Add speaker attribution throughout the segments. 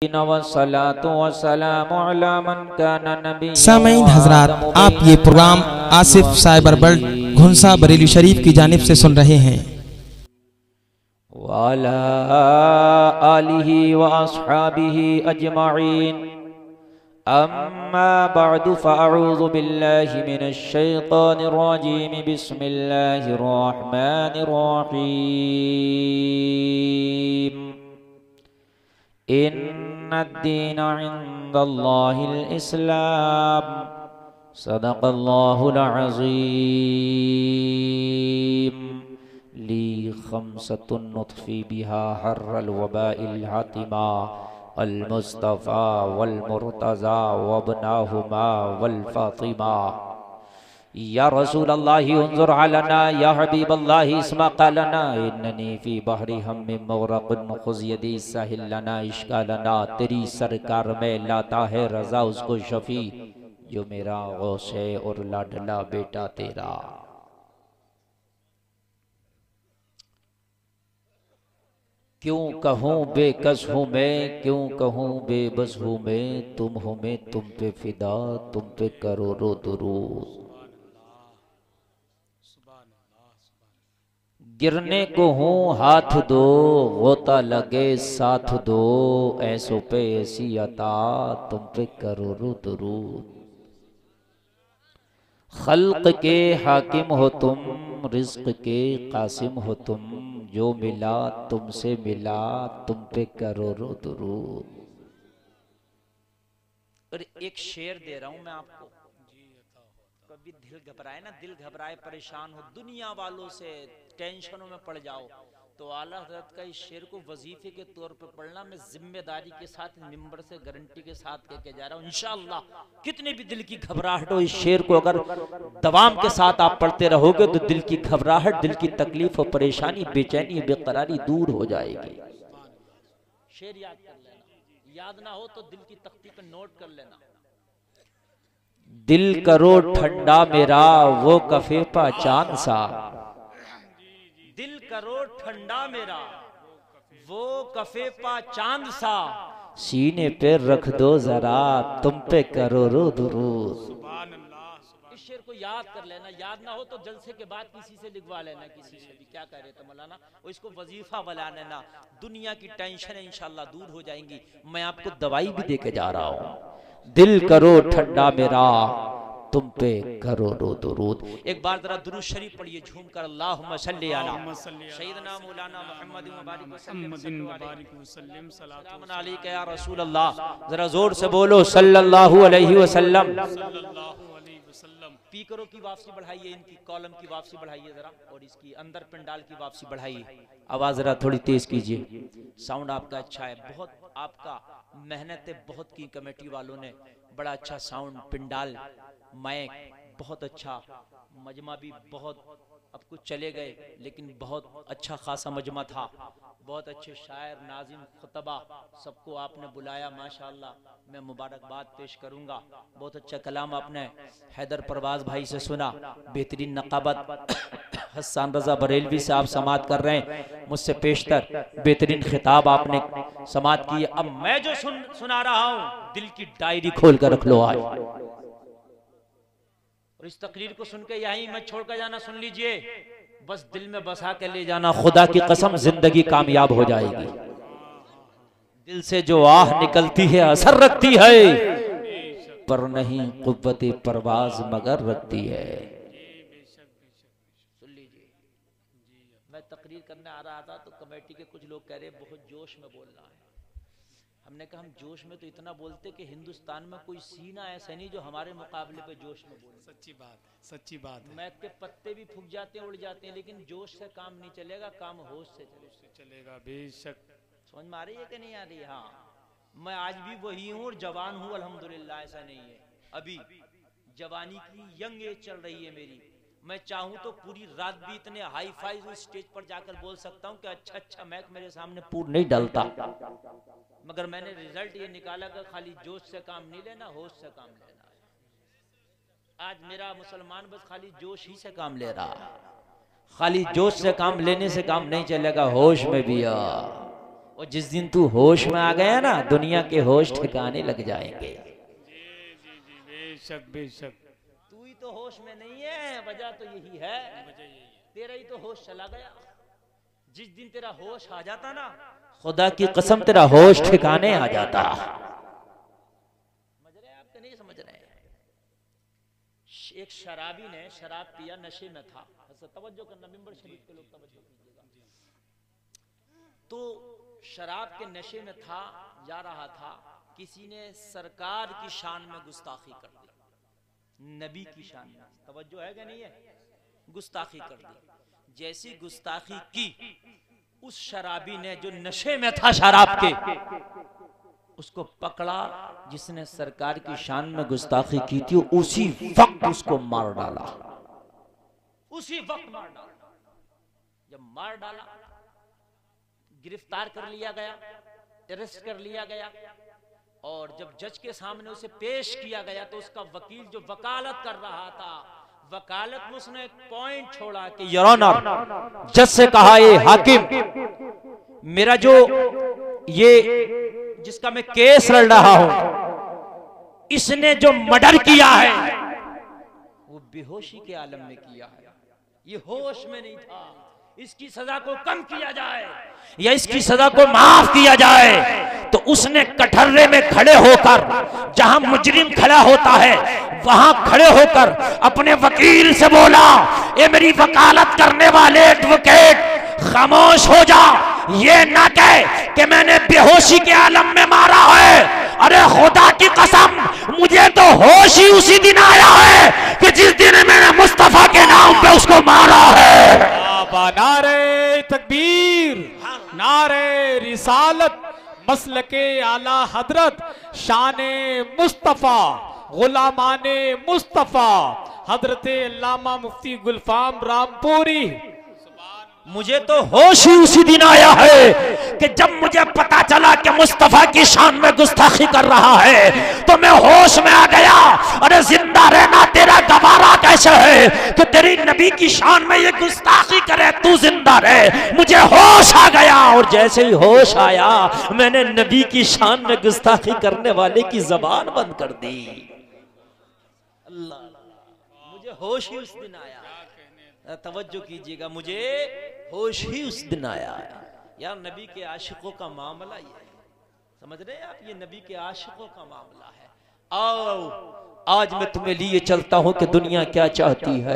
Speaker 1: सामईन हजरात, आप ये programme Asif cyber world Ghunsa Bareilly Sharif की जानिब से सुन रहे हैं।
Speaker 2: वाला आलिही व अस्हाबिही अजमाइन, अम्मा बअदु फअऊज़ु बिल्लाहि मिनश शैतानिर रजीम, बिस्मिल्लाहिर रहमानिर रहीम। इन्नद्दीन इंदल्लाहिल इस्लाम, सदक़ल्लाहुल अज़ीम। ली खम्सतुन नुत्फ़ी बिहा हर्रल वबाइल हातिमा, अल मुस्तफ़ा वल मुर्तज़ा वब्नाहुमा वल फ़ातिमा। या रसूल अल्लाहि उन्ज़ुर अलना, या हबीब अल्लाहि इस्मा क़लना, इन्ननी फ़ी बहरी हम्मिन मुग़रक़ुन ख़ुज़ यदी साहिल लना इश्क़ालना। तेरी सरकार में लाता है रज़ा उसको शफ़ी, जो मेरा गौस है और लाडला बेटा तेरा। क्यों कहूँ बेकस हूँ मैं, क्यों कहूँ बेबस हूँ मैं, तुम हो मैं तुम पे फिदा, तुम पे करोड़ों दुरूद। गिरने को हूँ हाथ दो, गोता लगे साथ दो, ऐसों पे ऐसी अता, तुम पे करोड़ों दुरूद। खल्क के हाकिम हो तुम, रिज़्क़ के कासिम हो तुम, जो मिला तुमसे मिला, तुम पे करोड़ों दुरूद। और एक शेर दे रहा हूं मैं आपको, कभी दिल घबराए ना, दिल घबराए, परेशान हो, दुनिया वालों से टेंशनों में पड़ जाओ, तो आला हज़रत का इस शेर को वजीफे के तौर पे पढ़ना। मैं जिम्मेदारी के साथ मिंबर से गारंटी के साथ कह के जा रहा हूँ, इंशाअल्लाह कितने भी दिल की घबराहट हो, इस शेर को अगर दवाम के साथ आप पढ़ते रहोगे तो दिल की घबराहट, दिल की तकलीफ और परेशानी, बेचैनी, बेकरारी दूर हो जाएगी। शेर याद कर लेना, याद ना हो तो दिल की तख्ती पे नोट कर लेना। दिल करो ठंडा मेरा, वो कफे पा चांद सा, दिल करो ठंडा मेरा, वो कफे पा चांद सा, सीने पे रख दो जरा, तुम पे करोड़ों दुरूद। इस शेर को याद कर लेना, याद ना हो तो जलसे के बाद किसी से लिखवा लेना, किसी से भी, क्या कह रहे थे मौलाना, और इसको वजीफा बना लेना। दुनिया की टेंशन इंशाल्लाह दूर हो जाएंगी। मैं आपको दवाई भी दे के जा रहा हूँ। दिल करो ठंडा मेरा, तुम पे करोड़ों दुरूद। एक बार जरा दुरूद शरीफ पढ़िए झूम कर, अल्लाहुम्मा सल्ली अला सय्यदना मौलाना मुहम्मद व बारिक वसल्लम, सलाम अलैका या रसूल अल्लाह। जरा जोर से बोलो सल्लल्लाहु अलैहि वसल्लम। स्पीकरों की वापसी बढ़ाइए, इनकी कॉलम की वापसी बढ़ाइए जरा, और इसकी अंदर पंडाल की वापसी बढ़ाइए। आवाज जरा थोड़ी तेज कीजिए, साउंड आपका अच्छा है, बहुत आपका मेहनतें बहुत की कमेटी वालों ने, बड़ा अच्छा साउंड, पिंडाल, माइक बहुत अच्छा, मजमा भी बहुत, अब कुछ चले गए लेकिन बहुत अच्छा खासा मजमा था, बहुत अच्छे शायर, नाजिम, खुतबा, सबको आपने बुलाया माशाअल्लाह। मैं मुबारकबाद पेश करूंगा। बहुत अच्छा कलाम आपने हैदर परवाज भाई से सुना, बेहतरीन नकाबत हसन रजा बरेलवी से आप समात कर रहे हैं, मुझसे पेशतर बेहतरीन खिताब आपने समात की। अब मैं जो सुना रहा हूं, दिल की डायरी खोल कर रख लो आज, और इस तकरीर को सुन के यहीं मैं छोड़कर जाना, सुन लीजिए, बस दिल में बसा के ले जाना, खुदा की कसम जिंदगी कामयाब हो जाएगी। दिल से जो आह निकलती है असर रखती है, पर नहीं कुव्वत परवाज मगर रखती है। सुन लीजिए, मैं तकरीर करने आ रहा था तो कमेटी के कुछ लोग कह रहे बहुत जोश में बोल रहा है। हमने कहा हम जोश में तो इतना बोलते कि हिंदुस्तान में कोई सीना ऐसा नहीं जो हमारे मुकाबले पे जोश में बोले।
Speaker 3: सच्ची बात, सच्ची बात है।
Speaker 2: मैक के पत्ते भी फूक जाते हैं, उड़ जाते हैं, लेकिन जोश से काम नहीं चलेगा, काम होश से
Speaker 3: चलेगा। बेशक
Speaker 2: समझ में आ रही है कि नहीं आ रही? हाँ, मैं आज भी वही हूँ और जवान हूँ अल्हम्दुलिल्लाह, ऐसा नहीं है। अभी जवानी की यंग एज चल रही है मेरी। मैं चाहूँ तो पूरी रात भी इतने हाई फाई स्टेज पर जाकर बोल सकता हूँ कि अच्छा अच्छा मैक मेरे सामने पूर नहीं डलता, मगर मैंने रिजल्ट ये निकाला कि खाली जोश से काम नहीं लेना, होश से काम लेना है। आज मेरा मुसलमान बस खाली जोश ही से काम ले रहा है, खाली जोश से काम लेने से काम नहीं चलेगा, होश में भी आ। और जिस दिन तू होश में आ गया ना, दुनिया के होश ठिकाने लग जाएंगे।
Speaker 3: बेशक बेशक।
Speaker 2: तू ही तो होश में नहीं है, वजह तो यही है, तेरा ही तो होश चला गया। जिस दिन तेरा होश आ जाता ना, खुदा की कसम तेरा होश ठिकाने आ जाता। समझ रहे आप कि नहीं समझ रहे? एक शराबी ने शराब पिया, नशे में था। तवज्जो करना, मिंबर शरीफ के लोग तवज्जो कीजिएगा। तो शराब के नशे में था, जा रहा था, किसी ने सरकार की शान में गुस्ताखी कर दी, नबी की शान में। तवज्जो है कि नहीं है? गुस्ताखी कर दी। जैसी गुस्ताखी की, उस शराबी ने जो नशे में था शराब के, उसको पकड़ा जिसने सरकार की शान में गुस्ताखी की थी, उसी वक्त उसको मार डाला। उसी वक्त मार डाला। जब मार डाला, गिरफ्तार कर लिया गया, अरेस्ट कर लिया गया, और जब जज के सामने उसे पेश किया गया तो उसका वकील जो वकालत कर रहा था, वकालत में उसने एक पॉइंट छोड़ा कि योर ऑनर, जज से कहा, ये हाकिम, मेरा जो ये जिसका मैं केस लड़ रहा हूं, इसने जो मर्डर किया है वो बेहोशी के आलम में किया है, ये होश में नहीं था। इसकी सजा को कम किया जाए या इसकी सजा को माफ किया जाए। तो उसने कटहरे में खड़े होकर, जहां मुजरिम खड़ा होता है वहां खड़े होकर अपने वकील से बोला, ये मेरी वकालत करने वाले एडवोकेट, खामोश हो जा, ये ना कहे कि मैंने बेहोशी के आलम में मारा है। अरे खुदा की कसम, मुझे तो होश ही उसी दिन आया है कि जिस दिन मैंने मुस्तफा के नाम पे उसको मारा है।
Speaker 3: नारे तकबीर, नारे रिसालत, मसलके आला हजरत, शाने मुस्तफा, गुलामाने मुस्तफा, हजरत अल्लामा मुफ्ती गुलफाम रामपुरी।
Speaker 2: मुझे तो होश ही उसी दिन आया है कि जब मुझे पता चला कि मुस्तफा की शान में गुस्ताखी कर रहा है, तो मैं होश में आ गया। अरे जिंदा रहना तेरा गवारा कैसे है कि तेरी नबी की शान में ये गुस्ताखी करे, तू जिंदा रहे। मुझे होश आ गया, और जैसे ही होश आया मैंने नबी की शान में गुस्ताखी करने वाले की जबान बंद कर दी। अल्लाह, मुझे होश ही उस दिन आया। तवज्जो कीजिएगा, मुझे होश ही उस दिन आया। यार नबी के आशिकों का मामला ये है, समझ रहे हैं आप? ये नबी के आशिकों का मामला है। आओ आज मैं तुम्हें लिए चलता हूं कि दुनिया क्या चाहती है।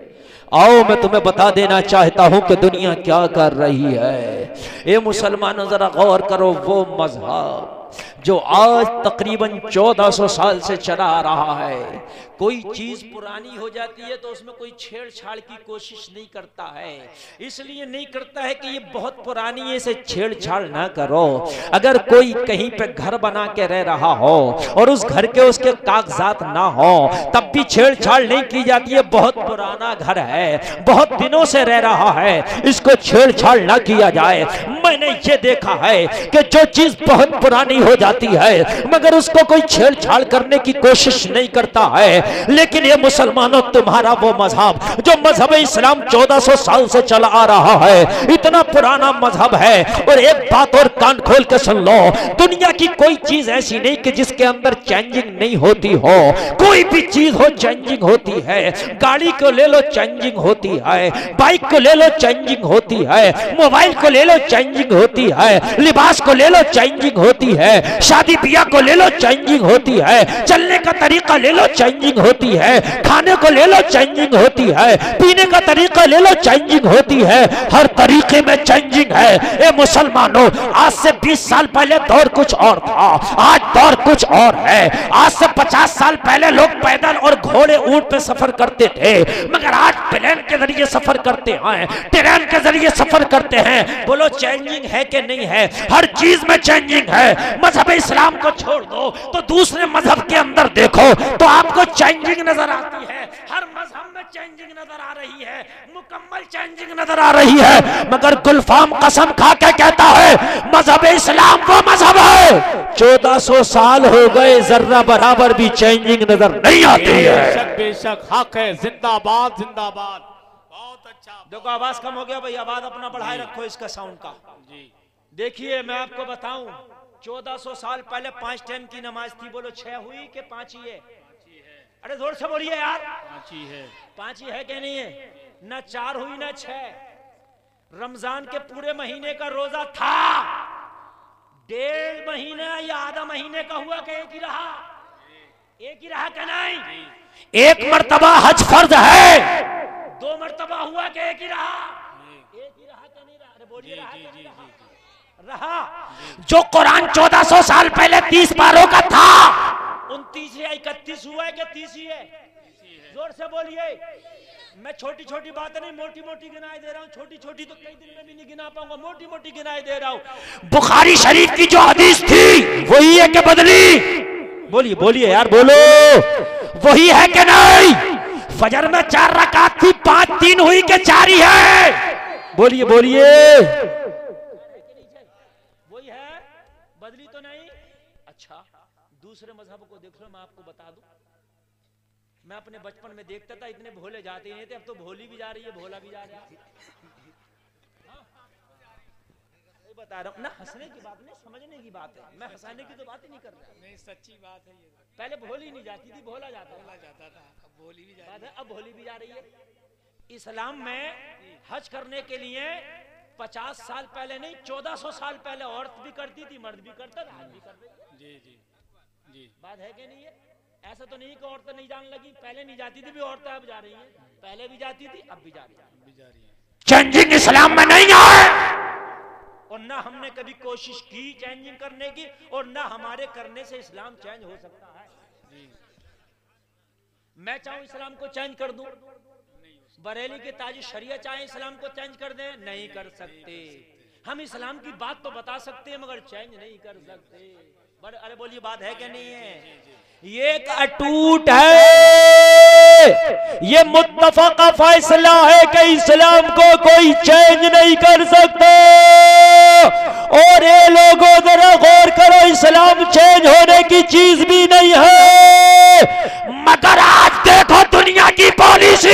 Speaker 2: आओ मैं तुम्हें बता देना चाहता हूं कि दुनिया क्या कर रही है। ये मुसलमानों जरा गौर करो, वो मजहब जो आज तकरीबन 1400 साल से चला आ रहा है, कोई चीज पुरानी हो जाती है तो उसमें कोई छेड़छाड़ की कोशिश नहीं करता है। इसलिए नहीं करता है कि ये बहुत पुरानी है, इसे छेड़छाड़ ना करो। अगर कोई कहीं पे घर बना के रह रहा हो और उस घर के उसके कागजात ना हो, तब भी छेड़छाड़ नहीं की जाती है। बहुत पुराना घर है, बहुत दिनों से रह रहा है, इसको छेड़छाड़ ना किया जाए। मैंने ये देखा है कि जो चीज बहुत पुरानी हो जाती है मगर उसको कोई छेड़छाड़ करने की कोशिश नहीं करता है। लेकिन ये मुसलमानों, तुम्हारा वो मजहब जो मजहब इस्लाम 1400 साल से चला आ रहा है, इतना पुराना मजहब है। और एक बात और कान खोल के सुन लो, दुनिया की कोई चीज ऐसी नहीं कि जिसके अंदर चेंजिंग नहीं होती हो। कोई भी चीज हो चेंजिंग होती है। गाड़ी को ले लो चेंजिंग होती है, बाइक को ले लो चेंजिंग होती है, मोबाइल को ले लो चेंजिंग होती है, लिबास को ले लो चेंजिंग होती है, शादी ब्याह को ले लो चेंजिंग होती है, चलने का तरीका ले लो चेंजिंग होती है, खाने को ले लो चेंजिंग होती है, पीने का तरीका ले लो चेंजिंग होती है। हर तरीके में चेंजिंग है। ए मुसलमानों, आज से 20 साल पहले दौर कुछ और था, आज दौर कुछ और है। आज से 50 साल पहले लोग पैदल और घोड़े ऊंट पे सफर करते थे, मगर आज प्लेन के जरिए सफर करते हैं, ट्रेन के जरिए सफर करते हैं। बोलो चेंजिंग है कि नहीं है? हर चीज में चेंजिंग है। मजहब इस्लाम को छोड़ दो तो दूसरे मजहब के अंदर देखो तो आपको चेंजिंग नजर आती है। हर मजहब में चेंजिंग नजर आ रही है, मुकम्मल चेंजिंग नजर आ रही है। मगर गुलफाम कसम खा के कहता है, मजहब इस्लाम वो मजहब है 1400 साल हो गए, जर्रा बराबर भी चेंजिंग नजर नहीं आती है।
Speaker 3: बेशक बेशक हक है। जिंदाबाद जिंदाबाद। बहुत अच्छा।
Speaker 2: देखो आवाज कम हो गया भाई, आवाज अपना बढ़ाए रखो इसका साउंड का।
Speaker 3: जी
Speaker 2: देखिए मैं आपको बताऊं, 1400 साल पहले 5 टाइम की नमाज थी। बोलो 6 हुई कि 5 ही है? अरे जोर से बोलिए यार। 5 ही है। 5 ही है कि नहीं है? ना 4 हुई ना 6। रमजान के पूरे महीने का रोजा था, 1.5 महीना या आधा महीने का हुआ कि एक ही रहा? एक ही रहा कि नहीं? एक मर्तबा हज फर्ज है, 2 मर्तबा हुआ कि एक ही रहा? एक ही रहा कि नहीं रहा? अरे बोलिए रहा। जो कुरान 1400 साल पहले 30 पारों का था, 29 या 31 हुआ है कि 30 ही है? जोर से बोलिए। मैं छोटी छोटी बातें नहीं, मोटी मोटी गिनाए दे रहा हूँ। छोटी छोटी तो कई दिन में भी नहीं गिना पाऊंगा, मोटी मोटी गिनाए दे रहा हूँ। बुखारी शरीफ की जो हदीस थी वही है कि बदली? बोलिए बोलिए यार, बोलो वही है कि नहीं? फजर में 4 रकात थी, 5 3 हुई कि 4 ही है? बोलिए बोलिए। वही है, बदली तो नहीं। अच्छा दूसरे मजहब को देख लो, मैं आपको बता दूं, मैं अपने बचपन में देखता था इतने भोले जाते नहीं थे, अब तो भोली भी जा रही है, भोला भी जा रहा है। बता रहा हूँ ना, हंसने की बात नहीं, समझने की बात है। मैं हंसाने की तो बात ही नहीं कर रहा।
Speaker 3: नहीं सच्ची बात है ये।
Speaker 2: पहले भोली नहीं जाती थी, भोला जाता
Speaker 3: था, अब भोली भी जा रही
Speaker 2: है। अब भोली भी जा रही है। इस्लाम में हज करने के लिए 50 साल पहले नहीं, 1400 साल पहले औरत भी करती थी, मर्द भी करता था, आज भी कर रही है।
Speaker 3: जी जी जी।
Speaker 2: बात है कि नहीं है? ऐसा तो नहीं कि औरतें नहीं जाने लगी, पहले नहीं जाती थी भी औरतें अब जा रही हैं। पहले भी जाती थी, अब भी जा रही है। चेंजिंग इस्लाम में नहीं है, और ना हमने कभी कोशिश की चेंजिंग करने की, और ना हमारे करने से इस्लाम चेंज हो सकता है। मैं चाहूं इस्लाम को चेंज कर दूं, बरेली के ताजी शरिया चाहे इस्लाम को चेंज कर दें, नहीं कर सकते। हम इस्लाम की बात तो बता सकते हैं मगर चेंज नहीं कर सकते। अरे बोलिए, बात है क्या नहीं है? ये एक अटूट है, ये मुत्तफका फैसला है कि इस्लाम को कोई चेंज नहीं कर सकता। और ये लोगों जरा गौर करो, इस्लाम चेंज होने की चीज भी नहीं है। मगर आज देखो दुनिया की पॉलिसी,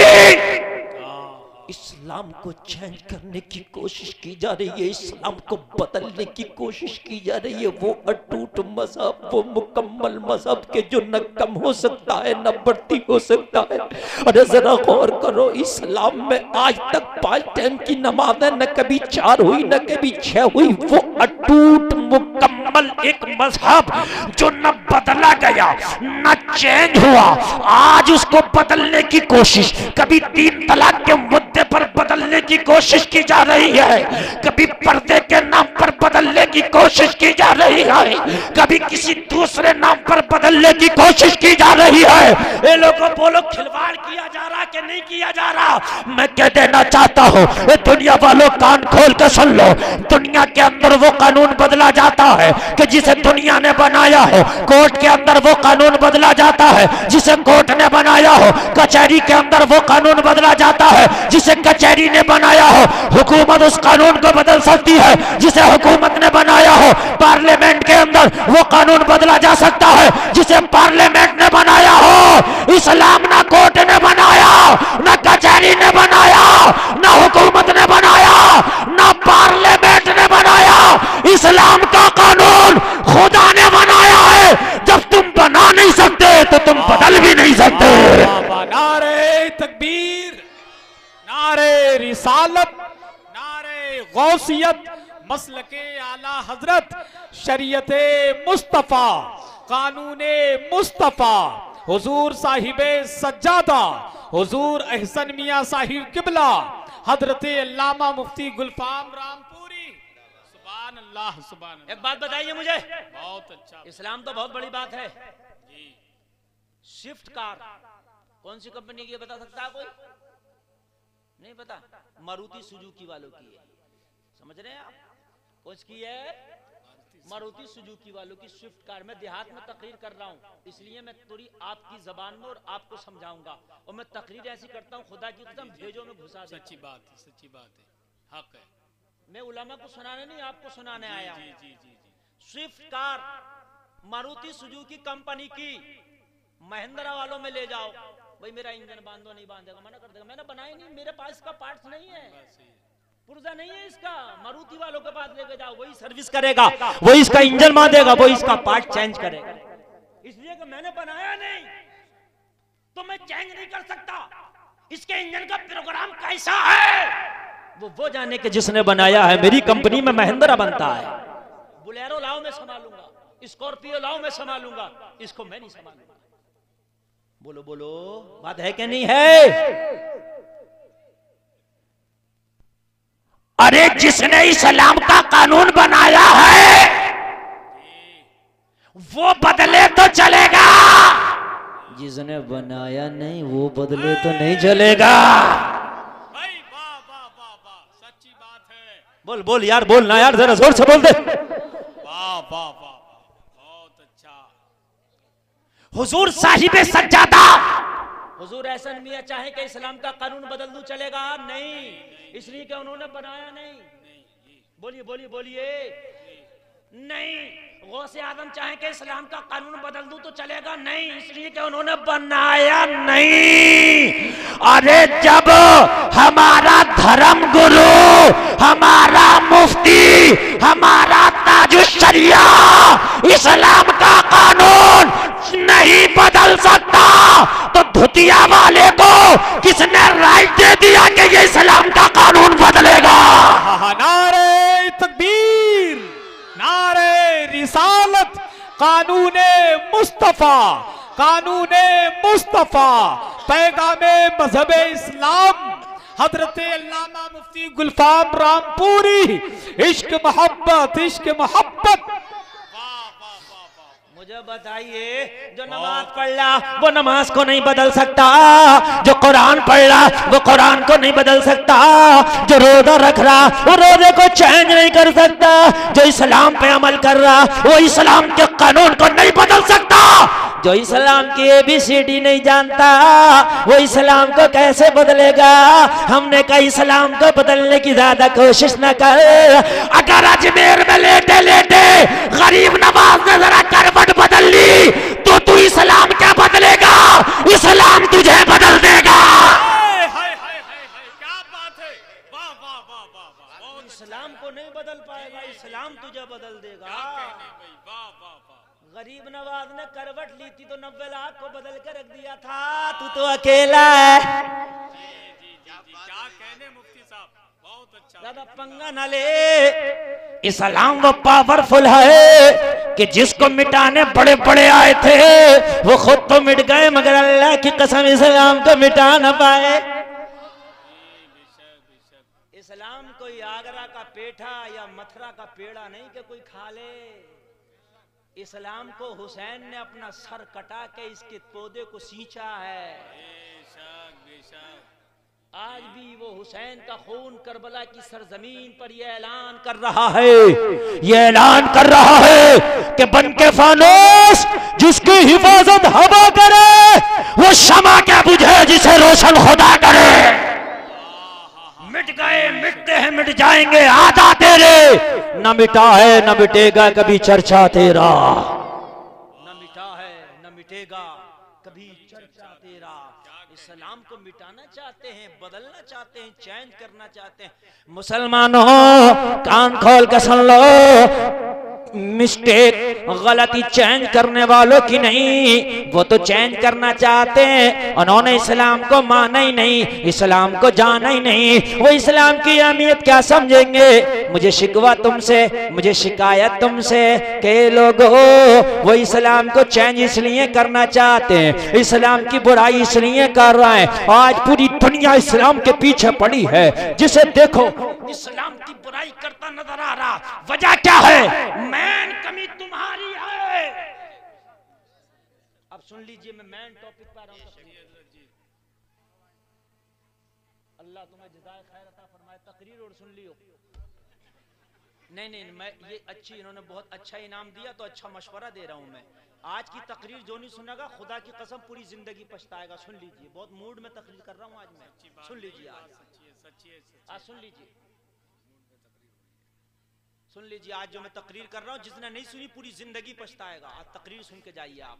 Speaker 2: इस्लाम को चेंज करने की कोशिश की जा रही है, इस्लाम को बदलने की कोशिश की जा रही है। वो अटूट मजहब, वो मुकम्मल मजहब के जो न कम हो सकता है न बढ़ती हो सकता है। अरे जरा गौर करो, इस्लाम में आज तक 5 टाइम की नमाज है, न कभी 4 हुई न कभी 6 हुई। वो अटूट मुकम्मल एक मजहब जो न बदला गया न चेंज हुआ, आज उसको बदलने की कोशिश, कभी 3 तलाक के मुद्दे पर बदलने की कोशिश की जा रही है, कभी पर्दे के नाम पर बदलने की कोशिश की जा रही है, कभी किसी दूसरे नाम पर बदलने की कोशिश की जा रही है। ये लोगों बोलो, खिलवाड़ किया जा रहा कि नहीं किया जा रहा? मैं कह देना चाहता हूँ, दुनिया वालों कान खोल कर सुन लो, दुनिया के अंदर वो कानून बदला जाता है कि जिसे दुनिया ने बनाया हो। कोर्ट के अंदर वो कानून बदला जाता है जिसे कोर्ट ने बनाया हो। कचहरी के अंदर वो कानून बदला जाता है जिसे कचहरी ने बनाया हो। हुकूमत उस कानून को बदल सकती है जिसे हुकूमत ने बनाया हो। पार्लियामेंट के अंदर वो कानून बदला जा सकता है जिसे पार्लियामेंट ने बनाया हो। इस्लाम ना कोर्ट ने बनाया, ना कचहरी ने बनाया, ना हुकूमत ने बनाया, ना पार्लियामेंट ने बनाया। इस्लाम का कानून खुदा ने बनाया है। जब तुम बना नहीं सकते तो तुम बदल भी नहीं सकते।
Speaker 3: नारे तकबीर, नारे रिसालत, नारे गौसियत, मसलके आला हजरत, शरीयते मुस्तफा, कानूने मुस्तफा, हुजूर साहिबे सज्जादा, हुजूर अहसन मियां साहिब किबला, हजरते अल्लामा मुफ्ती गुलफाम रामपुरी। सुभान अल्लाह, सुभान अल्लाह।
Speaker 2: एक बात बताइए मुझे,
Speaker 3: बहुत अच्छा।
Speaker 2: इस्लाम तो बहुत बड़ी बात है जी। स्विफ्ट कार कौन सी कंपनी की है, बता सकता है कोई? नहीं पता? मारुति सुजुकी वालों की है। समझ रहे हैं आप? कौन सी है? मारुति सुजुकी वालों की स्विफ्ट कार। मैं देहात में तकरीर कर रहा हूँ, इसलिए मैं थोड़ी आपकी जबान में और आपको समझाऊंगा। और मैं तकरीर ऐसी करता हूँ, खुदा की कसम भेजो में घुसा।
Speaker 3: सच्ची बात है, सच्ची बात है, हक है।
Speaker 2: मैं उलमा को सुनाने नहीं, आपको सुनाने आया हूँ।
Speaker 3: जी जी जी जी।
Speaker 2: Swift car Maruti Suzuki company की, महिंद्रा वालों में ले जाओ, भाई मेरा इंजन बांधो, नहीं बांधेगा, मना कर देगा। मैंने बनाई नहीं, मेरे पास इसका पार्ट्स नहीं है। पुर्जा नहीं है इसका, मारुति वालों के पास लेके जाओ, वही सर्विस करेगा, वही इसका इंजन मार देगा, वही इसका पार्ट चेंज करेगा। इसलिए कि मैंने बनाया नहीं तो मैं चेंज नहीं कर सकता। इसके इंजन का प्रोग्राम कैसा है वो जाने के जिसने बनाया है। मेरी कंपनी में महिंद्रा बनता है, बुलेरो लाओ मैं संभालूंगा, स्कॉर्पियो लाओ मैं संभालूंगा, इसको मैं नहीं संभालूंगा। बोलो बोलो, बात है कि नहीं है? अरे जिसने इस्लाम का कानून बनाया है वो बदले तो चलेगा, जिसने बनाया नहीं वो बदले तो नहीं चलेगा।
Speaker 3: भाई वाह वाह वाह वाह, सच्ची बात है।
Speaker 2: बोल बोल यार, बोल ना यार, जरा जोर से बोल दे।
Speaker 3: वाह वाह वाह, बहुत अच्छा।
Speaker 2: हुजूर साहिबे सज्जादा, हुजूर एहसन मियां चाहे कि इस्लाम का कानून बदल दूं चलेगा? नहीं, इसलिए कि उन्होंने बनाया नहीं। बोलिए बोलिए बोलिए, नहीं। गौसे आजम चाहे कि इस्लाम का कानून बदल दूं तो चलेगा? नहीं, इसलिए कि उन्होंने बनाया नहीं। अरे जब हमारा धर्म गुरु, हमारा मुफ्ती, हमारा ताजुश्शरिया इस्लाम का कानून नहीं बदल सकता तो धुतिया वाले को किसने राइट दे दिया कि ये इस्लाम का कानून बदलेगा?
Speaker 3: नारे तकबीर, नारे रिसालत, कानूने मुस्तफा, कानूने मुस्तफा, पैगामे मजहबे इस्लाम, हजरत अल्लामा मुफ्ती गुलफाम रामपुरी, इश्क मोहब्बत, इश्क मोहब्बत।
Speaker 2: मुझे बताइए, जो नमाज पढ़ रहा वो नमाज को नहीं बदल सकता, जो कुरान पढ़ रहा वो कुरान को नहीं बदल सकता, जो रोजा रख रहा वो रोजे को चेंज नहीं कर सकता, जो इस्लाम पे अमल कर रहा वो इस्लाम के कानून को नहीं बदल सकता, जो इस्लाम की ABCD नहीं जानता वो इस्लाम को कैसे बदलेगा? हमने कहा इस्लाम को बदलने की ज्यादा कोशिश न कर। अगर अजमेर में लेटे लेटे गरीब नवाज ने जरा करवट बदल ली तो तू इस्लाम क्या बदलेगा? इस्लाम तुझे बदल देगा।
Speaker 3: क्या बात है, वाह वाह वाह वाह वाह।
Speaker 2: इस्लाम को नहीं बदल पाएगा, इस्लाम तुझे बदल देगा।
Speaker 3: वाह वाह वाह।
Speaker 2: गरीब नवाज ने करवट ली थी तो 90 लाख को बदल कर रख दिया था, तू तो अकेला है।
Speaker 3: क्या कहने मुफ्ती साहब, बहुत अच्छा।
Speaker 2: ज्यादा पंगा न ले, इस्लाम वो पावरफुल है कि जिसको मिटाने बड़े बड़े आए थे वो खुद तो मिट गए, मगर अल्लाह की कसम इस्लाम को मिटा न पाए। इस्लाम कोई आगरा का पेठा या मथुरा का पेड़ा नहीं कि कोई खा ले। इस्लाम को हुसैन ने अपना सर कटा के इसके पौधे को सींचा है। आज भी वो हुसैन का खून करबला की सरजमीन पर यह ऐलान कर रहा है, यह ऐलान कर रहा है कि बन के फानूस जिसकी हिफाजत हवा करे वो शमा क्या बुझे जिसे रोशन खुदा करे। मिट गए, मिटते हैं, मिट जाएंगे, आधा तेरे, न मिटा है न मिटेगा कभी चर्चा तेरा, न मिटा है न मिटेगा कभी चर्चा तेरा। इस्लाम को मिटाना चाहते हैं, बदलना चाहते हैं, चेंज करना चाहते हैं। मुसलमानों कान खोल कर सुन लो, मिस्टेक गलती चेंज करने वालों की नहीं, वो तो चेंज करना चाहते हैं। उन्होंने इस्लाम को माना ही नहीं, इस्लाम को जाना ही नहीं, वो इस्लाम की अहमियत क्या समझेंगे? मुझे शिकवा तुमसे, मुझे शिकायत तुमसे के लोगों, वो इस्लाम को चेंज इसलिए करना चाहते हैं, इस्लाम की बुराई इसलिए कर रहे हैं। आज पूरी दुनिया इस्लाम के पीछे पड़ी है, जिसे देखो इस्लाम की बुराई करता नजर आ रहा। वजह क्या है? मैन कमी तुम्हारी है। अब सुन लीजिए, मैं मैन टॉपिक पर आ रहा हूं। अल्लाह तुम्हें जज़ाए खैर अता फरमाए। तकरीर और सुन लियो। नहीं, मैं ये अच्छी, इन्होंने बहुत अच्छा इनाम दिया तो अच्छा मशवरा दे रहा हूं मैं। आज की तकरीर जो नहीं सुनेगा खुदा की कसम पूरी जिंदगी पछताएगा। सुन लीजिए, बहुत मूड में तकरीर कर रहा हूं आज मैं। सुन लीजिए, आज सुन लीजिए, सुन लीजिए आज जो मैं तकरीर कर रहा हूं, जिसने नहीं सुनी पूरी जिंदगी पछताएगा। आज तकरीर सुन के जाइए आप।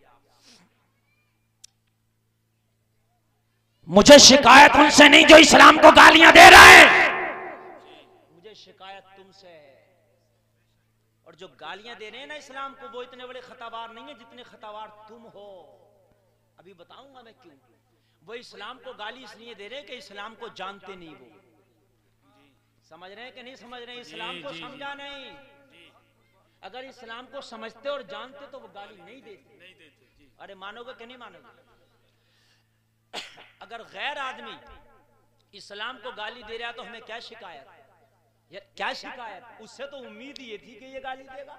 Speaker 2: मुझे शिकायत उनसे नहीं जो इस्लाम को गालियां दे रहे हैं, शिकायत तुमसे है। और जो गालियां दे रहे हैं ना इस्लाम को, वो इतने बड़े खतावार नहीं है जितने खतावार तुम हो। अभी बताऊंगा मैं क्यों। वो इस्लाम को गाली इसलिए दे रहे हैं कि इस्लाम को जानते नहीं। वो समझ रहे हैं कि नहीं समझ रहे हैं? इस्लाम को समझा नहीं। अगर इस्लाम को समझते और जानते तो वो गाली नहीं देते। अरे मानोगे कि नहीं मानोगे? अगर गैर आदमी इस्लाम को गाली दे रहा तो हमें क्या शिकायत? क्या शिकायत? उससे तो उम्मीद ये थी कि ये गाली देगा।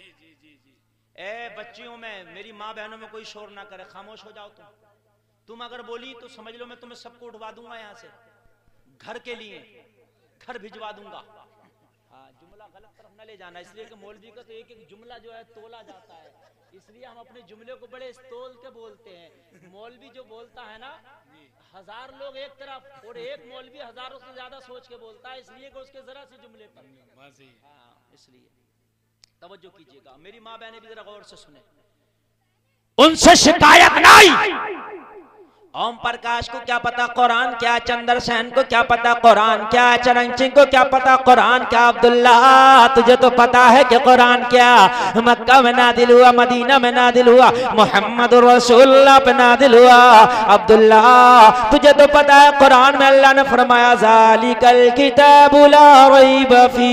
Speaker 2: ए बच्चियों में, मेरी माँ बहनों में कोई शोर ना करे, खामोश हो जाओ। तुम अगर बोली तो समझ लो मैं तुम्हें सबको उठवा दूंगा यहाँ से, घर के लिए घर भिजवा दूंगा। हाँ, जुमला गलत तरफ न ले जाना, इसलिए कि मौलवी का तो एक एक जुमला जो है तोला जाता है, इसलिए हम अपने जुमले को बड़े तोल के बोलते हैं। मौलवी जो बोलता है ना, 1000 लोग एक तरफ और एक मौलवी हजारों से ज्यादा सोच के बोलता है, इसलिए कि उसके जरा से जुमले पर। हाँ, इसलिए तवज्जो कीजिएगा। मेरी माँ बहनें भी जरा गौर से सुने। उनसे शिकायत नहीं। ओम प्रकाश को क्या पता कुरान क्या, चंद्र सेन को क्या पता कुरान क्या, चरण सिंह को क्या पता कुरान क्या। अब्दुल्ला तुझे तो पता है कि कुरान क्या। मक्का में नादिल हुआ, मदीना में नादिल हुआ, मोहम्मद रसूलुल्लाह पे नादिल हुआ। अब्दुल्ला तुझे तो पता है कुरान में अल्लाह ने फरमाया ज़ालिकल किताबु ला रैब फी।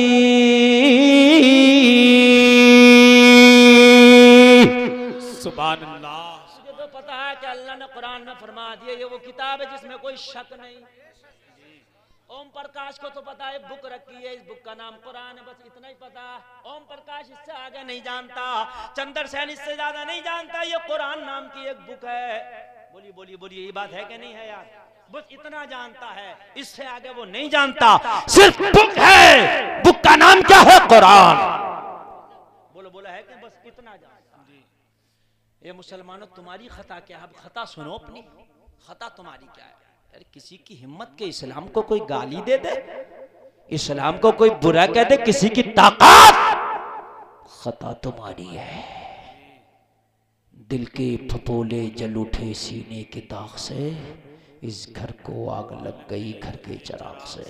Speaker 3: सुभान अल्लाह।
Speaker 2: पता है कि अल्लाह ने कुरान में फरमा दिया ये वो किताब है जिसमें कोई शक नहीं। ओम प्रकाश को तो पता है बुक रखी है, इस बुक का नाम कुरान है, बस इतना ही पता। ओम प्रकाश इससे आगे नहीं जानता, चंद्र सेन इससे ज्यादा नहीं जानता, ये कुरान नाम की एक बुक है। बोलिए बोलिए बोलिए, ये बात है कि नहीं है यार? बस इतना जानता है, इससे आगे वो नहीं जानता। सिर्फ बुक है, बुक का नाम क्या है? कुरान। बोलो बोला है कि बस इतना जानता। ये मुसलमानों तुम्हारी खता क्या है? अब खता सुनो अपनी, खता तुम्हारी क्या है? यार किसी की हिम्मत के इस्लाम को कोई गाली दे दे, इस्लाम को कोई बुरा कह दे, किसी की ताकत, खता तुम्हारी है। दिल के फपोले जल उठे सीने के दाग से, इस घर को आग लग गई घर के चिराग से।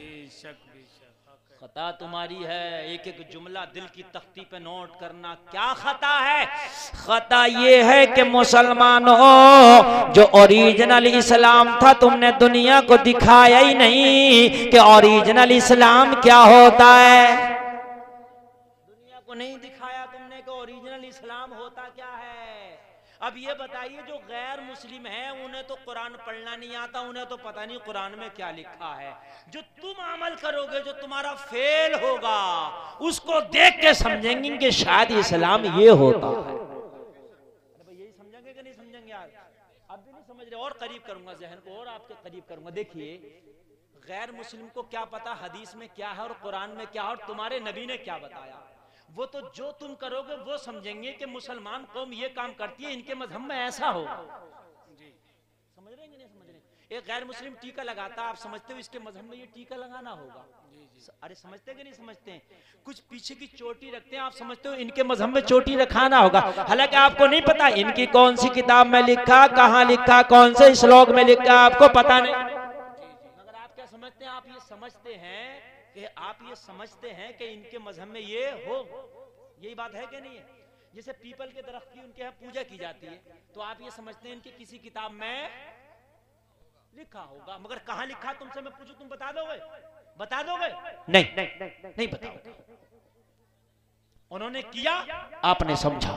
Speaker 2: खता तुम्हारी है। एक एक जुमला दिल की तख्ती पे नोट करना। क्या खता है? खता ये है कि मुसलमानों, जो ओरिजिनल इस्लाम था तुमने दुनिया को दिखाया ही नहीं कि ओरिजिनल इस्लाम क्या होता है। दुनिया को नहीं दिखाया तुमने कि ओरिजिनल इस्लाम होता क्या है। अब ये बताइए जो गैर मुस्लिम है उन्हें तो कुरान पढ़ना नहीं आता, उन्हें तो पता नहीं कुरान में क्या लिखा है। जो तुम अमल करोगे, जो तुम्हारा फेल होगा, उसको देख के समझेंगे कि शायद इस्लाम ये होता है। अरे भाई यही समझेंगे कि नहीं समझेंगे यार? अब भी नहीं समझ रहे। और करीब करूंगा जहन को, और आपके करीब करूंगा। देखिए गैर मुस्लिम को क्या पता हदीस में क्या है और कुरान में क्या है और तुम्हारे नबी ने क्या बताया। वो तो जो तुम करोगे वो समझेंगे कि मुसलमान कौम ये काम करती है, इनके मजहब में ऐसा हो। समझ रहे हैं नहीं समझ रहे? एक गैर मुस्लिम टीका लगाता, आप समझते हो इसके मजहब में ये टीका लगाना होगा। अरे समझते कि नहीं समझते हैं? कुछ पीछे की चोटी रखते हैं, आप समझते हो इनके मजहब में चोटी रखाना होगा। हालांकि आपको नहीं पता इनकी कौन सी किताब में लिखा, कहाँ लिखा, कौन से श्लोक में लिखा, आपको पता नहीं। मगर आप क्या समझते हैं? आप ये समझते हैं कि कि इनके मजहब में ये हो। यही बात है कि नहीं है? जैसे पीपल के दरख्त की उनके यहाँ पूजा की जाती है, तो आप ये समझते हैं इनकी किसी किताब में लिखा होगा। मगर कहाँ लिखा तुमसे मैं पूछूं, तुम बता दोगे? बता दोगे? नहीं बताओगे। उन्होंने किया, आपने समझा।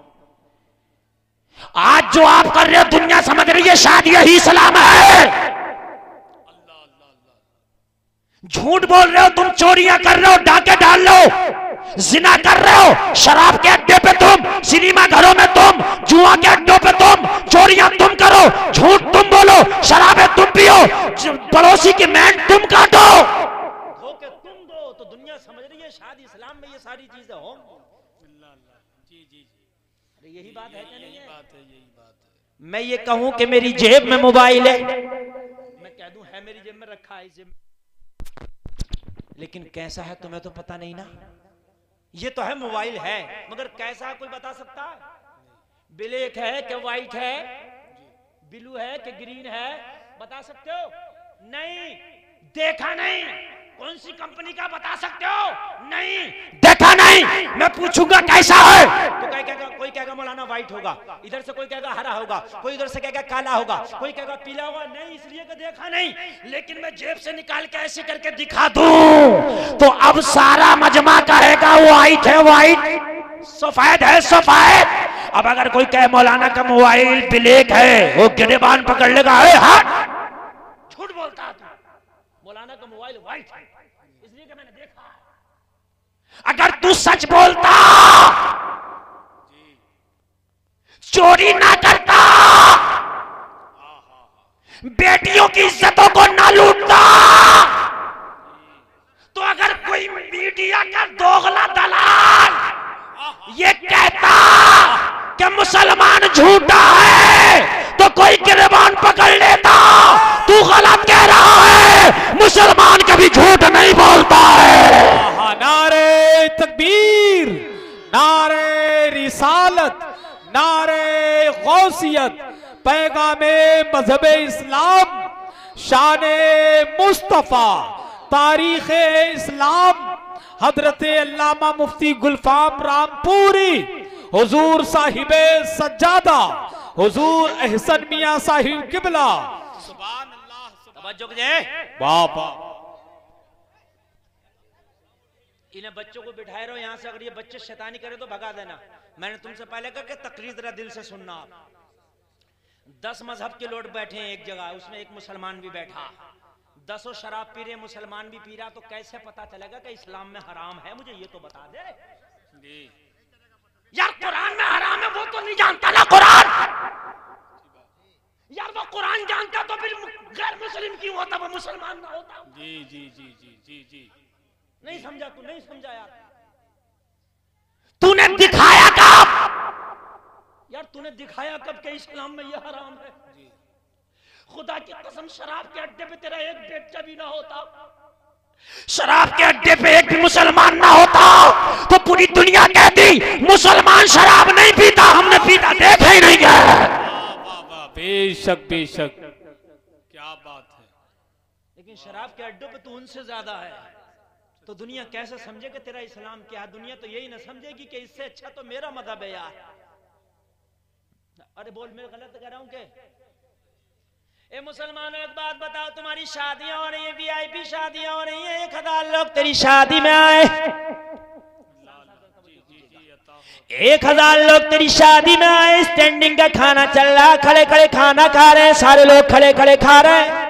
Speaker 2: आज जो आप कर रहे हो दुनिया समझ रही है शायद यही इस्लाम है। झूठ बोल रहे हो तुम, चोरियां कर रहे हो, डाके डाल रहे हो, जिना कर रहे हो, शराब के अड्डे पे तुम, सिनेमा घरों में तुम, जुआ के अड्डों पे तुम, चोरियां तुम करो, झूठ तुम बोलो, शराबें तुम पियो, पड़ोसी की मैंड तुम काटो, धोखे तुम दो, तो दुनिया समझ रही है शायद इस्लाम में ये सारी चीजें हो। यही बात है कि नहीं है? यही बात है। मैं ये कहूं कि मेरी जेब में मोबाइल है, मैं कह दूं है मेरी जेब में रखा है, जेब, लेकिन कैसा है तुम्हें तो पता नहीं ना। ये तो है मोबाइल है, मगर कैसा है कोई बता सकता है? ब्लैक है कि व्हाइट है, ब्लू है कि ग्रीन है, बता सकते हो? नहीं, देखा नहीं, कौन सी कंपनी का बता सकते हो? नहीं देखा नहीं। मैं पूछूंगा कैसा है तो कोई कहेगा मौलाना व्हाइट होगा, इधर से कोई कहेगा हरा होगा, कोई इधर से कहेगा काला होगा, कोई कहेगा पीला होगा। नहीं इसलिए कि देखा नहीं, लेकिन मैं जेब से निकाल के ऐसे करके दिखा दूं तो अब सारा मजमा कहेगा व्हाइट है, व्हाइट सफेद है, सफेद। अब अगर कोई कहे मौलाना का मोबाइल ब्लैक है, वो गिरेबान पकड़ लेगा, झूठ बोलता तू, मौलाना का मोबाइल व्हाइट है इसलिए कि मैंने देखा। अगर तू सच बोलता, चोरी ना करता, बेटियों की इज्जतों को ना लूटता, तो अगर कोई मीडिया का दोगला दलाल ये कहता कि मुसलमान झूठा है तो कोई गिरबान पकड़ लेता। तू गलत कह रहा है, मुसलमान कभी झूठ नहीं बोलता है।
Speaker 4: नारे तकबीर, नारे रिसालत, नारे गौसियत, पैगामे मजहब इस्लाम, शाने मुस्तफा, तारीख इस्लाम, हजरत अल्लामा मुफ्ती गुलफाम रामपुरी, हुजूर साहिबे सज्जादा, हुजूर एहसन मियां साहिब किबला,
Speaker 3: सुभान अल्लाह,
Speaker 2: तवज्जो कीजिए।
Speaker 4: बाबा
Speaker 2: इन्हें बच्चों को बिठाए रहो यहाँ से, अगर ये बच्चे शैतानी करे तो भगा देना। मैंने तुमसे पहले कहा कि तकरीर जरा दिल से सुनना। 10 मजहब के लोग बैठे हैं एक जगह, उसमें एक मुसलमान भी बैठा, 10 शराब पी रहे, मुसलमान भी पी रहा, तो कैसे पता चलेगा कि इस्लाम में हराम है? मुझे ये तो बता दे यार। कुरान में हराम है वो तो नहीं जानता ना कुरान यार। वो कुरान जानता तो फिर गैर मुस्लिम क्यों होता, वो मुसलमान ना होता?
Speaker 3: जी जी जी जी जी जी।
Speaker 2: नहीं समझा तू, नहीं समझा यार। तूने दिखाया कब यार? तूने दिखाया कब कि इस्लाम में ये हराम है? खुदा की कसम, शराब के अड्डे पे तेरा एक बेटा भी ना होता, शराब के अड्डे पे एक भी मुसलमान ना होता तो पूरी दुनिया कहती मुसलमान शराब नहीं पीता, हमने पीता देखा ही नहीं गया।
Speaker 4: बेशक बेशक,
Speaker 3: क्या बात है।
Speaker 2: लेकिन शराब के अड्डों पे तू उनसे ज्यादा है, तो दुनिया कैसे समझे कि तेरा इस्लाम क्या है? दुनिया तो यही ना समझेगी कि इससे अच्छा तो मेरा मजहब है यार। अरे बोल, मैं गलत कह रहा हूं के? ए मुसलमानों, एक बात बताओ, तुम्हारी शादियां हो रही है, वीआईपी शादियां हो रही है, 1000 लोग तेरी शादी में आए, 1000 लोग तेरी शादी में आए, स्टैंडिंग का खाना चल रहा, खड़े खड़े खाना खा रहे हैं, सारे लोग खड़े खड़े खा रहे हैं।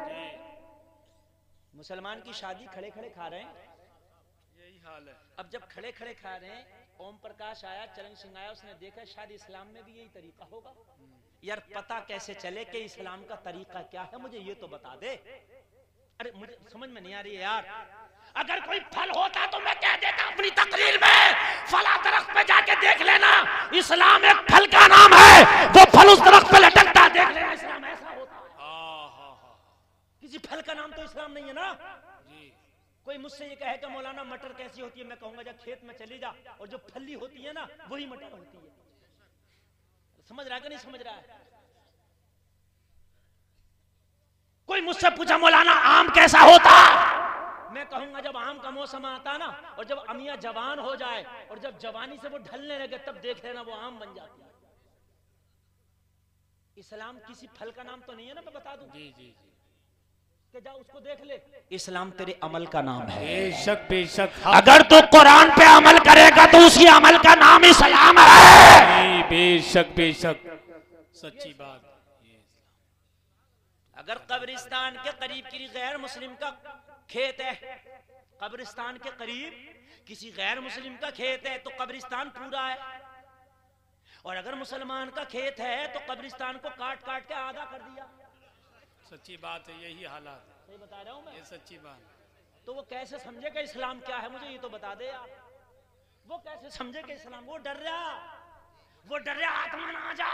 Speaker 2: मुसलमान की शादी खड़े खड़े खा रहे हैं,
Speaker 3: यही हाल है।
Speaker 2: अब जब खड़े खड़े खा रहे हैं, ओम प्रकाश आया, चरण सिंह आया, उसने देखा शायद इस्लाम में भी यही तरीका होगा। यार पता कैसे चले कि इस्लाम का तरीका क्या है? मुझे ये तो बता दे। अरे मुझे समझ में नहीं आ रही है यार। अगर कोई फल होता तो मैं कह देता अपनी तकरीर में, फला दरख्त पे जाके देख लेना, इस्लाम एक फल का नाम है, वो फल उस दरख्त पे लटकता, देख लेना इस्लाम ऐसा होता है। किसी फल का नाम तो इस्लाम नहीं है ना। कोई मुझसे ये कहे कि मौलाना मटर कैसी होती है, मैं कहूंगा जब खेत में चली जा और जो फली होती है ना वही मटर होती है। समझ रहा है कि नहीं समझ रहा है? कोई मुझसे पूछा मौलाना आम कैसा होता, मैं कहूंगा जब आम का मौसम आता ना और जब अमिया जवान हो जाए और जब जवानी से वो ढलने लगे तब देख लेना वो आम बन जाती है। इस्लाम किसी फल का नाम तो नहीं है ना, मैं बता दूं।
Speaker 3: जी जी जी।
Speaker 2: कि जा उसको देख ले, इस्लाम तेरे अमल का नाम है।
Speaker 4: बेशक बेशक।
Speaker 2: अगर तू कुरान पे अमल करेगा तो उसी अमल का नाम इस्लाम है।
Speaker 4: बेशक बेशक,
Speaker 3: सच्ची बात।
Speaker 2: अगर कब्रिस्तान के करीब किसी गैर मुस्लिम का खेत है, कब्रिस्तान के करीब किसी गैर मुस्लिम का खेत है तो कब्रिस्तान पूरा है, और अगर मुसलमान का खेत है तो कब्रिस्तान को काट काट के आधा कर दिया।
Speaker 3: सच्ची बात है, यही हालात है।
Speaker 2: सही बता रहा हूं मैं?
Speaker 3: ये सच्ची बात।
Speaker 2: तो वो कैसे समझेगा इस्लाम क्या है? मुझे ये तो बता दे यार। वो कैसे समझेगा इस्लाम? वो डर रहा आत्मा ना आ जा।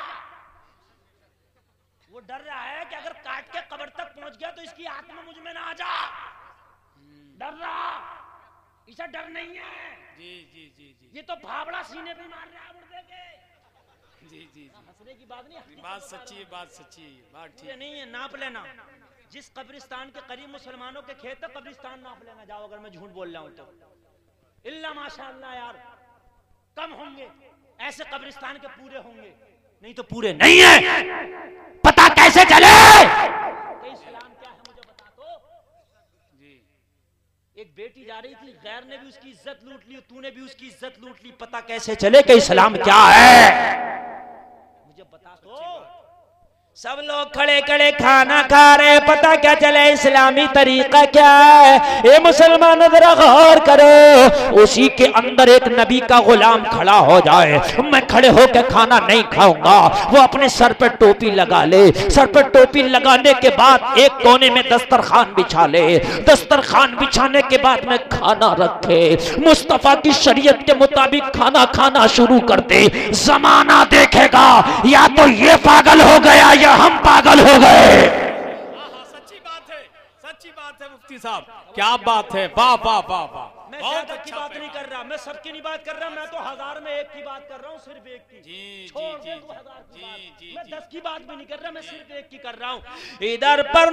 Speaker 2: वो डर रहा है कि अगर काट के कब्र तक पहुंच गया तो इसकी आत्मा मुझ में ना आ जा। डर रहा, इसे डर नहीं है।
Speaker 3: जी जी जी जी।
Speaker 2: ये तो फावड़ा सीने पे मार रहा है मुर्दे के।
Speaker 3: जी जी जी।
Speaker 2: हंसने की बात नहीं,
Speaker 3: बात सच्ची है, बात सच्ची है, बात ठीक
Speaker 2: नहीं है, नाप लेना। जिस कब्रिस्तान के करीब मुसलमानों के खेत है, कब्रिस्तान नाप लेना जाओ, अगर मैं झूठ बोल रहा हूं तो। इल्ला माशाअल्लाह यार, कम होंगे ऐसे कब्रिस्तान के पूरे होंगे, नहीं तो पूरे नहीं है। पता कैसे चले इस्लाम क्या है, मुझे बता दो। एक बेटी जा रही थी, गैर ने भी उसकी इज्जत लूट ली, तूने भी उसकी इज्जत लूट ली, पता कैसे चले कि इस्लाम क्या है, मुझे बता दो। सब लोग खड़े खड़े खाना खा रहे, पता क्या चले इस्लामी तरीका क्या है। ये मुसलमानों जरा गौर करो, उसी के अंदर एक नबी का गुलाम खड़ा हो जाए, मैं खड़े होकर खाना नहीं खाऊंगा, वो अपने सर पे टोपी लगा ले, सर पे टोपी लगाने के बाद एक कोने में दस्तरखान बिछा ले, दस्तरखान बिछाने के बाद में खाना रखे, मुस्तफा की शरीयत के मुताबिक खाना खाना शुरू कर दे। जमाना देखेगा या तो ये पागल हो गया या हम पागल हो गए।
Speaker 3: सच्ची बात है मुफ्ती साहब, क्या बात है, वाह वाह वाह वाह।
Speaker 2: मैं ज्यादा की बात नहीं कर रहा, मैं सबकी नहीं बात कर रहा, मैं तो 1000 में एक की बात कर रहा हूँ, सिर्फ एक की। छोड़ दे तू 1000 की बात, मैं 10 की बात भी नहीं कर रहा, मैं सिर्फ एक की कर रहा हूँ। इधर पर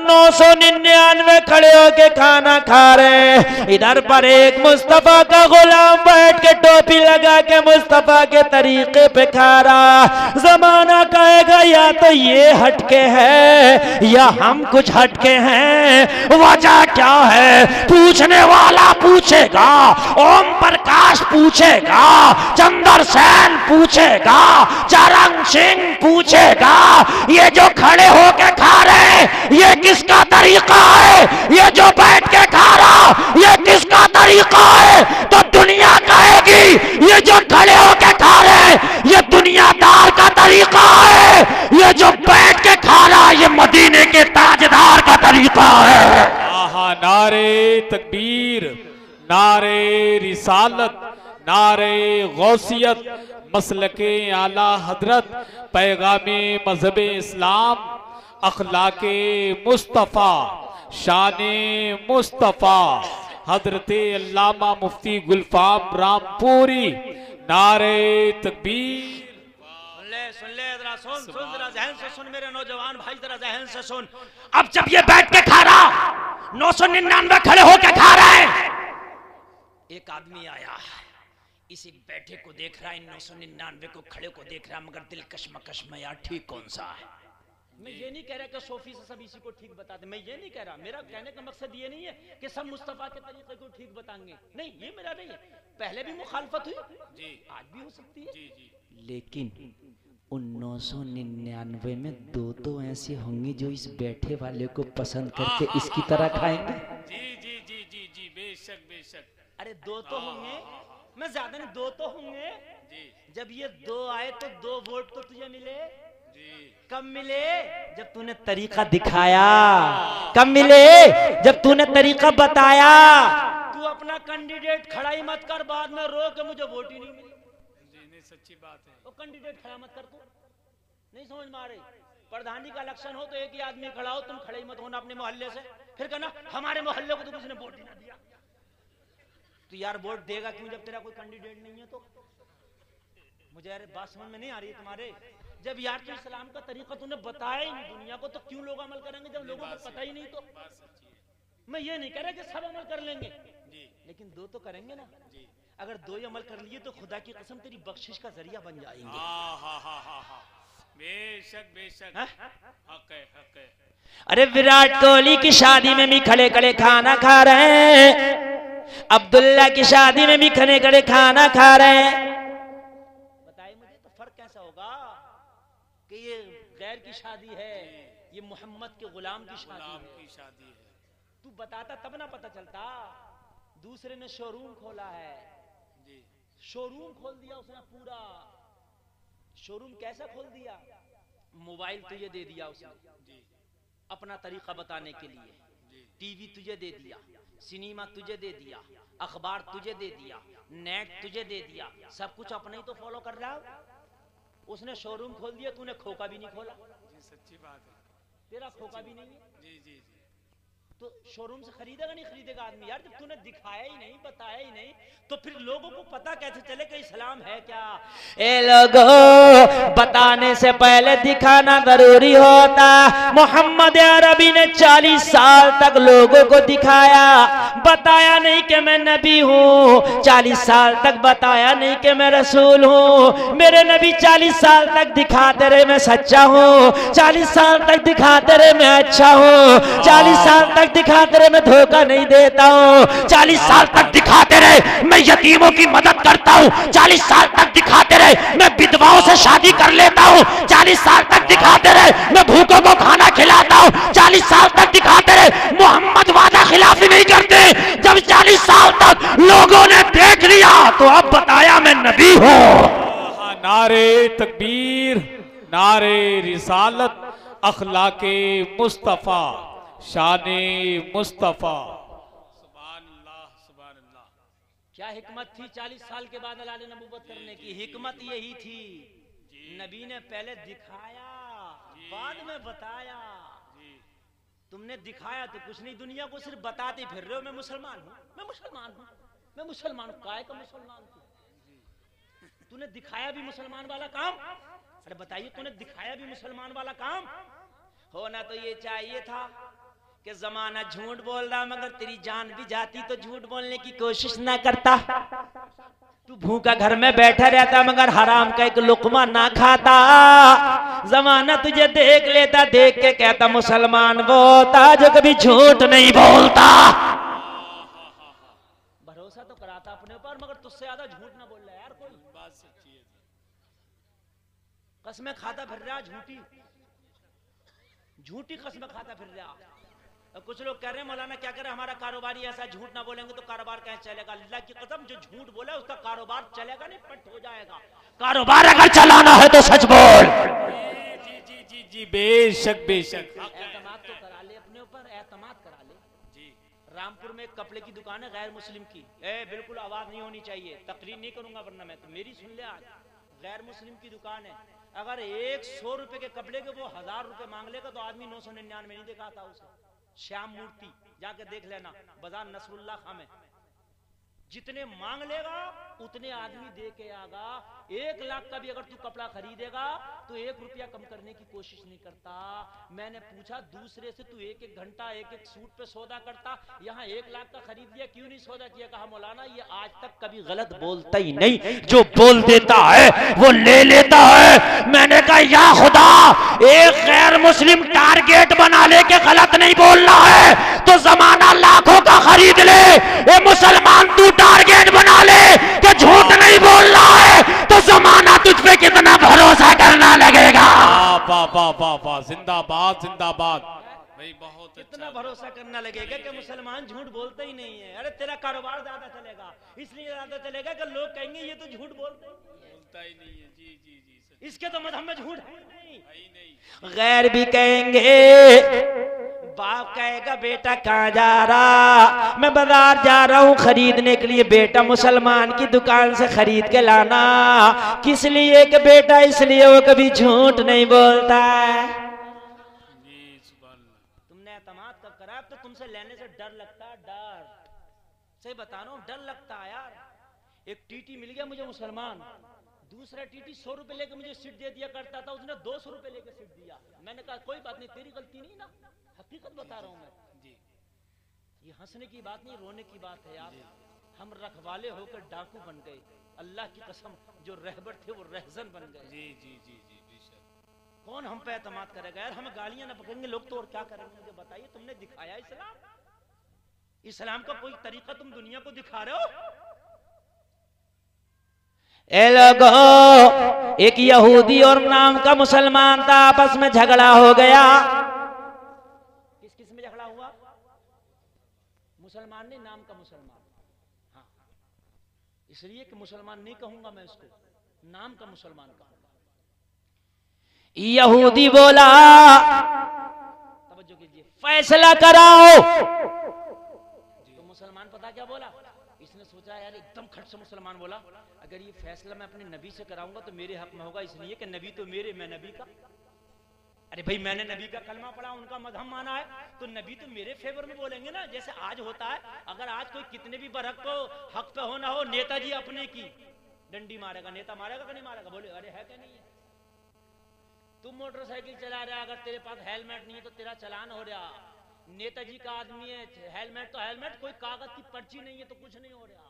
Speaker 2: 999 खड़े होके खाना खा रहे हैं, इधर पर एक मुस्तफा का गुलाम बैठ के टोपी लगा के मुस्तफा के तरीके पे खा रहा। जमाना कहेगा या तो ये हटके है या हम कुछ हटके हैं। वजह क्या है पूछने वाला पूछेगा, ओम प्रकाश पूछेगा, चंदर सेन पूछेगा, चरण सिंह पूछेगा, ये जो खड़े होके खा रहे ये किसका तरीका है, ये जो बैठ के खा रहा ये किसका तरीका है। तो दुनिया कहेगी ये जो खड़े होके खा रहे ये दुनियादार का तरीका है, ये जो बैठ के खा रहा ये मदीने के ताजदार का तरीका है।
Speaker 4: नारे तकबीर, नारे रिसालत, नारे गौसियत, मसलके आला हजरत, पैगामे मजहब इस्लाम, अखलाके मुस्तफ़ा, शाने मुस्तफ़ा, हजरत अल्लामा मुफ्ती गुलफाम रामपुरी, नारे तकबीर।
Speaker 2: सुन ले जरा, सुन जरा, जहन से सुन मेरे नौजवान भाई, जरा जहन से सुन। अब जब ये बैठ के खा रहा 999 खड़े होके खा रहा है, एक आदमी आया, इसी बैठे को देख रहा है, 999 को खड़े को देख रहा है, मगर दिल कशमकश में यार ठीक कौन सा है। मैं ये नहीं कह रहा कि सोफी से सब इसी को ठीक बता दे, मैं ये नहीं कह रहा, मेरा कहने का मकसद ये नहीं है कि सब मुस्तफा के तरीके को ठीक बताएंगे, नहीं ये मेरा नहीं है। पहले भी मुखालफत हुई जी, आज भी हो सकती है जी, जी। लेकिन उन 999 में दो तो ऐसे होंगे जो इस बैठे वाले को पसंद करके इसकी तरह खाएंगे।
Speaker 3: जी जी जी जी जी, बेशक बेशक।
Speaker 2: अरे दो तो होंगे, मैं ज्यादा नहीं, दो तो होंगे जी। जब ये दो आए तो 2 वोट तो तुझे मिले जी। कब मिले? जब तूने तरीका दिखाया। कब मिले? जब तूने तरीका बताया। तू अपना कैंडिडेट खड़ा ही मत कर, बाद में रो के मुझे वोट ही नहीं मिली।
Speaker 3: सच्ची बात है,
Speaker 2: वो कैंडिडेट खड़ा मत कर, तू नहीं समझ में आ रही। प्रधानी का इलेक्शन हो तो एक ही आदमी खड़ा हो, तुम खड़े ही मत होना अपने मोहल्ले से, फिर कहना हमारे मोहल्ले को तो किसी ने वोट ही ना दिया। तो यार वोट देगा क्यों जब तेरा कोई कैंडिडेट नहीं है? तो मुझे यार बात समझ में नहीं आ रही है तुम्हारे। जब यार तू इस्लाम का तरीका तूने बताया ही नहीं दुनिया को, तो क्यों लोग अमल करेंगे जब लोगों को पता ही नहीं? तो मैं ये नहीं कह रहा कि सब अमल कर लेंगे, लेकिन 2 तो करेंगे ना। अगर 2 ही अमल कर लिए तो खुदा की कसम तेरी बख्शिश का जरिया बन जाएंगे।
Speaker 3: बेशक बेशक, हक है, हक है।
Speaker 2: अरे विराट कोहली की शादी में भी खड़े खड़े खाना खा रहे हैं, अब्दुल्ला की शादी में भी खड़े खड़े खाना खा रहे हैं। बताइए मुझे तो फर्क कैसा होगा कि ये गैर की शादी है, ये मोहम्मद के गुलाम की शादी है। तू बताता तब ना पता चलता। दूसरे ने शोरूम खोला है, शोरूम खोल दिया उसने पूरा। शोरूम कैसा खोल दिया? मोबाइल तुझे दे दिया उसने अपना तरीका बताने के लिए, टीवी तुझे दे दिया, सिनेमा तुझे दे दिया, अखबार तुझे दे दिया, नेट तुझे दे दिया, सब कुछ अपने ही तो फॉलो कर रहा है। उसने शोरूम खोल दिया, तूने खोका भी नहीं खोला।
Speaker 3: जी सच्ची बात है,
Speaker 2: तेरा खोका भी नहीं है।
Speaker 3: जी जी जी।
Speaker 2: तो शोरूम से खरीदेगा नहीं खरीदेगा आदमी यार, जब तूने दिखाया ही नहीं, बताया ही नहीं, तो फिर लोगों को पता कैसे चले कि इस्लाम है क्या? ए लोगों, बताने से पहले दिखाना जरूरी होता। मोहम्मद अरबी ने 40 साल तक लोगों को दिखाया, बताया नहीं कि मैं नबी हूँ। 40 साल तक बताया नहीं कि मैं रसूल हूँ। मेरे नबी 40 साल तक दिखाते रहे मैं सच्चा हूँ, 40 साल तक दिखाते रहे मैं अच्छा हूँ, 40 साल तक दिखाते रहे मैं धोखा नहीं देता हूँ, 40 साल तक दिखाते रहे मैं यतीमों की मदद करता हूँ, 40 साल तक दिखाते रहे मैं विधवाओं से शादी कर लेता हूँ, 40 साल तक दिखाते रहे मैं भूखों को खाना खिलाता हूँ, 40 साल तक दिखाते रहे मोहम्मद वादा खिलाफी नहीं करते। जब 40 साल तक लोगों ने देख लिया तो अब बताया मैं नबी हूँ।
Speaker 4: नारे तकबीर, नारे रिसालत, अखलाके मुस्तफ़ा, शाने मुस्तफ़ा।
Speaker 2: क्या हिकमत थी 40 साल के बाद अल्लाह ने नबूवत करने की? हिकमत यही थी, नबी ने पहले दिखाया बाद में बताया। तुमने दिखाया तो कुछ नहीं, दुनिया को सिर्फ बताते फिर रहे हो मैं मुसलमान हूँ, मैं मुसलमान हूँ, मैं मुसलमान हूँ। काय का मुसलमान तू? तूने दिखाया भी मुसलमान वाला काम? अरे बताइए, तूने दिखाया भी मुसलमान वाला काम? होना तो ये चाहिए था कि जमाना झूठ बोल रहा मगर तेरी जान भी जाती तो झूठ बोलने की कोशिश ना करता। तू भूखा घर में बैठा रहता मगर हराम का एक लुकमा ना खाता। जमाना तुझे देख लेता, देख के कहता मुसलमान बोलता जो कभी झूठ नहीं बोलता। भरोसा तो कराता अपने ऊपर मगर तुझसे ज्यादा झूठ ना बोल रहा यार कोई। बात सच्ची है। कसमें खाता फिर रहा, झूठी झूठी कसमें खाता फिर रहा। कुछ लोग कह रहे हैं मौलाना क्या करे, हमारा कारोबारी ऐसा झूठ ना बोलेंगे तो कारोबार कैसे चलेगा? अल्लाह की कसम, जो झूठ बोला उसका कारोबार चलेगा नहीं, पट हो जाएगा। कारोबार अगर चलाना है तो सच बोल।
Speaker 4: जी जी जी जी बेशक बेशक।
Speaker 2: एतमाद तो करा ले अपने ऊपर, एतमाद करा ले जी। रामपुर में एक कपड़े की दुकान है गैर मुस्लिम की, बिल्कुल आवाज नहीं होनी चाहिए, तकरीर नहीं करूंगा वरना मैं तो मेरी सुन ले। आज गैर मुस्लिम की दुकान है, अगर 100 रुपए के कपड़े के वो 1000 रुपए मांग लेगा तो आदमी 999 नहीं दिखाता उसे। श्याम मूर्ति जाके देख लेना, बाजार नसरुल्लाह खां में, जितने मांग लेगा उतने आदमी दे के आगा। 1 लाख का भी अगर तू कपड़ा खरीदेगा तो 1 रुपया कम करने की कोशिश नहीं करता। मैंने पूछा दूसरे से, तू 1-1 घंटा 1-1 सूट पे सौदा करता, यहाँ 1 लाख का खरीद लिया, क्यों नहीं सौदा किया? कहा मौलाना ये आज तक कभी गलत बोलता ही नहीं, जो बोल देता है वो ले लेता है। मैंने कहा या खुदा, एक गैर मुस्लिम टारगेट बना ले के गलत नहीं बोलना है तो जमाना लाखों का खरीद ले। ए मुसलमान तू टारगेट बना ले कि झूठ नहीं बोलना है तो जमाना तुझ पे कितना भरोसा करना लगेगा।
Speaker 4: वाह वाह वाह वाह, जिंदाबाद जिंदाबाद भाई, बहुत
Speaker 2: कितना भरोसा करना लगेगा कि मुसलमान झूठ बोलते ही नहीं है। अरे तेरा कारोबार ज्यादा चलेगा, इसलिए ज्यादा चलेगा कि लोग कहेंगे ये तो झूठ बोलता ही नहीं है। जी जी जी, इसके तो मजहब में झूठ है नहीं। गैर भी कहेंगे, बाप कहेगा बेटा कहाँ जा रहा? मैं बाजार जा रहा हूँ खरीदने के लिए। बेटा मुसलमान की दुकान से खरीद के लाना। किस लिए? कि बेटा इसलिए वो कभी झूठ नहीं बोलता है। तुमने एतमाद कब करा? अब तो तुमसे लेने से डर लगता है, डर सही बता रहा हूँ, डर लगता है यार। एक टीटी मिल गया मुझे मुसलमान, दूसरा टीटी 100 रुपए लेके मुझे सीट दे दिया करता था, उसने 200 रुपए लेके सीट दिया। मैंने कहा कोई बात नहीं, तेरी गलती नहीं ना, हकीकत बता रहा हूं मैं जी। ये हंसने की बात नहीं, रोने की बात है यार। हम रखवाले होकर डाकू बन गए, अल्लाह की कसम जो रहबर थे वो रहजन बन गए। जी जी जी जी बेशक। कौन हम पे एतमाद करेगा यार? हम गालियां ना पकड़ेंगे लोग तो और क्या करेंगे? मुझे बताइए, तुमने दिखाया इस्लाम, इस्लाम का कोई तरीका तुम दुनिया को दिखा रहे हो? ए लोगों, एक यहूदी और नाम का मुसलमान था, आपस में झगड़ा हो गया। किस किस में झगड़ा हुआ? मुसलमान ने नाम का मुसलमान। हाँ, इसलिए कि मुसलमान नहीं कहूंगा मैं इसको, नाम का मुसलमान कहूंगा। यहूदी बोला, तवज्जो कीजिए, फैसला कराओ। तो मुसलमान पता क्या बोला? इसने सोचा यार एकदम खट से मुसलमान बोला, अगर ये फैसला मैं अपने नबी से कराऊंगा तो मेरे हक में होगा, इसलिए कि नबी तो मेरे, मैं नबी का। अरे भाई मैंने नबी का कलमा पढ़ा, उनका मजहब माना है, तो नबी तो मेरे फेवर में बोलेंगे ना। जैसे आज होता है, अगर आज कोई कितने भी बरहक को हक पे हो ना हो, नेताजी अपने की डंडी मारेगा, नेता मारेगा कि नहीं मारेगा? बोले अरे है क्या नहीं है? तुम मोटरसाइकिल चला रहा, अगर तेरे पास हेलमेट नहीं है तो तेरा चालान हो रहा। नेताजी का आदमी है, हेलमेट तो हेलमेट, कोई कागज की पर्ची नहीं है तो कुछ नहीं हो रहा,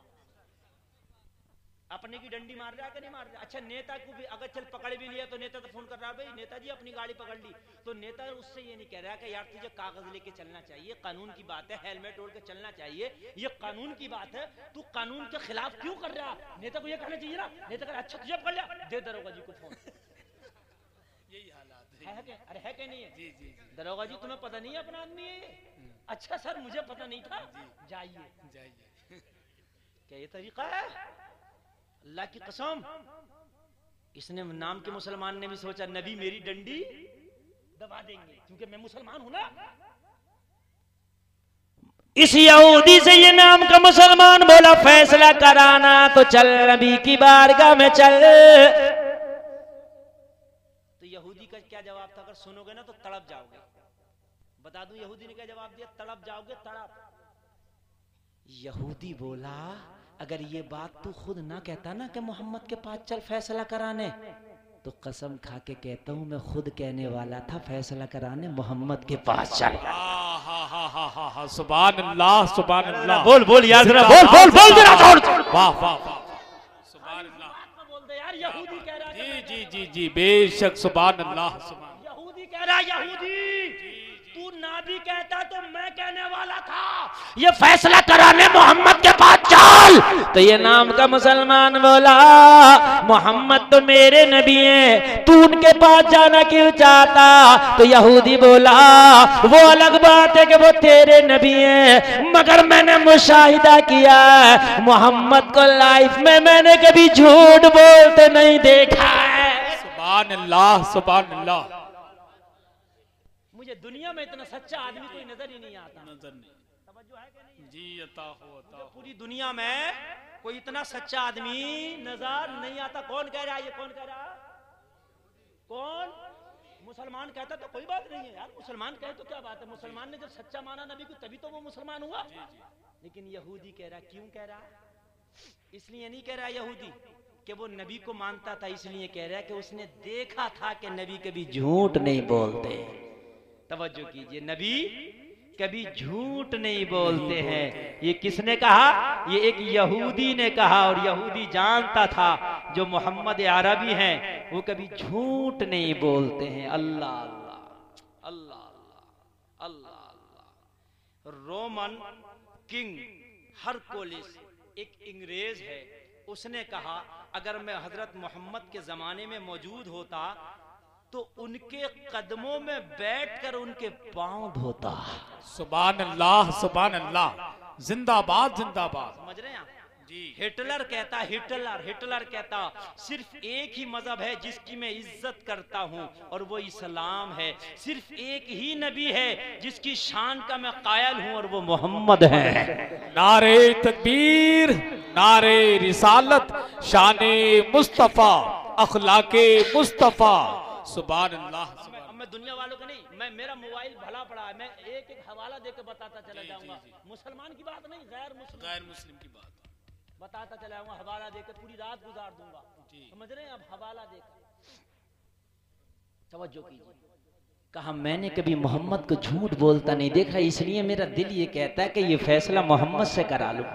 Speaker 2: अपने की डंडी मार रहा है कि नहीं मार रहा? अच्छा नेता को भी अगर चल पकड़ भी लिया तो नेता तो फोन कर रहा है, भाई नेताजी अपनी गाड़ी पकड़ ली, तो नेता उससे ये नहीं कह रहा कि यार तुझे कागज लेके चलना चाहिए, कानून की बात है, हेलमेट ओढ़ के चलना चाहिए, ये कानून की बात है, तू कानून के खिलाफ क्यों कर रहा? नेता को ये कहना चाहिए ना, नेता कह अच्छा तुझे पकड़ लिया, दे दरोगा जी को फोन।
Speaker 3: यही हालात
Speaker 2: है क्या? अरे है क्या नहीं है?
Speaker 3: जी जी
Speaker 2: दरोगा जी तुम्हें पता नहीं है अपना आदमी है? अच्छा सर मुझे पता नहीं था, जाइए
Speaker 3: जाइए।
Speaker 2: क्या ये तरीका है? अल्लाह की कसम, इसने नाम के मुसलमान ने भी सोचा नबी मेरी डंडी दबा देंगे क्योंकि मैं मुसलमान हूं ना। इस यहूदी से ये नाम का मुसलमान बोला फैसला कराना तो चल नबी की बारगाह में चल। तो यहूदी का क्या जवाब था? अगर सुनोगे ना तो तड़प जाओगे। बता दूं यहूदी ने क्या जवाब दिया? तड़प जाओगे, तड़प। यहूदी बोला अगर ये बात तू खुद ना कहता ना कि मोहम्मद के पास चल फैसला कराने, तो कसम खा के कहता हूं मैं खुद कहने वाला था फैसला कराने मोहम्मद के पास चल।
Speaker 4: सुभान अल्लाह, सुभान अल्लाह।
Speaker 2: बोल बोल यार जरा, बोल बोल बोल जरा,
Speaker 4: वाह वाह वाह, सुभान अल्लाह।
Speaker 2: बोल दे यार, यहूदी कह रहा है।
Speaker 4: जी जी जी जी बेशक, सुभान अल्लाह, सुभान।
Speaker 2: यहूदी कह रहा है, यहूदी तू ना भी कहता तो मैं कहने वाला था ये फैसला कराने मोहम्मद के पास चल। तो ये नाम का मुसलमान बोला मोहम्मद तो मेरे नबी हैं, तू उनके पास जाना क्यों चाहता? तो यहूदी बोला वो अलग बात है कि वो तेरे नबी हैं, मगर मैंने मुशाहिदा किया है मोहम्मद को लाइफ में मैंने कभी झूठ बोलते नहीं देखा है।
Speaker 4: सुभान अल्लाह, सुभान अल्लाह।
Speaker 2: मुझे दुनिया में इतना सच्चा आदमी कोई नजर ही नहीं आता।
Speaker 3: नजर नहीं।
Speaker 2: तवज्जो है कि नहीं?
Speaker 3: जी अता हो।
Speaker 2: पूरी दुनिया में कोई इतना सच्चा आदमी नजर नहीं आता। कौन कह रहा है ये? कौन कह रहा? कौन? मुसलमान कहता तो कोई बात नहीं है यार, मुसलमान कहे तो क्या बात है? मुसलमान ने जब सच्चा माना नबी को तभी तो वो मुसलमान हुआ। लेकिन यहूदी कह रहा, क्यों कह रहा? इसलिए नहीं कह रहा यहूदी कि वो नबी को मानता था, इसलिए कह रहा है कि उसने देखा था कि नबी कभी झूठ नहीं बोलते। तवज्जो कीजिए, नबी कभी झूठ नहीं बोलते हैं। ये किसने कहा? ये एक यहूदी ने कहा, और यहूदी जानता था जो मोहम्मद अरबी हैं वो कभी झूठ नहीं बोलते हैं। Allah Allah Allah Allah Allah Allah. Roman king Hercules एक अंग्रेज है, उसने कहा अगर मैं हजरत मोहम्मद के जमाने में मौजूद होता तो उनके कदमों में बैठकर उनके पांव धोता।
Speaker 4: सुभान अल्लाह, सुभान अल्लाह। जिंदाबाद, जिंदाबाद।
Speaker 2: समझ रहे हैं आप? जी। हिटलर कहता, हिटलर कहता सिर्फ एक ही मजहब है जिसकी मैं इज्जत करता हूं और वो इस्लाम है। सिर्फ एक ही नबी है जिसकी शान का मैं कायल हूं और वो मोहम्मद है।
Speaker 4: नारे तकबीर, नारे रिसालत, शाने मुस्तफा, अखलाके मुस्तफा। सुभान अल्लाह।
Speaker 2: अब मैं दुनिया वालों को नहीं, मैं मेरा मोबाइल भला पड़ा है, मैं एक एक हवाला देकर बताता चला जाऊंगा। मुसलमान की बात नहीं, गैर मुस्लिम की बात बताता चला जाऊंगा, हवाला देकर पूरी रात गुजार दूंगा। समझ रहे हैं? अब हवाला देकर तवज्जो कीजिए। कहा मैंने कभी मोहम्मद को झूठ बोलता नहीं देखा, इसलिए मेरा दिल ये कहता है कि ये फैसला मोहम्मद से करा लूं।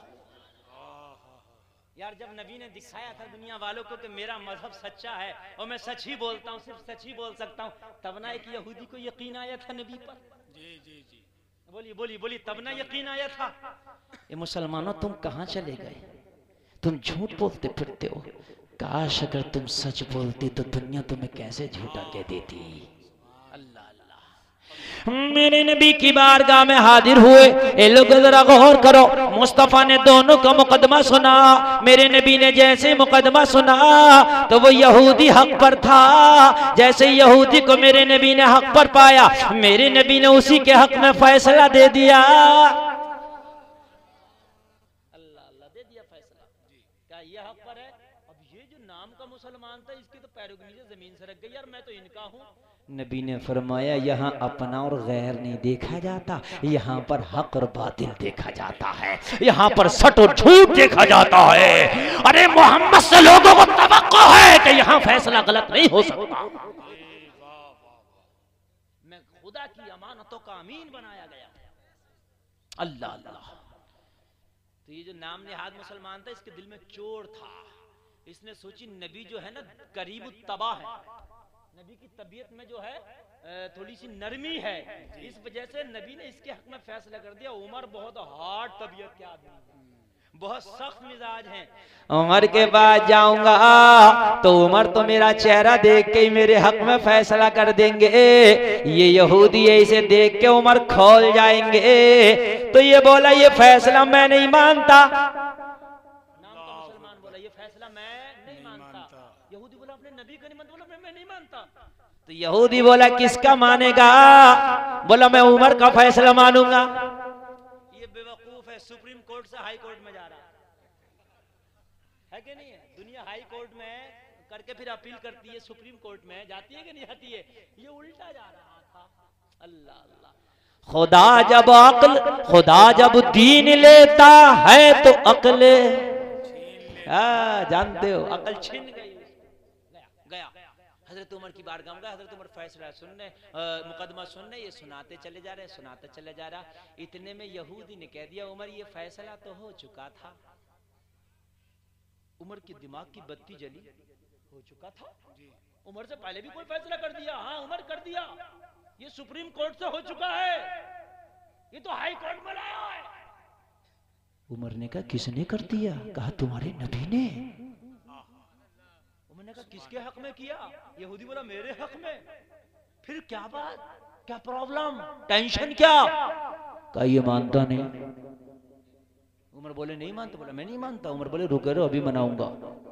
Speaker 2: यार जब नबी ने दिखाया था दुनिया वालों को कि मेरा मजहब सच्चा है और मैं सच ही बोलता हूँ, सिर्फ सच ही बोल सकता हूँ, तब ना एक यहूदी को यकीन आया था नबी पर।
Speaker 3: जी जी जी।
Speaker 2: बोलिए बोलिए बोलिए, तब ना यकीन आया था। ये मुसलमानों तुम कहाँ चले गए? तुम झूठ बोलते फिरते हो। काश अगर तुम सच बोलती तो दुनिया तुम्हें कैसे झूठा कह देती। अल्लाह अल्लाह। मेरे नबी की बारगाह में हाजिर हुए। ए लोग जरा गौर करो, मुस्तफा ने दोनों का मुकदमा सुना। मेरे नबी ने जैसे मुकदमा सुना तो वो यहूदी हक पर था। जैसे यहूदी को मेरे नबी ने हक पर पाया, मेरे नबी ने उसी के हक में फैसला दे दिया। अल्लाह अल्लाह, दे दिया फैसला। क्या ये हक पर है? अब ये जो नाम का मुसलमान था इसकी तो पैरों के नीचे जमीन सरक गई। यार मैं तो इनका हूँ, नबी ने फरमाया यहाँ अपना और गैर नहीं देखा जाता, यहाँ पर हक और बातिल देखा जाता है, यहाँ पर सच और झूठ देखा जाता है। अरे मोहम्मद से लोगों को तवक्को है कि यहाँ फैसला गलत नहीं हो सकता। मैं खुदा की अमानतों का अमीन बनाया गया। अल्लाह अल्लाह। तो ये जो नाम निहाद मुसलमान था, इसके दिल में चोर था। इसने सोची नबी जो है ना करीब तबाह है, नबी की तबीयत में जो है थोड़ी सी नरमी है, इस वजह से नबी ने इसके हक में फैसला कर दिया। उमर बहुत हार्ड तबीयत के आदमी, बहुत सख्त मिजाज हैं। उमर के बाद जाऊंगा तो उमर तो मेरा चेहरा देख के ही मेरे हक में फैसला कर देंगे। ये यहूदी है, इसे देख के उमर खोल जाएंगे। तो ये बोला ये फैसला मैं नहीं मानता। नाम तो मुसलमान बोला ये फैसला मैं नहीं मानता। यहूदी बोला अपने नबी का नहीं मानता। बोला मैं नहीं मानता। तो यहूदी बोला किसका मानेगा? बोला मैं उमर का फैसला मानूंगा। ये बेवकूफ है, सुप्रीम कोर्ट से हाई कोर्ट में जा रहा है कि नहीं है? दुनिया हाई कोर्ट में करके फिर अपील करती है, सुप्रीम कोर्ट में जाती है कि नहीं जाती है? ये उल्टा जा रहा था। अल्लाह अल्लाह। खुदा जब दीन लेता है तो अक्ल जानते हो अक्ल छिन गई। गया हजरत उमर की बारगाह में गया। हजरत उमर फैसला सुनने, मुकदमा सुनने, ये सुनाते चले जा रहे, सुनाते चले जा रहा। इतने में यहूदी ने कह दिया उमर ये फैसला तो हो चुका था। उमर के दिमाग की बत्ती जली, हो चुका था। उमर से पहले भी कोई फैसला कर दिया? हाँ उमर कर दिया। ये सुप्रीम कोर्ट से हो चुका है, ये तो हाई कोर्ट में लाया है। उमर ने कहा किसने कर दिया? कहा तुम्हारे नबी ने। उमर ने कहा किसके हक में किया? यहूदी बोला मेरे हक में। फिर क्या बात, क्या प्रॉब्लम, टेंशन क्या? कहा ये मानता नहीं। उमर बोले नहीं मानता। बोला मैं नहीं मानता। उमर बोले रुक रो अभी मनाऊंगा।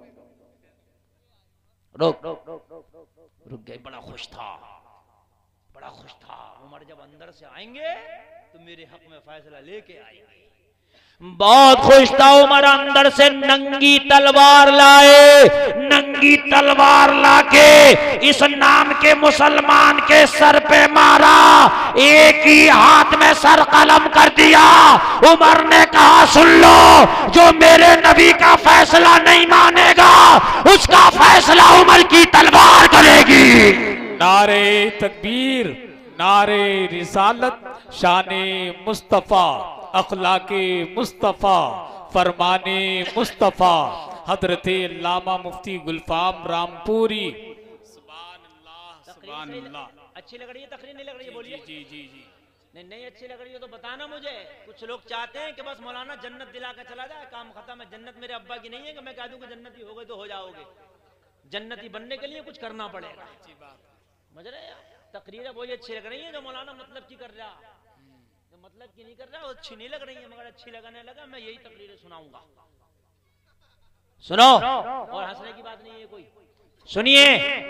Speaker 2: रुक गए। बड़ा खुश था, बड़ा खुश था। उमर जब अंदर से आएंगे तो मेरे हक में फैसला लेके आएंगे। बहुत खुश था उमर। अंदर से नंगी तलवार लाए। नंगी तलवार लाके इस नाम के मुसलमान के सर पे मारा। एक ही हाथ में सर कलम कर दिया। उमर ने कहा सुन लो, जो मेरे नबी का फैसला नहीं मानेगा उसका फैसला उमर की तलवार करेगी।
Speaker 4: नारे तकबीर, नारे रिसालत, शाने मुस्तफा, अखलाके मुस्तफा, फरमाने मुस्तफा, हजरत अल्लामा मुफ्ती गुलफाम रामपुरी। सुभान अल्लाह, सुभान अल्लाह।
Speaker 2: अच्छी लग रही है तकरीर? नहीं लग रही है? बोलिए।
Speaker 4: जी जी जी।
Speaker 2: नहीं अच्छी लग रही है तो बताना मुझे। कुछ लोग चाहते हैं कि बस मौलाना जन्नत दिला कर चला जाए, काम खत्म है। जन्नत मेरे अब्बा की नहीं है कि मैं कह दूं कि जन्नती हो गए तो हो जाओगे। जन्नती बनने के लिए कुछ करना पड़ेगा। समझ रहे हैं? तकरीरें वही अच्छी लग रही है जो मौलाना मतलब की कर रहा, जो मतलब की नहीं कर रहा वो अच्छी नहीं लग रही है। मगर अच्छी लगने लगा मैं यही तकरीरें सुनाऊंगा। सुनो, और हंसने की बात नहीं है कोई। सुनिए,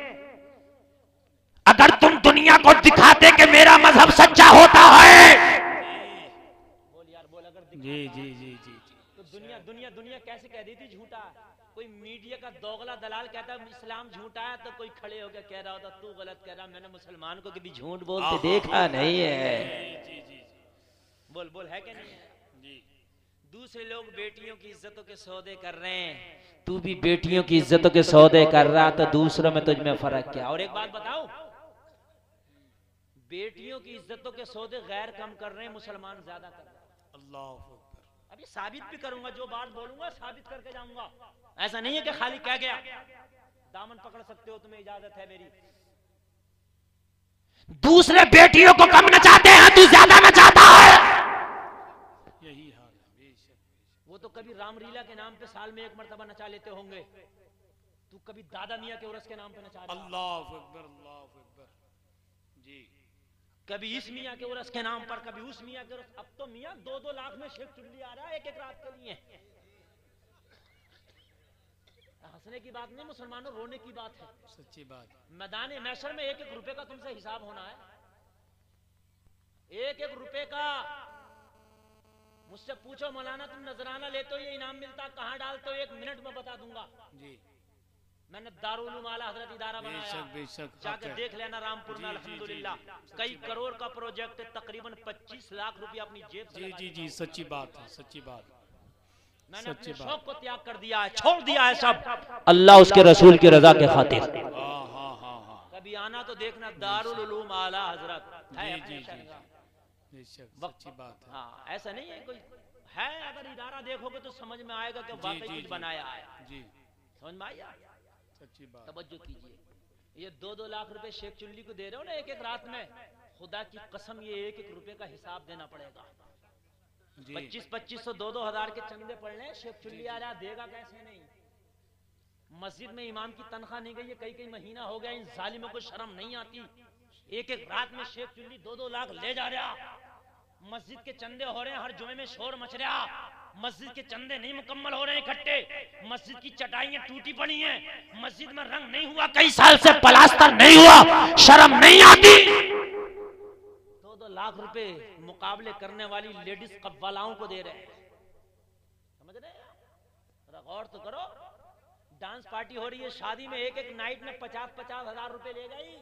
Speaker 2: अगर तुम दुनिया को दिखाते कि मेरा मजहब सच्चा होता है, बोल यार बोल, अगर
Speaker 4: जी जी जी जी
Speaker 2: तो दुनिया दुनिया दुनिया कैसे कह दी थी झूठा? कोई मीडिया का दोगला दलाल कहता है इस्लाम झूठा है तो कोई खड़े होकर कह रहा होता तू गलत कह रहा। मैंने मुसलमान को कभी झूठ बोलते देखा नहीं है।
Speaker 4: जी जी।
Speaker 2: बोल बोल, है कि नहीं है?
Speaker 4: जी।
Speaker 2: दूसरे लोग बेटियों की इज्जतों के सौदे कर रहे हैं, तू भी बेटियों की इज्जतों के सौदे कर रहा, तो दूसरों में तुझ में फर्क क्या? और एक बात बताओ, बेटियों की इज्जतों के सौदे गैर कम कर रहे हैं, मुसलमान ज्यादा कर रहे हैं।
Speaker 4: अल्लाह
Speaker 2: अभी साबित भी करूंगा, जो बात बोलूंगा साबित करके जाऊंगा। ऐसा नहीं है कि खाली कह गया। दामन पकड़ सकते हो, तुम्हें इजाजत है मेरी। दूसरे बेटियों को कम नचाते हैं, तू ज्यादा नचाता है।
Speaker 4: यही हाल है। बेशक।
Speaker 2: वो तो कभी रामलीला के नाम पे साल में एक मर्तबा नचा लेते होंगे, तू कभी दादा मियां के उर्स के नाम पे नचा रहा।
Speaker 4: अल्लाह अकबर, अल्लाह अकबर। जी।
Speaker 2: कभी इस मियां के उर्स के नाम पर, कभी उस मियां के उर्स। अब तो मियां 2-2 लाख में शेख चुल्ली आ रहा है एक एक रात के लिए। हंसने की बात नहीं मुसलमानों, रोने की बात है।
Speaker 4: सच्ची बात।
Speaker 2: मैदान महशर में 1-1 रुपए का तुमसे हिसाब होना है। 1-1 रुपए का। मुझसे पूछो मौलाना तुम नजराना लेते हो ये इनाम मिलता कहां डालते हो, 1 मिनट में बता दूंगा।
Speaker 4: जी।
Speaker 2: मैंने दारुल उलूम आला हजरत इदारा बनाया,
Speaker 4: बेशक
Speaker 2: जाके देख लेना रामपुर में अल्हम्दुलिल्लाह कई करोड़ का प्रोजेक्ट है, तकरीबन 25 लाख रुपया अपनी जेब से
Speaker 4: जी जी जी, सच्ची बात है, सच्ची बात।
Speaker 2: मैंने अपने शौक को त्याग कर दिया है, छोड़ दिया है सब अल्लाह उसके रसूल की रजा के खातिर। कभी आना तो देखना दारुल उलूम आला हजरत है
Speaker 4: जी जी
Speaker 2: अपने
Speaker 4: जी,
Speaker 2: वक्त।
Speaker 4: सच्ची बात है।
Speaker 2: हाँ ऐसा नहीं है कोई है, अगर इदारा देखोगे तो समझ में आएगा कि वाकई कुछ बनाया है।
Speaker 4: जी
Speaker 2: समझ में आया?
Speaker 4: सच्ची बात।
Speaker 2: तवज्जो कीजिए, ये 2-2 लाख रुपए शेख चुल्ली को दे रहे हो ना एक एक रात में, खुदा की कसम ये 1-1 रुपए का हिसाब देना पड़ेगा। 2500 2-2 हजार के चंदे पड़ने, शेख चुल्ली आ रहा देगा कैसे नहीं? मस्जिद में इमाम की तनख्वाह नहीं गई है, कई महीना हो गया, इन जालिमों को शर्म नहीं आती। एक एक रात में शेख चुल्ली 2-2 लाख ले जा रहा, मस्जिद के चंदे हो रहे हैं, हर जुमे में शोर मच रहा, मस्जिद के चंदे नहीं मुकम्मल हो रहे हैं इकट्ठे, मस्जिद की चटाइयां टूटी पड़ी हैं, मस्जिद में रंग नहीं हुआ, कई साल से प्लास्टर नहीं हुआ, शर्म नहीं आती। 2-2 लाख रुपए मुकाबले करने वाली लेडीज कव्वालाओं को दे रहे हैं, समझ रहे हैं? जरा गौर तो करो, डांस पार्टी हो रही है, शादी में एक एक नाइट में 50-50 हजार रुपए ले गई।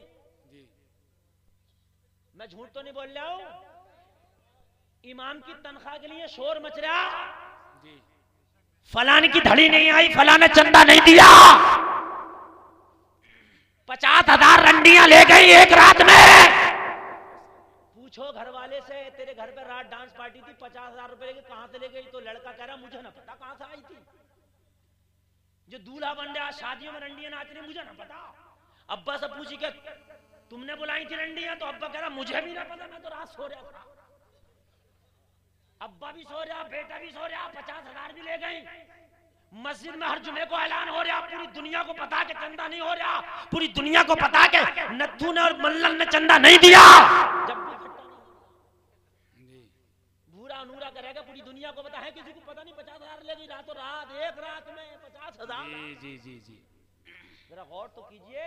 Speaker 2: मैं झूठ तो नहीं बोल रहा हूं, इमाम की तनख्वाह के लिए शोर मच रहा, फलाने की धड़ी नहीं आई, फलाने चंदा नहीं दिया, 50,000 रंडियां ले गई एक रात में। पूछो घर वाले से, तेरे घर पे रात डांस पार्टी थी, 50,000 रुपए लेके कहां से ले गई? तो लड़का कह रहा मुझे ना पता कहां से आई थी, जो दूल्हा बन रहा शादियों में रंडियां नाच रही मुझे ना पता। अब्बा से पूछी कि तुमने बुलाई थी रंडियां? तो अब्बा कह रहा मुझे भी ना पता, मैं तो रात सो रहा था। अब्बा भी सो रहा, बेटा भी सो रहा, 50,000 भी ले गई। मस्जिद में हर जुमे को ऐलान हो रहा, पूरी दुनिया को पता कि चंदा नहीं हो रहा, पूरी दुनिया को पता कि नत्थू ने और मल्लन ने चंदा नहीं दिया। जब भी भूरा नूरा करेगा, पूरी दुनिया को पता है, किसी को पता नहीं 50,000 ले गई रातों रात, एक रात में 50,000।
Speaker 4: जी जी जी,
Speaker 2: जरा गौर तो कीजिए,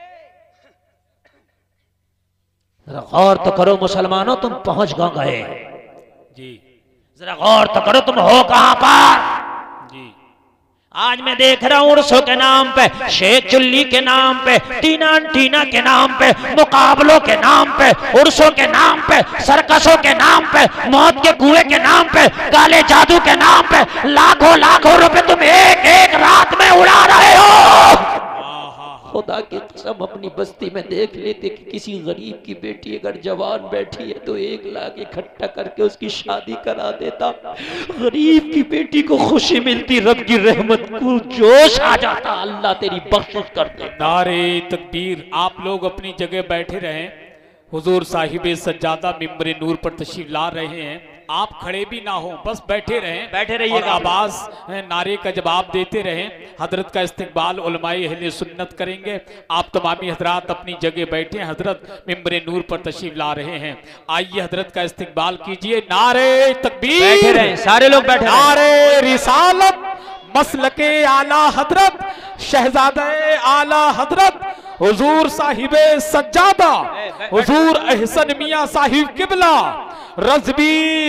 Speaker 2: जरा गौर तो करो मुसलमानों, तुम पहुंच गए
Speaker 4: जी,
Speaker 2: जरा गौर तो करो तुम हो कहां पर जी। आज मैं देख रहा हूं उर्सों के नाम पे, शेख चुल्ली के नाम पे, टीना के नाम पे, मुकाबलों के नाम पे, उर्सों के नाम पे, सर्कसों के नाम पे, मौत के कुएं के नाम पे, काले जादू के नाम पे लाखों रुपए तुम एक एक रात में उड़ा रहे हो। खुदा की कसम अपनी बस्ती में देख लेते कि किसी गरीब की बेटी अगर जवान बैठी है तो 1 लाख इकट्ठा करके उसकी शादी करा देता, गरीब की बेटी को खुशी मिलती, रब की रहमत को जोश आ जाता, अल्लाह तेरी बख्शिश कर दे।
Speaker 4: नारे तकबीर। आप लोग अपनी जगह बैठे रहें, हुजूर साहिब सज्जादा मिंबर नूर पर तशरीफ ला रहे हैं, आप खड़े भी ना हो, बस बैठे रहें, बैठे रहिए, आवाज नारे का जवाब देते रहें। हजरत का इस्तकबाल उलमाए अहले सुन्नत करेंगे। आप तमामी हजरात अपनी जगह बैठे, हजरत मिंबर नूर पर तशरीफ ला रहे हैं, आइए हजरत का इस्तकबाल कीजिए। नारे तकबीर,
Speaker 2: बैठे रहें, सारे लोग बैठे,
Speaker 4: नारे रिसालत, मसलके आला हजरत, शहजादे आला हजरत हुजूर साहिब सज्जादा, हुजूर अहसन मियां साहिब किबला, रज़बी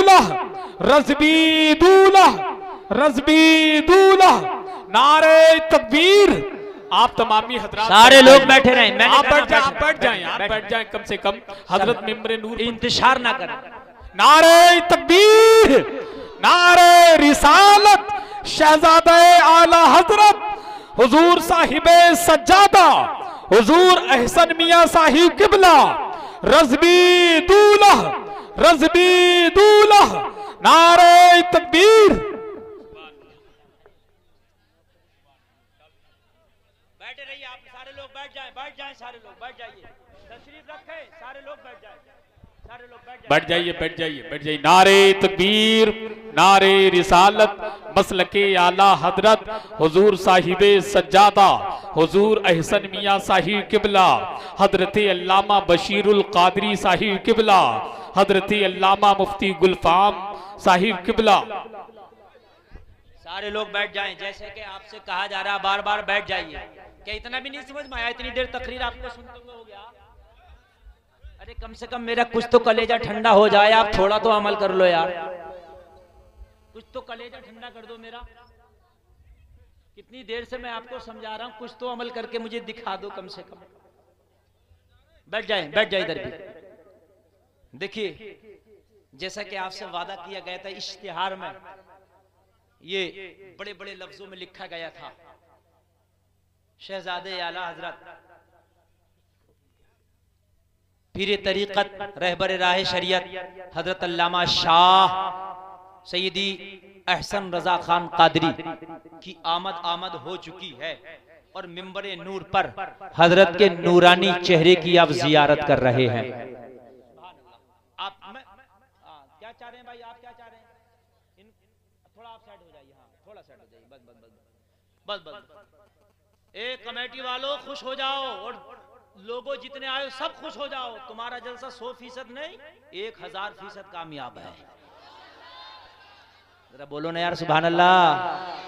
Speaker 4: दूल्हा, नारे तकबीर। आप तमामी हजरात
Speaker 2: सारे लोग बैठे रहें,
Speaker 4: आप बैठ जाएं, कम से कम हजरत मिंबर नूर
Speaker 2: इंतजार ना करें।
Speaker 4: नारे तकबीर, नारे रिसालत, शहजादे आला हजरत हुजूर साहिबे सज्जादा, हुजूर अहसन मियां साहिब किबला, रज़बी दूल्हा, नारे तकबीर। बैठे रहिए आप, सारे लोग बैठ जाएं, सारे लोग बैठ जाइए, तशरीफ रखें, सारे लोग बैठ जाएं, सारे लोग बैठ जाइए। नारे तकबीर, नारे रिसालत, मसलके आला हजरत हुजूर साहिबे सज्जादा, हुजूर अहसन मियां साहिब किबला, हजरत अल्लामा बशीरुल कादरी साहिब किबला, हजरत अल्लामा मुफ्ती गुलफाम साहिब किबला।
Speaker 2: सारे लोग बैठ जाएं, जैसे कि आपसे कहा जा रहा, बार बार बैठ जाइए। क्या इतना भी नहीं समझ में आया? इतनी देर तकरीर आपको सुनते हुए हो गया? अरे कम से कम मेरा कुछ तो कलेजा ठंडा हो जाए, आप थोड़ा तो अमल कर लो यार, कुछ तो कलेजा ठंडा कर दो मेरा। कितनी देर से मैं आपको समझा रहा हूं, कुछ तो अमल करके मुझे दिखा दो कम से कम। बैठ जाए इधर भी। देखिए, जैसा कि आपसे वादा किया गया था, इश्तिहार में ये बड़े बड़े लफ्जों में लिखा गया था, शहजादे आला हजरत पीर तरीक़त रहबर राह शरीयत हजरत अल्लामा शाह सैयदी अहसन रजा खान कादरी की आमद हो चुकी है और मिंबर नूर पर हजरत के नूरानी चेहरे की आप जियारत कर रहे हैं। आप क्या चाह रहे हैं भाई, आप क्या चाह रहे हैं? थोड़ा आप साइड हो जाइए, हाँ थोड़ा साइड हो जाइए, बस। एक कमेटी वालों खुश हो जाओ और लोगों जितने आए सब खुश हो जाओ। तुम्हारा जलसा 100% नहीं 1000% कामयाब है। जरा बोलो ना यार सुभान अल्लाह।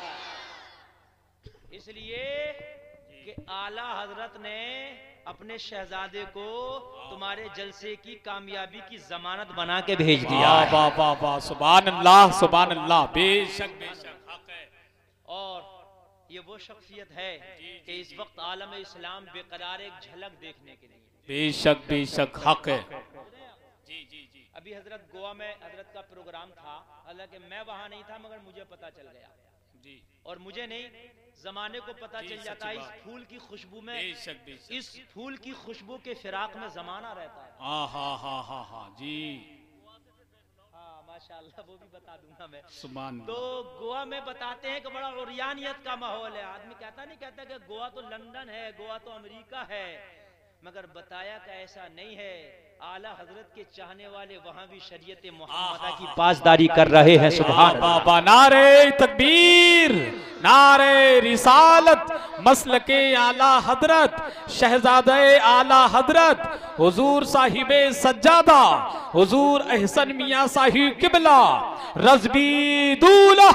Speaker 2: इसलिए कि आला हजरत ने अपने शहजादे को तुम्हारे जलसे की कामयाबी की जमानत बना के भेज दिया।
Speaker 4: वाह वाह वाह, सुभान अल्लाह सुभान अल्लाह। बेशक हक है। और ये वो शख्सियत है कि इस वक्त आलम इस्लाम बेकरार एक झलक देखने के लिए। बेशक हक है। जी। अभी हजरत गोवा में हजरत का प्रोग्राम था, हालांकि मैं वहां नहीं था मगर मुझे पता चल गया जी। और मुझे नहीं, जमाने को पता चल जाता है इस फूल की खुशबू में, इस फूल की खुशबू के फिराक में जमाना रहता है। हाँ जी, हाँ माशाल्लाह, वो भी बता दूंगा मैं। सुभान। तो गोवा में बताते हैं कि बड़ा उरियानियत का माहौल है। आदमी कहता कि गोवा तो लंदन है, गोवा तो अमेरिका है, मगर बताया कि ऐसा नहीं है। आला हजरत के चाहने वाले वहां भी शरीयत मुहम्मदा की पासदारी कर रहे हैं। सुभान अल्लाह।
Speaker 3: नारे तकबीर, नारे रिसालत, मसलके आला हजरत, शहजादे आला हजरत हुजूर साहिबे सज्जादा, हुजूर अहसन मियां साहिब किबला रज़बी दूल्हा।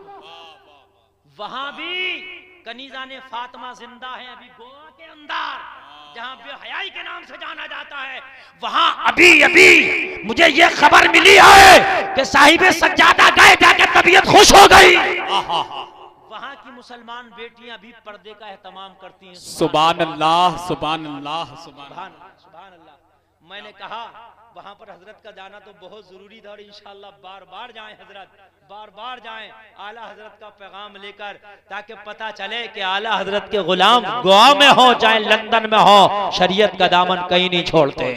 Speaker 2: वहां भी कनीज़ाने फातिमा जिंदा है अभी गोवा के अंदर, जहां बेहयाई के नाम से जाना जाता है। वहां अभी मुझे ये खबर मिली है कि साहिबे सज्जादा गए, जाके तबीयत खुश हो गई। वहां की मुसलमान बेटियां भी पर्दे का एहतमाम करती हैं।
Speaker 3: सुभान अल्लाह सुभान अल्लाह
Speaker 2: सुभान अल्लाह। मैंने कहा वहां पर हजरत का जाना तो बहुत जरूरी था और इंशाअल्लाह बार बार जाएं हजरत, बार बार जाएं आला हजरत का पैगाम लेकर, ताकि पता चले कि आला हजरत के गुलाम गोवा में हो चाहे लंदन में हो, शरीयत का दामन कहीं नहीं छोड़ते।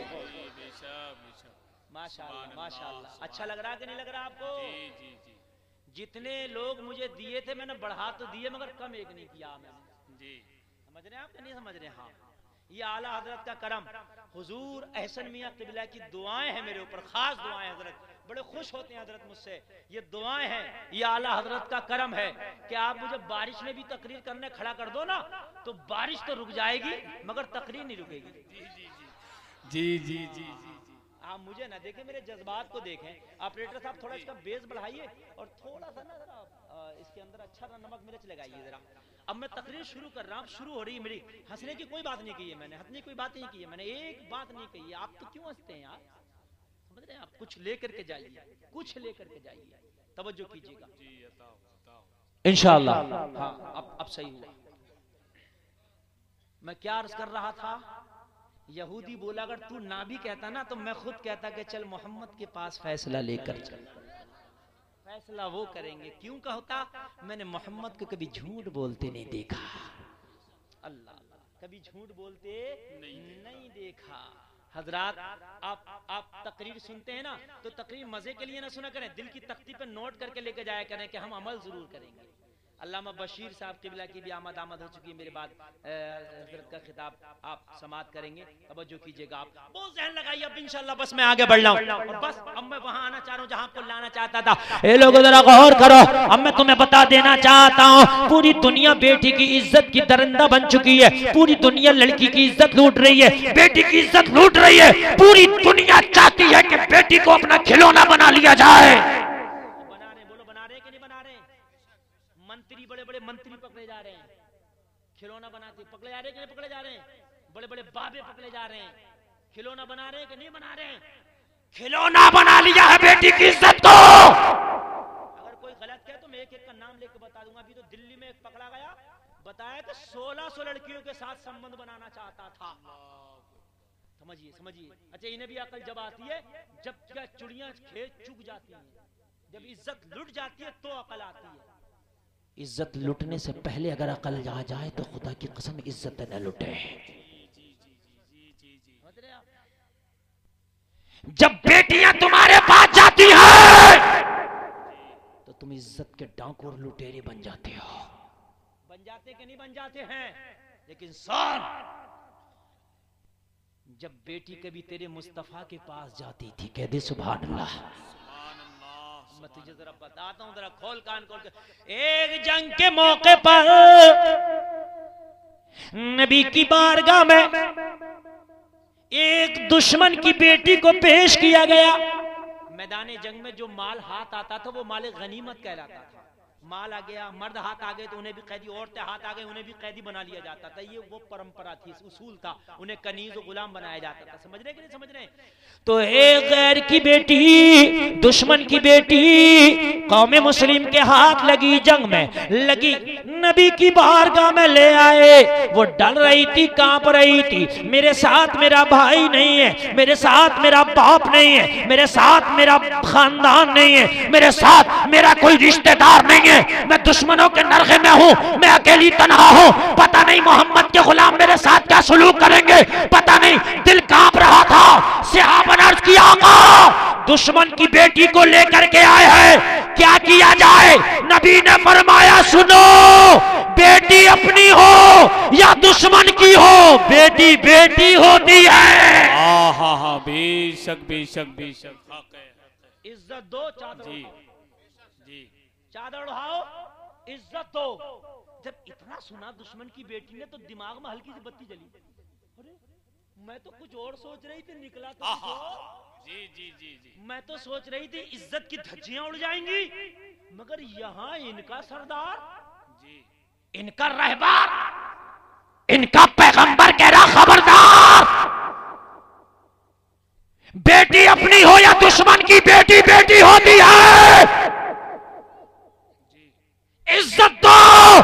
Speaker 2: माशाअल्लाह माशाअल्लाह। अच्छा लग रहा कि नहीं लग रहा आपको? जितने लोग मुझे दिए थे मैंने बढ़ा तो दिए मगर कम एक नहीं किया मैंने जी। समझ रहे हैं आप? नहीं समझ रहे? हाँ, ये आला हजरत का करम, हुजूर अहसन मियां किबला की दुआएं हैं मेरे ऊपर, खास दुआएं। हजरत बड़े खुश होते हैं हजरत मुझसे, ये दुआएं हैं, ये आला हजरत का करम है कि आप मुझे बारिश में भी तकरीर करने खड़ा कर दो ना तो बारिश तो रुक जाएगी मगर तकरीर नहीं रुकेगी।
Speaker 3: जी।
Speaker 2: आप मुझे ना देखें, मेरे जज्बात को देखें। ऑपरेटर साहब थोड़ा इसका बेस बढ़ाइए और थोड़ा सा ना जरा इसके अंदर अच्छा नमक मिर्च लगाइए जरा। अब मैं तकरीर शुरू कर रहा हूँ, शुरू हो रही है मेरी। हंसने की कोई बात नहीं की है मैंने, हंसने की कोई बात नहीं की है मैंने, एक बात नहीं कही है। आप तो क्यों हंसते हैं यार? समझ रहे हैं आप? कुछ लेकर के जाइए, कुछ लेकर के जाइए, तवज्जो कीजिएगा इंशाअल्लाह। हाँ अब सही हुआ। मैं क्या अर्ज कर रहा था? यहूदी बोला अगर तू ना भी कहता ना तो मैं खुद कहता कि चल मोहम्मद के पास फैसला लेकर चल, फैसला वो करेंगे। क्यों कहता? मैंने मोहम्मद को कभी झूठ बोलते नहीं देखा। अल्लाह, कभी झूठ बोलते नहीं देखा। हजरात आप तकरीर सुनते हैं ना तो तकरीर मजे के लिए ना सुना करें, दिल की तख्ती पे नोट करके लेके जाया करें कि हम अमल जरूर करेंगे। अल्लामा बशीर साहब किबला की भी आमद हो चुकी है। मेरे बाद हजरत का खिताब आप समात करेंगे, तवज्जो कीजिएगा आप। बहुत ज़हन लगाइए अब इंशाल्लाह। बस मैं आगे बढ़ रहा हूँ, बस अब मैं वहां आना चाह रहा हूँ जहां आपको लाना चाहता था। ए लोगों जरा गौर करो, अब मैं तुम्हें बता देना चाहता हूँ, पूरी दुनिया बेटी की इज्जत की दरिंदा बन चुकी है। पूरी दुनिया लड़की की इज्जत लूट रही है, बेटी की इज्जत लूट रही है। पूरी दुनिया चाहती है कि बेटी को अपना खिलौना बना लिया जाए। मंत्री, बड़े बड़े मंत्री पकड़े जा रहे हैं, खिलौना बनाते पकड़े जा रहे हैं कि नहीं पकड़े जा रहे हैं? बड़े बड़े बाबे पकड़े जा रहे हैं, खिलौना बना रहे हैं कि नहीं बना रहे हैं? खिलौना बना लिया है बेटी की इज्जत को। अगर कोई गलत कहे तो मैं एक एक का नाम लेके बता दूंगा। अभी तो दिल्ली में एक पकड़ा गया, बताया कि 1600 लड़कियों के साथ संबंध बनाना चाहता था। समझिए समझिए। अच्छा इन्हें भी अकल जब आती है जब क्या चुड़ियां खेत चुग जाती हैं, जब इज्जत लुट जाती है तो अकल आती है। इज्जत लुटने से पहले अगर अकल आ जाए तो खुदा की कसम इज्जत न लुटे। जब बेटियां तुम्हारे पास जाती हैं तो तुम इज्जत के डांकुर लुटेरे बन जाते हो। बन जाते कि नहीं बन जाते हैं? लेकिन सुन, जब बेटी कभी तेरे मुस्तफा के पास जाती थी, कह दे सुभान अल्लाह। मैं तुझे जरा बताता हूं, जरा खोल कान खोल के। एक जंग के मौके पर नबी की बारगाह में एक दुश्मन की बेटी को पेश किया गया। मैदान जंग में जो माल हाथ आता था वो माल गनीमत कहलाता था। माल आ गया, मर्द हाथ आ गए तो उन्हें भी कैदी, औरतें हाथ आ गए उन्हें भी कैदी बना लिया जाता था। ये वो परंपरा थी, उसूल था, उन्हें कनीज और गुलाम बनाया जाता था। समझ रहे कि नहीं समझ रहे? तो एक गैर की बेटी, दुश्मन की बेटी कौम मुस्लिम के हाथ लगी, जंग में लगी, नबी की बारगाह में ले आए। वो डर रही थी, कांप रही थी। मेरे साथ मेरा भाई नहीं है, मेरे साथ मेरा बाप नहीं है, मेरे साथ मेरा खानदान नहीं है, मेरे साथ मेरा कोई रिश्तेदार नहीं है, मैं दुश्मनों के नरखे में हूं, मैं अकेली तन्हा हूं। पता नहीं मोहम्मद के गुलाम मेरे साथ क्या सलूक करेंगे, पता नहीं। दिल कांप रहा था। सहाबा ने अर्ज किया, आका दुश्मन की बेटी को लेकर के आए हैं, क्या किया जाए? नबी ने फरमाया, सुनो, बेटी अपनी हो या दुश्मन की हो, बेटी बेटी होती है।
Speaker 4: हाँ बेशक बेशक बेशक।
Speaker 2: इज्जत दो, चादर
Speaker 4: जी
Speaker 2: जी, चादर उड़ाओ, इज्जत दो। जब इतना सुना दुश्मन की बेटी ने तो दिमाग में हल्की सी बत्ती जली। अरे मैं तो कुछ और सोच रही थी, निकला तो
Speaker 4: जी जी जी जी।
Speaker 2: मैं तो सोच रही थी इज्जत की धज्जियां उड़ जाएंगी, मगर यहाँ इनका सरदार
Speaker 4: जी,
Speaker 2: इनका रहबर, इनका पैगंबर कह रहा, खबरदार, बेटी अपनी हो या दुश्मन की, बेटी बेटी होती है। इज्जत दो,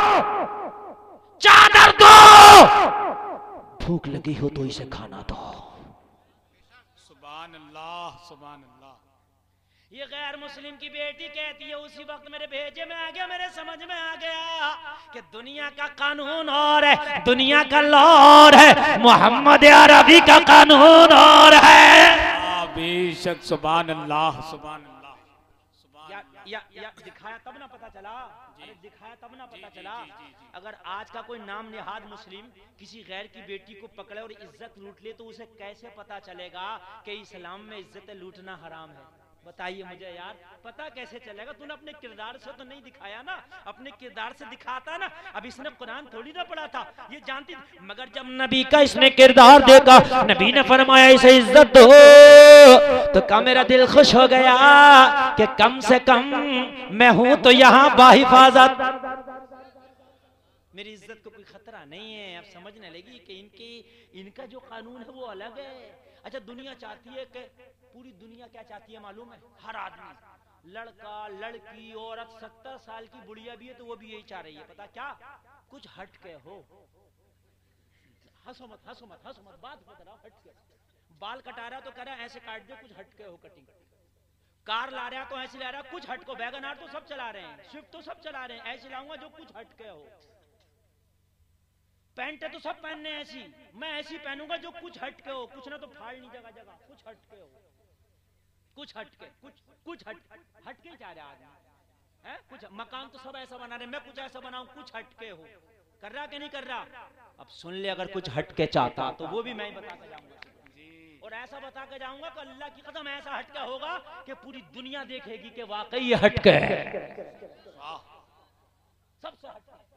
Speaker 2: चादर दो, भूख लगी हो तो इसे खाना दो।
Speaker 4: सुभान अल्लाह सुभान अल्लाह।
Speaker 2: ये गैर मुस्लिम की बेटी कहती है, उसी वक्त मेरे भेजे में आ गया, मेरे समझ में आ गया कि दुनिया का कानून और है, दुनिया का लॉ और है, मोहम्मद अरबी का कानून और है।
Speaker 4: बेशक सुभान अल्लाह सुभान अल्लाह।
Speaker 2: या दिखाया तब ना पता चला, अरे दिखाया तब ना पता चला। अगर आज का कोई नाम निहाद मुस्लिम किसी गैर की बेटी को पकड़े और इज्जत लूट ले तो उसे कैसे पता चलेगा कि इस्लाम में इज्जत लूटना हराम है? बताइए मुझे यार, पता कैसे चलेगा? तूने अपने किरदार से तो नहीं दिखाया ना, अपने किरदार से दिखाता ना। अब इसने कुरान थोड़ी ना पढ़ा था, ये जानती, मगर जब नबी का इसने किरदार देखा, नबी ने फरमाया इसे इज्जत दो, तो क्या मेरा दिल खुश हो गया कि कम से कम मैं हूं तो यहाँ बाहिफाजत, मेरी इज्जत को कोई खतरा नहीं है। अब समझने लगी कि इनका जो कानून है वो अलग है। अच्छा दुनिया चाहती है कि पूरी दुनिया क्या चाहती है मालूम है? हर आदमी, लड़का लड़की औरत, 70 साल की बुढ़िया भी है तो वो भी यही चाह रही है, पता क्या? कुछ हट के हो। हंसो मत हंसो मत हंसो मत, बात बता, हट के। बाल कटा रहा तो कह रहा ऐसे काट दे, कुछ हट के हो कटिंग। कार ला रहा तो ऐसे ला रहा, कुछ हट को। वैगन आर तो सब चला रहे हैं, स्विफ्ट तो सब चला रहे हैं, ऐसे लाऊंगा जो कुछ हट के हो। पैंट है तो सब पहनने ऐसी, मैं ऐसी पहनूंगा जो कुछ हट के हो, कुछ ना तो फाड़ नहीं जगह जगह, कुछ हट के हो, कुछ हट के, कुछ हट के जा रहा आदमी है। कुछ मकान तो सब ऐसा बना रहे, मैं कुछ ऐसा बनाऊं, कुछ हट के हो। कर रहा कि नहीं कर रहा? अब सुन ले, अगर कुछ हट के चाहता तो वो भी मैं बता के जाऊंगा, और ऐसा बता के जाऊंगा कि अल्लाह की कसम ऐसा हट के होगा कि पूरी दुनिया देखेगी कि वाकई ये हट के है, सबसे हट के।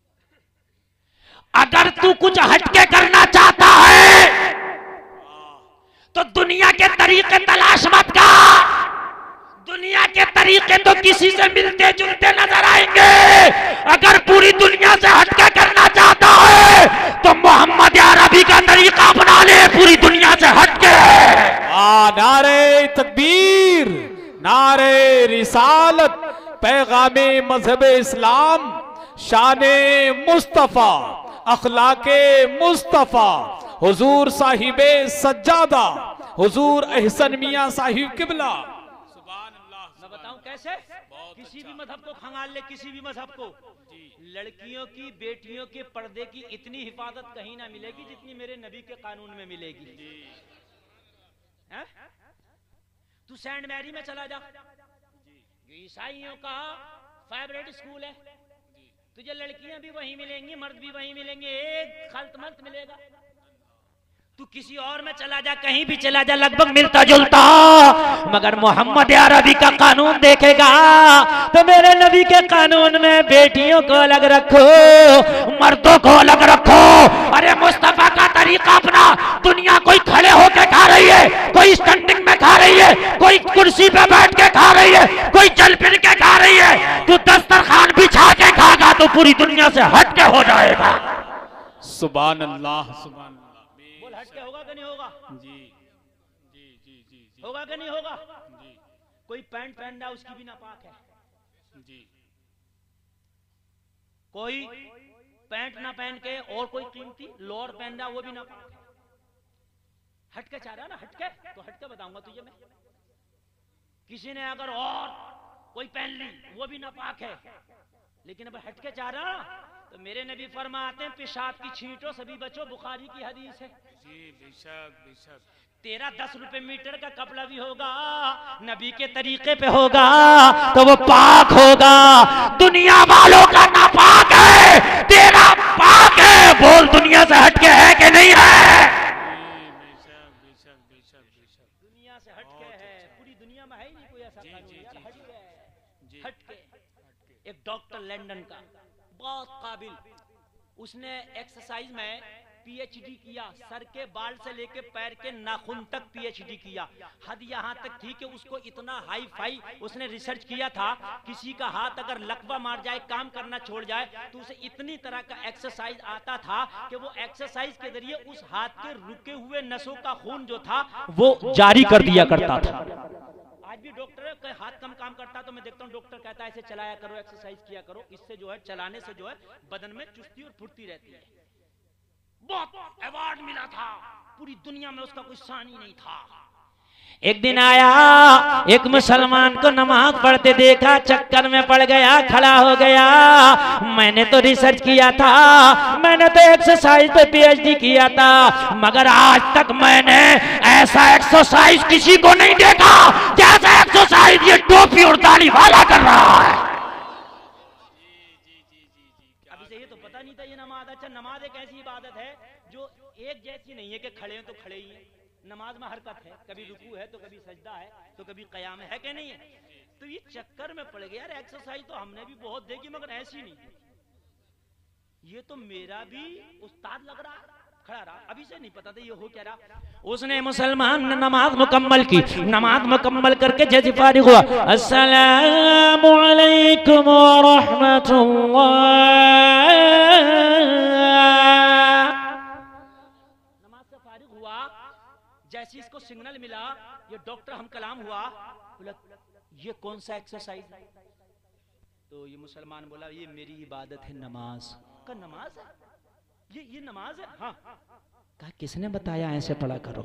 Speaker 2: अगर तू कुछ हटके करना चाहता है तो दुनिया के तरीके तलाश मत कर। दुनिया के तरीके तो किसी से मिलते जुलते नजर आएंगे। अगर पूरी दुनिया से हटके करना चाहता है तो मोहम्मद अरबी का तरीका अपना ले, पूरी दुनिया से हटके।
Speaker 4: नारे तकबीर, नारे रिसालत, पैगामे मजहब इस्लाम, शाने मुस्तफा, अखलाके मुस्तफा, हुजूर साहिबे सज्जादा, हुजूर एहसन मियां साहिब किबला।
Speaker 2: मैं बताऊं कैसे? किसी भी मजहब को खंगाल ले, किसी भी मजहब को, लड़कियों की बेटियों के पर्दे की इतनी हिफाजत कहीं ना मिलेगी जितनी मेरे नबी के कानून में मिलेगी। है? तू सेंट मैरी में चला जा, ईसाइयों का फेवरेट स्कूल है, तुझे लड़कियां भी वहीं मिलेंगी, मर्द भी वहीं मिलेंगे, एक खल्त मल्त मिलेगा। तू किसी और में चला जा, कहीं भी चला जा, लगभग मिलता जुलता, मगर मोहम्मद अरबी का कानून देखेगा तो मेरे नबी के कानून में बेटियों को अलग रखो, मर्दों को अलग रखो। अरे मुस्तफा का तरीका अपना, दुनिया कोई खड़े होके खा रही है, कोई स्टैंडिंग में खा रही है, कोई कुर्सी पे बैठ के खा रही है, कोई चल फिर के खा रही है। तू दस्तरखान बिछा के खागा तो पूरी दुनिया से हट के हो जाएगा।
Speaker 4: सुभान अल्लाह, सुभान अल्लाह।
Speaker 2: बोल हट के होगा कि नहीं होगा?
Speaker 4: जी जी जी जी जी
Speaker 2: होगा कि नहीं होगा?
Speaker 4: जी
Speaker 2: कोई पैंट पहन रहा उसकी भी नापाक है,
Speaker 4: जी।
Speaker 2: कोई पैंट ना पहन के और कोई कीमती लोअर पहन रहा वो भी नापाक है। हट के चाह रहा ना, हट के तो हट के बताऊंगा तुझे मैं। किसी ने अगर और कोई पहन ली वो भी नापाक है, लेकिन अब हट के चाह रहा तो मेरे नबी फरमाते हैं पेशाब की छींटो सभी बचो, बुखारी की हदीस है।
Speaker 4: जी बेशक बेशक।
Speaker 2: तेरा 10 रुपए मीटर का कपड़ा भी होगा, नबी के तरीके पे होगा तो वो पाक होगा। दुनिया वालों का नापाक है, तेरा पाक है। बोल दुनिया से हटके है कि नहीं है? दुनिया से हटके है, पूरी दुनिया में है ही नहीं कोई ऐसा कानून यार, हटके हटके। एक डॉक्टर लंदन का बहुत काबिल, उसने एक्सरसाइज में पीएचडी किया, सर के बाल से लेके पैर के नाखून तक पीएचडी किया। हद यहाँ तक थी कि उसको इतना हाई फाई उसने रिसर्च किया था, किसी का हाथ अगर लकवा मार जाए, काम करना छोड़ जाए, तो उसे इतनी तरह का एक्सरसाइज आता था कि वो एक्सरसाइज के जरिए उस हाथ के रुके हुए नसों का खून जो था वो जारी कर दिया करता था। आज भी डॉक्टर है, कोई हाथ कम काम करता तो मैं देखता हूँ डॉक्टर कहता है ऐसे चलाया करो, एक्सरसाइज किया करो, इससे जो है चलाने से जो है बदन में चुस्ती और फुर्ती रहती है। बहुत अवार्ड मिला था, पूरी दुनिया में उसका कोई शान ही नहीं था। एक दिन आया, एक मुसलमान को नमाज पढ़ते देखा, चक्कर में पड़ गया, खड़ा हो गया। मैंने तो रिसर्च किया था, मैंने तो एक्सरसाइज पे पीएचडी किया था, मगर आज तक मैंने ऐसा एक्सरसाइज किसी को नहीं देखा जैसा एक्सरसाइज ये टोपी और दाढ़ी वाला कर रहा है। अभी से ये तो पता नहीं था ये नमाज। अच्छा, नमाज एक ऐसी इबादत है जो एक जैसी नहीं है कि खड़े हैं तो खड़े ही हैं। नमाज में हरकत है, कभी रुकू है तो कभी सजदा है तो कभी कयाम है कि नहीं है? तो ये चक्कर में पड़ गया यार, एक्सरसाइज तो हमने भी बहुत देखी मगर ऐसी नहीं। ये तो मेरा भी उस्ताद लग रहा, खड़ा रहा, अभी से नहीं पता था ये हो क्या रहा। उसने मुसलमान ने नमाज मुकम्मल की, नमाज मुकम्मल करके जैसे फारिग हुआ, अस्सलामु अलैकुम व रहमतुल्लाह, नमाज से फारिग हुआ, जैसे इसको सिग्नल मिला, ये डॉक्टर हम कलाम हुआ, बोला ये कौन सा एक्सरसाइज है? तो ये मुसलमान बोला ये मेरी इबादत है नमाज। का नमाज है? ये नमाज है? हाँ। कहा किसने बताया ऐसे पढ़ा करो?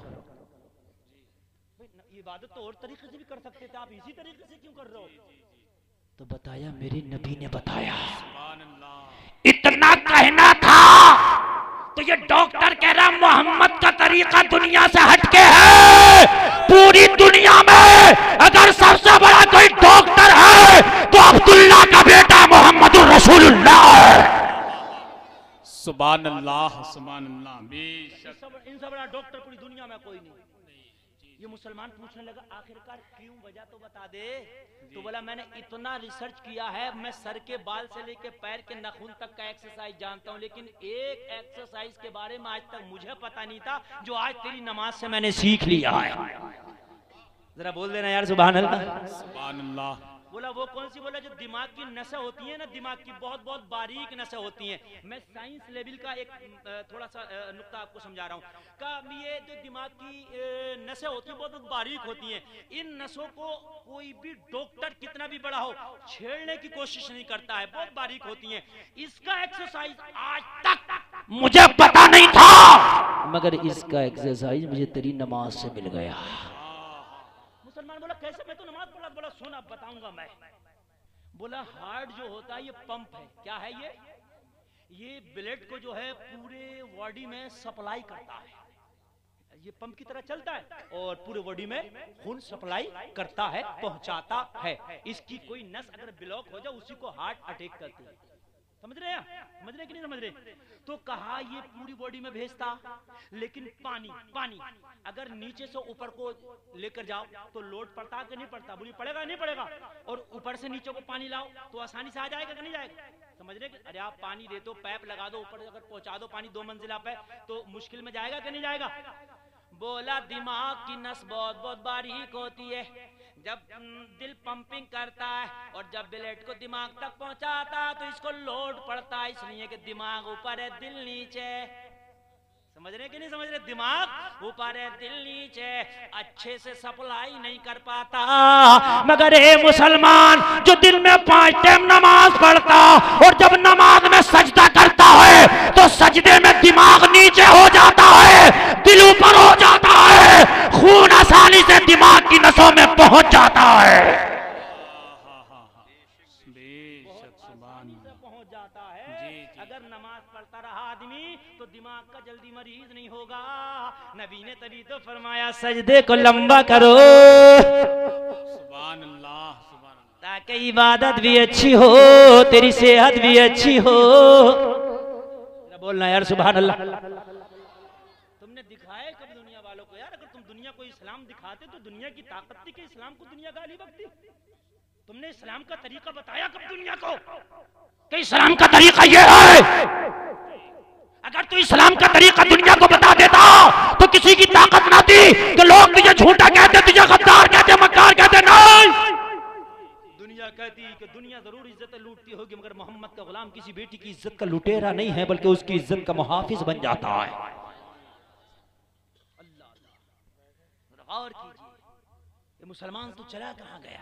Speaker 2: इबादत तो और तरीके से भी कर सकते थे, आप इसी तरीके से क्यों कर रहे हो? तो बताया मेरे नबी ने बताया। इतना कहना था तो ये डॉक्टर कह रहा मोहम्मद का तरीका दुनिया से हटके है। पूरी दुनिया में अगर सबसे बड़ा कोई डॉक्टर है तो अब्दुल्ला का बेटा मोहम्मद रसूलुल्लाह है।
Speaker 4: सुभान अल्लाह, सुभान अल्लाह।
Speaker 2: इनसे बड़ा डॉक्टर पूरी दुनिया में कोई नहीं। ये मुसलमान पूछने लगा आखिरकार क्यों, वजह तो बता दे। तो बोला मैंने इतना रिसर्च किया है, मैं सर के बाल से लेके पैर के नाखून तक का एक्सरसाइज जानता हूँ, लेकिन एक एक्सरसाइज के बारे में आज तक मुझे पता नहीं था जो आज तेरी नमाज से मैंने सीख लिया है। जरा बोल देना यार सुभान अल्लाह,
Speaker 4: सुभान अल्लाह।
Speaker 2: बोला वो कौन सी? बोला जो दिमाग की नसें होती हैं ना, दिमाग की बहुत बहुत बारीक नसें होती हैं। मैं साइंस लेवल का एक थोड़ा सा नुक्ता आपको समझा रहा हूँ। ये जो दिमाग की नसें होती हैं बहुत बहुत बारीक होती हैं। इन नसों को कोई भी डॉक्टर कितना भी बड़ा हो छेड़ने की कोशिश नहीं करता है, बहुत बारीक होती हैं। इसका एक्सरसाइज आज तक
Speaker 4: मुझे पता नहीं था,
Speaker 2: मगर इसका एक्सरसाइज मुझे तेरी नमाज से मिल गया। मुसलमान बोला कैसे? मैं तो नमाज पढ़ा। बोला सुन अब बताऊंगा मैं। बोला हार्ट जो होता है ये पंप है। क्या है ये ब्लड को जो है पूरे बॉडी में सप्लाई करता है। ये पंप की तरह चलता है और पूरे बॉडी में खून सप्लाई करता है, पहुंचाता है। इसकी कोई नस अगर ब्लॉक हो जाए उसी को हार्ट अटैक करती है। समझ रहे हैं? समझ रहे कि नहीं समझ रहे? तो कहा ये पूरी बॉडी में भेजता, लेकिन पानी अगर नीचे से ऊपर को लेकर जाओ तो लोड पड़ता कि नहीं पड़ता? बोली पड़ेगा नहीं पड़ेगा। और ऊपर से नीचे को पानी लाओ तो आसानी से आ जाएगा कि नहीं जाएगा? समझ रहे? अरे आप पानी दे दो, पैप लगा दो, ऊपर अगर पहुंचा दो पानी 2 मंजिला पे तो मुश्किल में जाएगा कि नहीं जाएगा? बोला दिमाग की नस बहुत बहुत बारीक होती है। जब दिल पंपिंग करता है और जब ब्लड को दिमाग तक पहुंचाता है तो इसको लोड पड़ता है, इसलिए कि दिमाग ऊपर है दिल नीचे। समझ रहे कि नहीं समझ रहे? दिमाग ऊपर है दिल नीचे, अच्छे से सप्लाई नहीं कर पाता।
Speaker 4: मगर ए मुसलमान जो दिन में 5 टाइम नमाज पढ़ता और जब नमाज में सजदा करता है तो सजदे में दिमाग नीचे हो जाता है, दिल ऊपर हो जाता है, खून आसानी से दिमाग की नसों में पहुंच जाता है।
Speaker 2: पहुंच जाता है। अगर नमाज पढ़ता रहा आदमी तो दिमाग का जल्दी मरीज नहीं होगा। नबी ने तभी तो फरमाया सजदे को लंबा करो
Speaker 3: सुभान अल्लाह, सुभान अल्लाह,
Speaker 2: ताकि इबादत भी अच्छी हो, तेरी सेहत भी अच्छी हो। बोलना यार सुभान अल्लाह। तुमने दिखाए कब दुनिया वालों को? यार अगर तुम दुनिया को इस्लाम दिखाते तो दुनिया की ताकत थी कि इस्लाम को दुनिया गाली बकती। तुमने इस्लाम का तरीका बताया कब दुनिया को कि
Speaker 4: इस्लाम का तरीका ये है? अगर तू इस्लाम का तरीका दुनिया को बता देता तो किसी की ताकत ना थी कि लोग तुझे झूठा कहते, तुझे गद्दार कहते, मक्कार कहते। नहीं,
Speaker 2: दुनिया कहती कि दुनिया जरूर इज्जत लूटती होगी मगर मोहम्मद का गुलाम किसी बेटी की इज्जत का लुटेरा नहीं है बल्कि उसकी इज्जत का मुहाफिज बन जाता है। अल्लाह और कीजिए, ये मुसलमान तो चला कहां गया?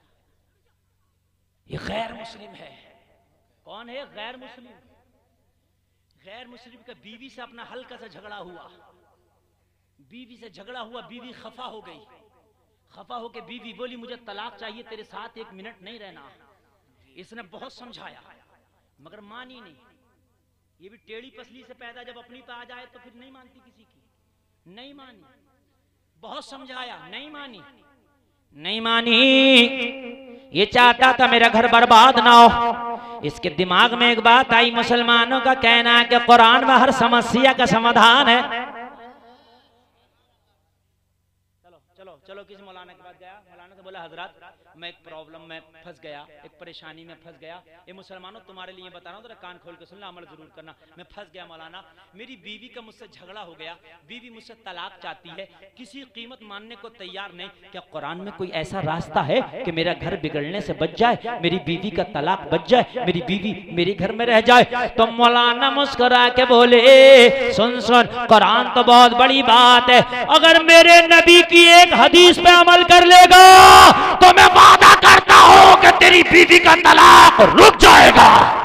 Speaker 2: ये गैर मुस्लिम है। कौन है गैर मुस्लिम? गैर मुस्लिम का बीवी से अपना हल्का सा झगड़ा हुआ, बीवी से झगड़ा हुआ, बीवी खफा हो गई। खफा होके बीवी बोली मुझे तलाक चाहिए, तेरे साथ 1 मिनट नहीं रहना। इसने बहुत समझाया मगर मानी नहीं। ये भी टेढ़ी पसली से पैदा, जब अपनी पे आ जाए तो फिर नहीं मानती किसी की। नहीं मानी, बहुत समझाया, नहीं मानी, नहीं मानी। ये चाहता था मेरा घर बर्बाद ना हो। इसके दिमाग में एक बात आई, मुसलमानों का कहना है कि कुरान में हर समस्या का समाधान है। चलो किसी मौलाना के पास गया, मौलाना से बोला हजरत मैं एक प्रॉब्लम में फंस गया, एक परेशानी में फंस गया। ये मुसलमानों तुम्हारे लिए बता रहा हूँ, कान खोल के सुनना, अमल जरूर करना। मैं फंस गया मौलाना, मेरी बीवी का मुझसे झगड़ा हो गया, बीवी मुझसे तलाक चाहती है, किसी कीमत मानने को तैयार नहीं। क्या कुरान में कोई ऐसा रास्ता है कि मेरा घर बिगड़ने से बच जाए, मेरी बीवी का तलाक बच जाए, मेरी बीवी मेरे घर में रह जाए? तो मौलाना मुस्कुरा के बोले सुन सुन, कुरान तो बहुत बड़ी बात है, अगर मेरे नबी की एक हदीस पे अमल कर लेगा तो मैं वादा करता हूं कि तेरी बीवी का तलाक रुक जाएगा।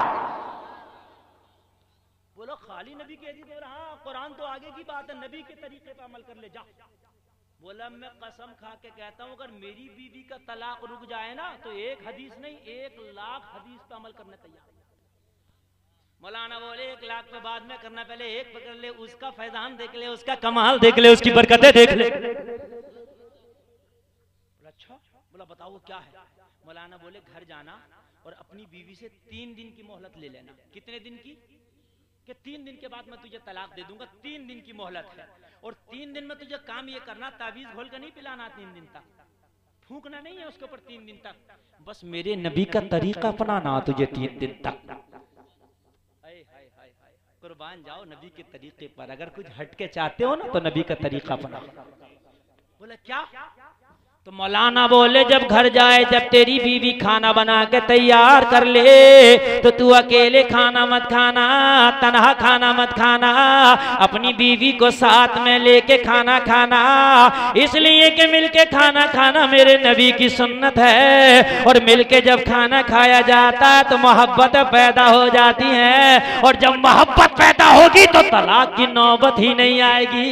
Speaker 2: बोलो खाली नबी की हदीस बोल रहा, कुरान तो आगे की बात है, नबी के तरीके पे अमल कर ले जा। बोला मैं कसम खा के कहता हूं अगर मेरी बीवी का तलाक रुक जाए ना तो 1 हदीस नहीं 1 लाख हदीस पे अमल करने तैयार। मौलाना बोले 1 लाख पे बाद में करना, पहले एक पकड़ ले, उसका फैजान देख ले, उसका कमाल देख ले, उसकी बरकतें देख ले। अच्छा, बोला बताओ वो क्या है? मौलाना बोले घर जाना और अपनी बीवी से 3 दिन की मोहलत ले लेना। कितने दिन की? कि 3 दिन के बाद मैं तुझे तलाक दे दूंगा, 3 दिन की मोहलत है। और 3 दिन में तुझे काम ये करना, ताबीज घोल कर नहीं पिलाना 3 दिन तक, फूंकना नहीं है उसके ऊपर 3 दिन तक, बस मेरे नबी का तरीका अपनाना तुझे 3 दिन तक। कुर्बान जाओ नबी के तरीके पर, अगर कुछ हटके चाहते हो ना तो नबी का तरीका अपना। बोला क्या? तो मौलाना बोले जब घर जाए, जब तेरी बीवी खाना बना के तैयार कर ले तो तू अकेले खाना मत खाना, तन्हा खाना मत खाना, अपनी बीवी को साथ में लेके खाना खाना, इसलिए कि मिलके खाना खाना मेरे नबी की सुन्नत है। और मिलके जब खाना खाया जाता है तो मोहब्बत पैदा हो जाती है, और जब मोहब्बत पैदा होगी तो तलाक की नौबत ही नहीं आएगी।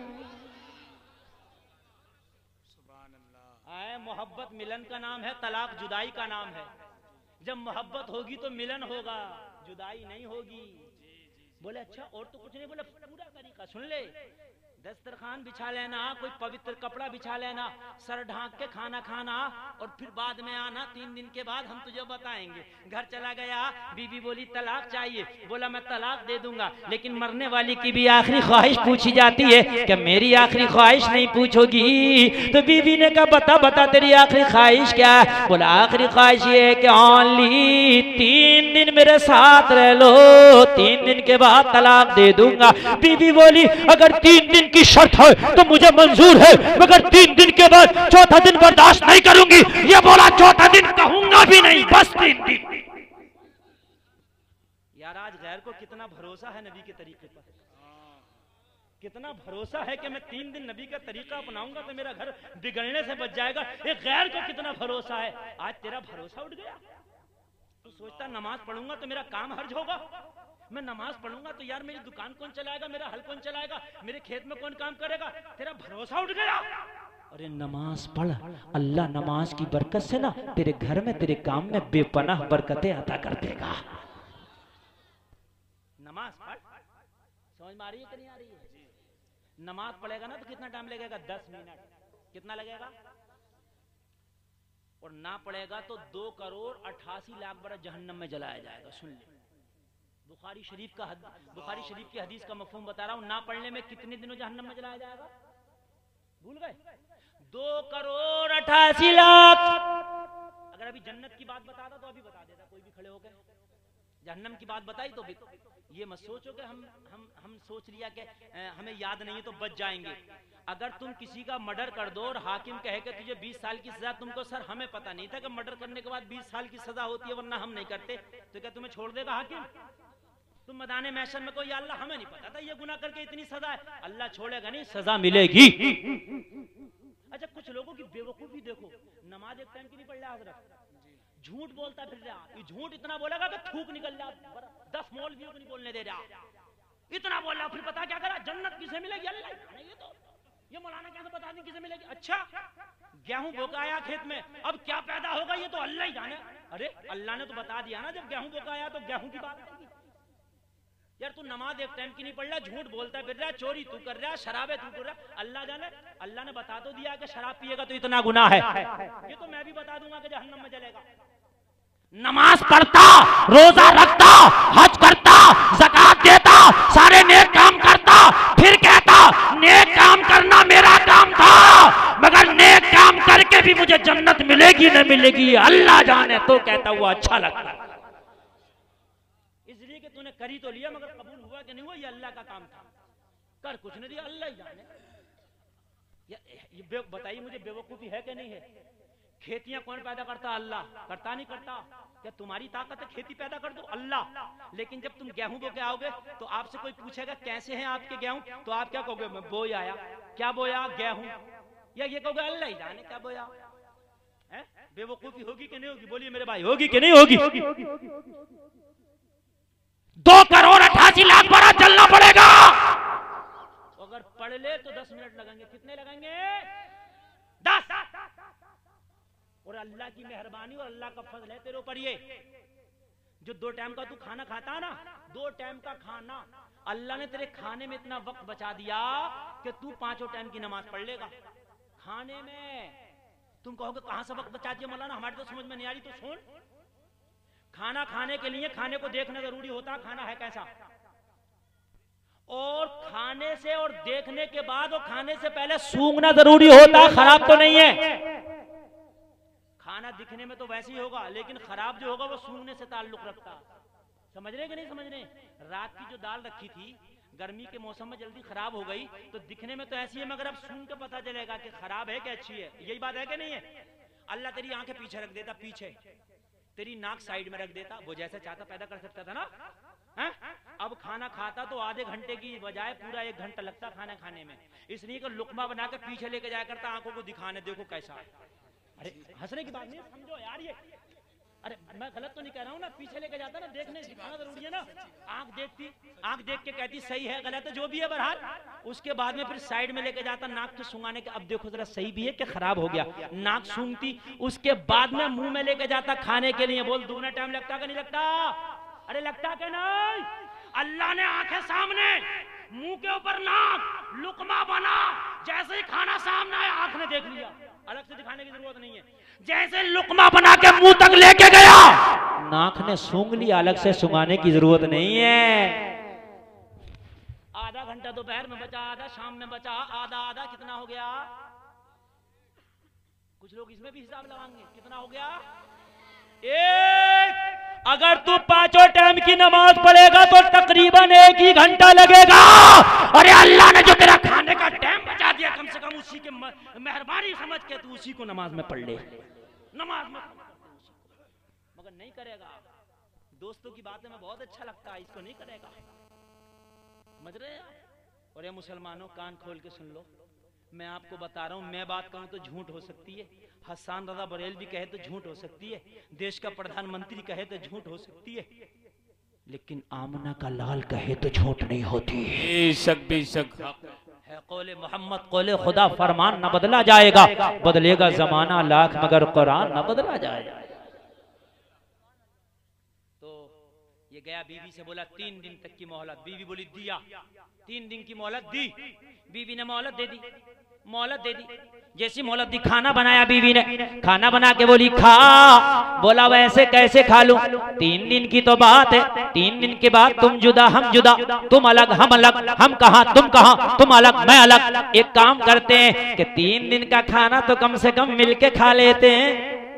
Speaker 2: मोहब्बत मिलन का नाम है, तलाक जुदाई का नाम है। जब मोहब्बत होगी तो मिलन होगा, जुदाई नहीं होगी। बोले अच्छा और तो कुछ नहीं, बोले पूरा तरीका सुन ले। दस्तरखान बिछा लेना, कोई पवित्र कपड़ा बिछा लेना, सर ढांक के खाना खाना, और फिर बाद में आना 3 दिन के बाद हम तुझे बताएंगे। घर चला गया, बीवी बोली तलाक चाहिए, बोला मैं तलाक दे दूंगा, लेकिन मरने वाली की भी आखिरी ख्वाहिश पूछी जाती है, क्या मेरी आखिरी ख्वाहिश नहीं पूछोगी? तो बीवी ने कहा बता बता तेरी आखिरी ख्वाहिश क्या है? बोला आखिरी ख्वाहिश ये है कि ओनली 3 दिन मेरे साथ रह लो, 3 दिन के बाद तलाक दे दूंगा। बीवी बोली अगर 3 दिन की शर्त है तो मुझे मंजूर है, मगर 3 दिन के बाद 4था दिन बर्दाश्त नहीं करूंगी। ये बोला 4था दिन कहूंगा भी नहीं, बस 3 दिन। यार आज गैर को कितना भरोसा है नबी के तरीके पर, कितना भरोसा है कि मैं 3 दिन नबी का तरीका अपनाऊंगा तो मेरा घर बिगड़ने से बच जाएगा। एक गैर को कितना भरोसा है। आज तेरा भरोसा उठ गया। तू सोचता नमाज पढ़ूंगा तो मेरा काम हर्ज होगा, मैं नमाज पढ़ूंगा तो यार मेरी दुकान कौन चलाएगा, मेरा हल कौन चलाएगा, मेरे खेत में कौन काम करेगा। तेरा भरोसा उठ गया। अरे नमाज पढ़, अल्लाह नमाज की बरकत से ना तेरे घर में तेरे काम में बेपनाह बरकतें अता कर देगा। नमाज पढ़, समझ में आ रही है कि नहीं आ रही है? नमाज पढ़ेगा ना तो कितना टाइम लगेगा? 10 मिनट। कितना लगेगा? और ना पढ़ेगा तो 2,88,00,000 बरस जहन्नम में जलाया जाएगा। सुन ले, बुखारी शरीफ की हदीस का मफहूम बता रहा हूं। ना पढ़ने में कितने दिनों जहन्नम में जलाया जाएगा? भूल गए? 2,88,00,000। अगर अभी जन्नत की बात बताता तो अभी बता देता कोई भी खड़े होकर। जहन्नम की बात बताई तो ये मत सोचो कि हम सोच लिया कि हमें याद नहीं है तो बच जाएंगे। अगर तुम किसी का मर्डर कर दो और हाकिम कहे कि तुझे 20 साल की सजा, तुमको सर हमें पता नहीं था कि मर्डर करने के बाद 20 साल की सजा होती है, वरना हम नहीं करते, तो क्या तुम्हें छोड़ देगा हाकिम? तुम मैदाने महशर में कोई अल्लाह हमें नहीं पता था ये गुनाह करके इतनी सजा है, अल्लाह छोड़ेगा नहीं, सजा मिलेगी। अच्छा कुछ लोगों की बेवकूफी देखो, नमाज एक टाइम की नहीं पढ़ रहा हजरत, झूठ बोलता फिर रहा, ये झूठ इतना बोलेगा कि थूक निकल रहा, 10 मौलवियों को नहीं बोलने दे रहा, इतना बोल रहा, फिर पता क्या करा, जन्नत किसे मिलेगी अल्लाह जाने। ये मौलाना कैसे बता दें किसे मिलेगी? अच्छा गेहूं बोकाया खेत में, अब क्या पैदा होगा ये तो अल्लाह ही जाने। अरे अल्लाह ने तो बता दिया ना, जब गेहूं बोकाया तो गेहूं की बात करेगी। यार तू नमाज एक टाइम की नहीं पढ़ रहा, झूठ बोलता फिर रहा, चोरी तू कर रहा, शराबे तू कर रहा, अल्लाह जाने। अल्लाह ने बता तो दिया कि शराब पिएगा तो इतना गुनाह है, ये तो मैं भी बता दूंगा कि जहन्नम में जलेगा। नमाज पढ़ता, रोजा रखता, हज करता, ज़कात देता, सारे नेक काम करता, फिर कहता नेक काम करना मेरा काम था, मगर नेक काम करके भी मुझे जन्नत मिलेगी न मिलेगी अल्लाह जाने। तो कहता हुआ अच्छा लगता, इसलिए कि तूने करी तो लिया, मगर कबूल हुआ कि नहीं हुआ ये अल्लाह का काम था, कर कुछ नहीं दिया अल्लाह ही जाने। ये बताइए मुझे बेवकूफी है कि नहीं है? खेतियां कौन पैदा करता? अल्लाह। करता नहीं करता? क्या तुम्हारी ताकत है खेती पैदा कर दो? अल्लाह। लेकिन जब तुम गेहूं बो के आओगे तो आपसे कोई पूछेगा कैसे हैं आपके गेहूं, तो आप क्या कहोगे? मैं बोई आया। क्या बोया? गेहूं। या ये कहोगे अल्लाह ही जाने क्या बोया है? बेवकूफी होगी कि नहीं होगी? बोलिए मेरे भाई, होगी कि नहीं होगी? 2,88,00,000 बरस जलना पड़ेगा। अगर पढ़ ले तो 10 मिनट लगेंगे। कितने लगेंगे? 10। और अल्लाह की मेहरबानी और अल्लाह का फजल है तेरे ऊपर, ये जो 2 टाइम का तू खाना खाता है ना, 2 टाइम का खाना अल्लाह ने तेरे खाने में इतना वक्त बचा दिया कि तू 5 टाइम की नमाज पढ़ लेगा खाने में। तुम कहोगे कहां से वक्त बचा दिया मौलाना, हमारे तो समझ में नहीं आ रही। तो सुन, खाना खाने के लिए खाने को देखना जरूरी होता, खाना है कैसा, और खाने से और देखने के बाद और खाने से पहले सूंघना जरूरी होता, खराब तो नहीं है। खाना दिखने में तो वैसे ही होगा, लेकिन खराब जो होगा वो सूंघने से ताल्लुक रखता। समझ रहे कि नहीं समझ रहे? रात की जो दाल रखी थी, गर्मी के मौसम में जल्दी खराब हो गई तो दिखने में तो ऐसी है, मगर अब सूंघ के पता चलेगा कि खराब है कि अच्छी है। यही बात है कि नहीं है? अल्लाह तेरी आंखें पीछे रख देता, पीछे तेरी नाक साइड में रख देता, वो जैसे चाहता पैदा कर सकता था ना। है? अब खाना खाता तो आधे घंटे की बजाय पूरा 1 घंटा लगता खाना खाने में, इसलिए कि लुकमा बना के पीछे लेके जाया करता आंखों को दिखाने, देखो कैसा है। अरे हंसने की बात नहीं, समझो यार ये, अरे मैं गलत तो नहीं कह रहा हूँ ना, पीछे लेके जाता ना, देखने दिखाना जरूरी है ना। आंख देखती, आंख देख के कहती सही है गलत है जो भी है बहरहाल, उसके बाद में फिर साइड में लेके जाता नाक के सूंघाने के, अब देखो जरा सही भी है कि खराब हो गया, नाक सूंघती, उसके बाद में मुंह में लेके जाता खाने के लिए। बोल दुगना टाइम लगता कि नहीं लगता? अरे लगता कि नहीं? अल्लाह ने आंखें सामने, मुंह के ऊपर नाक, लुकमा बना, जैसे ही खाना सामने आया आंख ने देख लिया, अलग से दिखाने की जरूरत नहीं है। जैसे लुकमा बना के मुंह तक लेके गया, नाक ने सूंघ लिया, अलग से सूंघाने की जरूरत नहीं है। आधा घंटा दोपहर में बचा, आधा शाम में बचा, आधा आधा कितना हो गया? कुछ लोग इसमें भी हिसाब लगाएंगे, कितना हो गया? एक। अगर तू 5 टाइम की नमाज पढ़ेगा तो तकरीबन 1 ही घंटा लगेगा। अरे अल्लाह ने जो तेरा खाने का टाइम बचा दिया, कम से कम उसी के मेहरबानी समझ के तू उसी को नमाज में पढ़ ले, नमाज में, मगर नहीं करेगा। दोस्तों की बातें में बहुत अच्छा लगता है, इसको नहीं करेगा, समझ रहे हैं? और ये मुसलमानों कान खोल के सुन लो, मैं आपको बता रहा हूं, मैं बात कहूं तो झूठ हो सकती है, हसन रजा बरेलवी कहे तो झूठ हो सकती है, देश का प्रधानमंत्री कहे तो झूठ हो सकती है, लेकिन आमना का लाल कहे तो झूठ नहीं होती।
Speaker 4: बेशक
Speaker 2: है कौले मोहम्मद कौले खुदा, फरमान न बदला जाएगा, बदलेगा जमाना लाख मगर कुरान न बदला जाएगा। तो ये गया बीवी से बोला 3 दिन तक की मोहलत, बीवी बोली दिया, 3 दिन की मोहलत दी, बीवी ने मोहलत दे दी, मोहलत दे दी। जैसी मोहलत दी, खाना बनाया बीवी ने, खाना बना के बोली खा, बोला वैसे कैसे खा लूं, 3 दिन की तो बात है, 3 दिन के बाद तुम जुदा हम जुदा, तुम अलग हम अलग, हम कहां तुम कहां, तुम अलग मैं अलग, एक काम करते हैं कि 3 दिन का खाना तो कम से कम मिलके खा लेते हैं।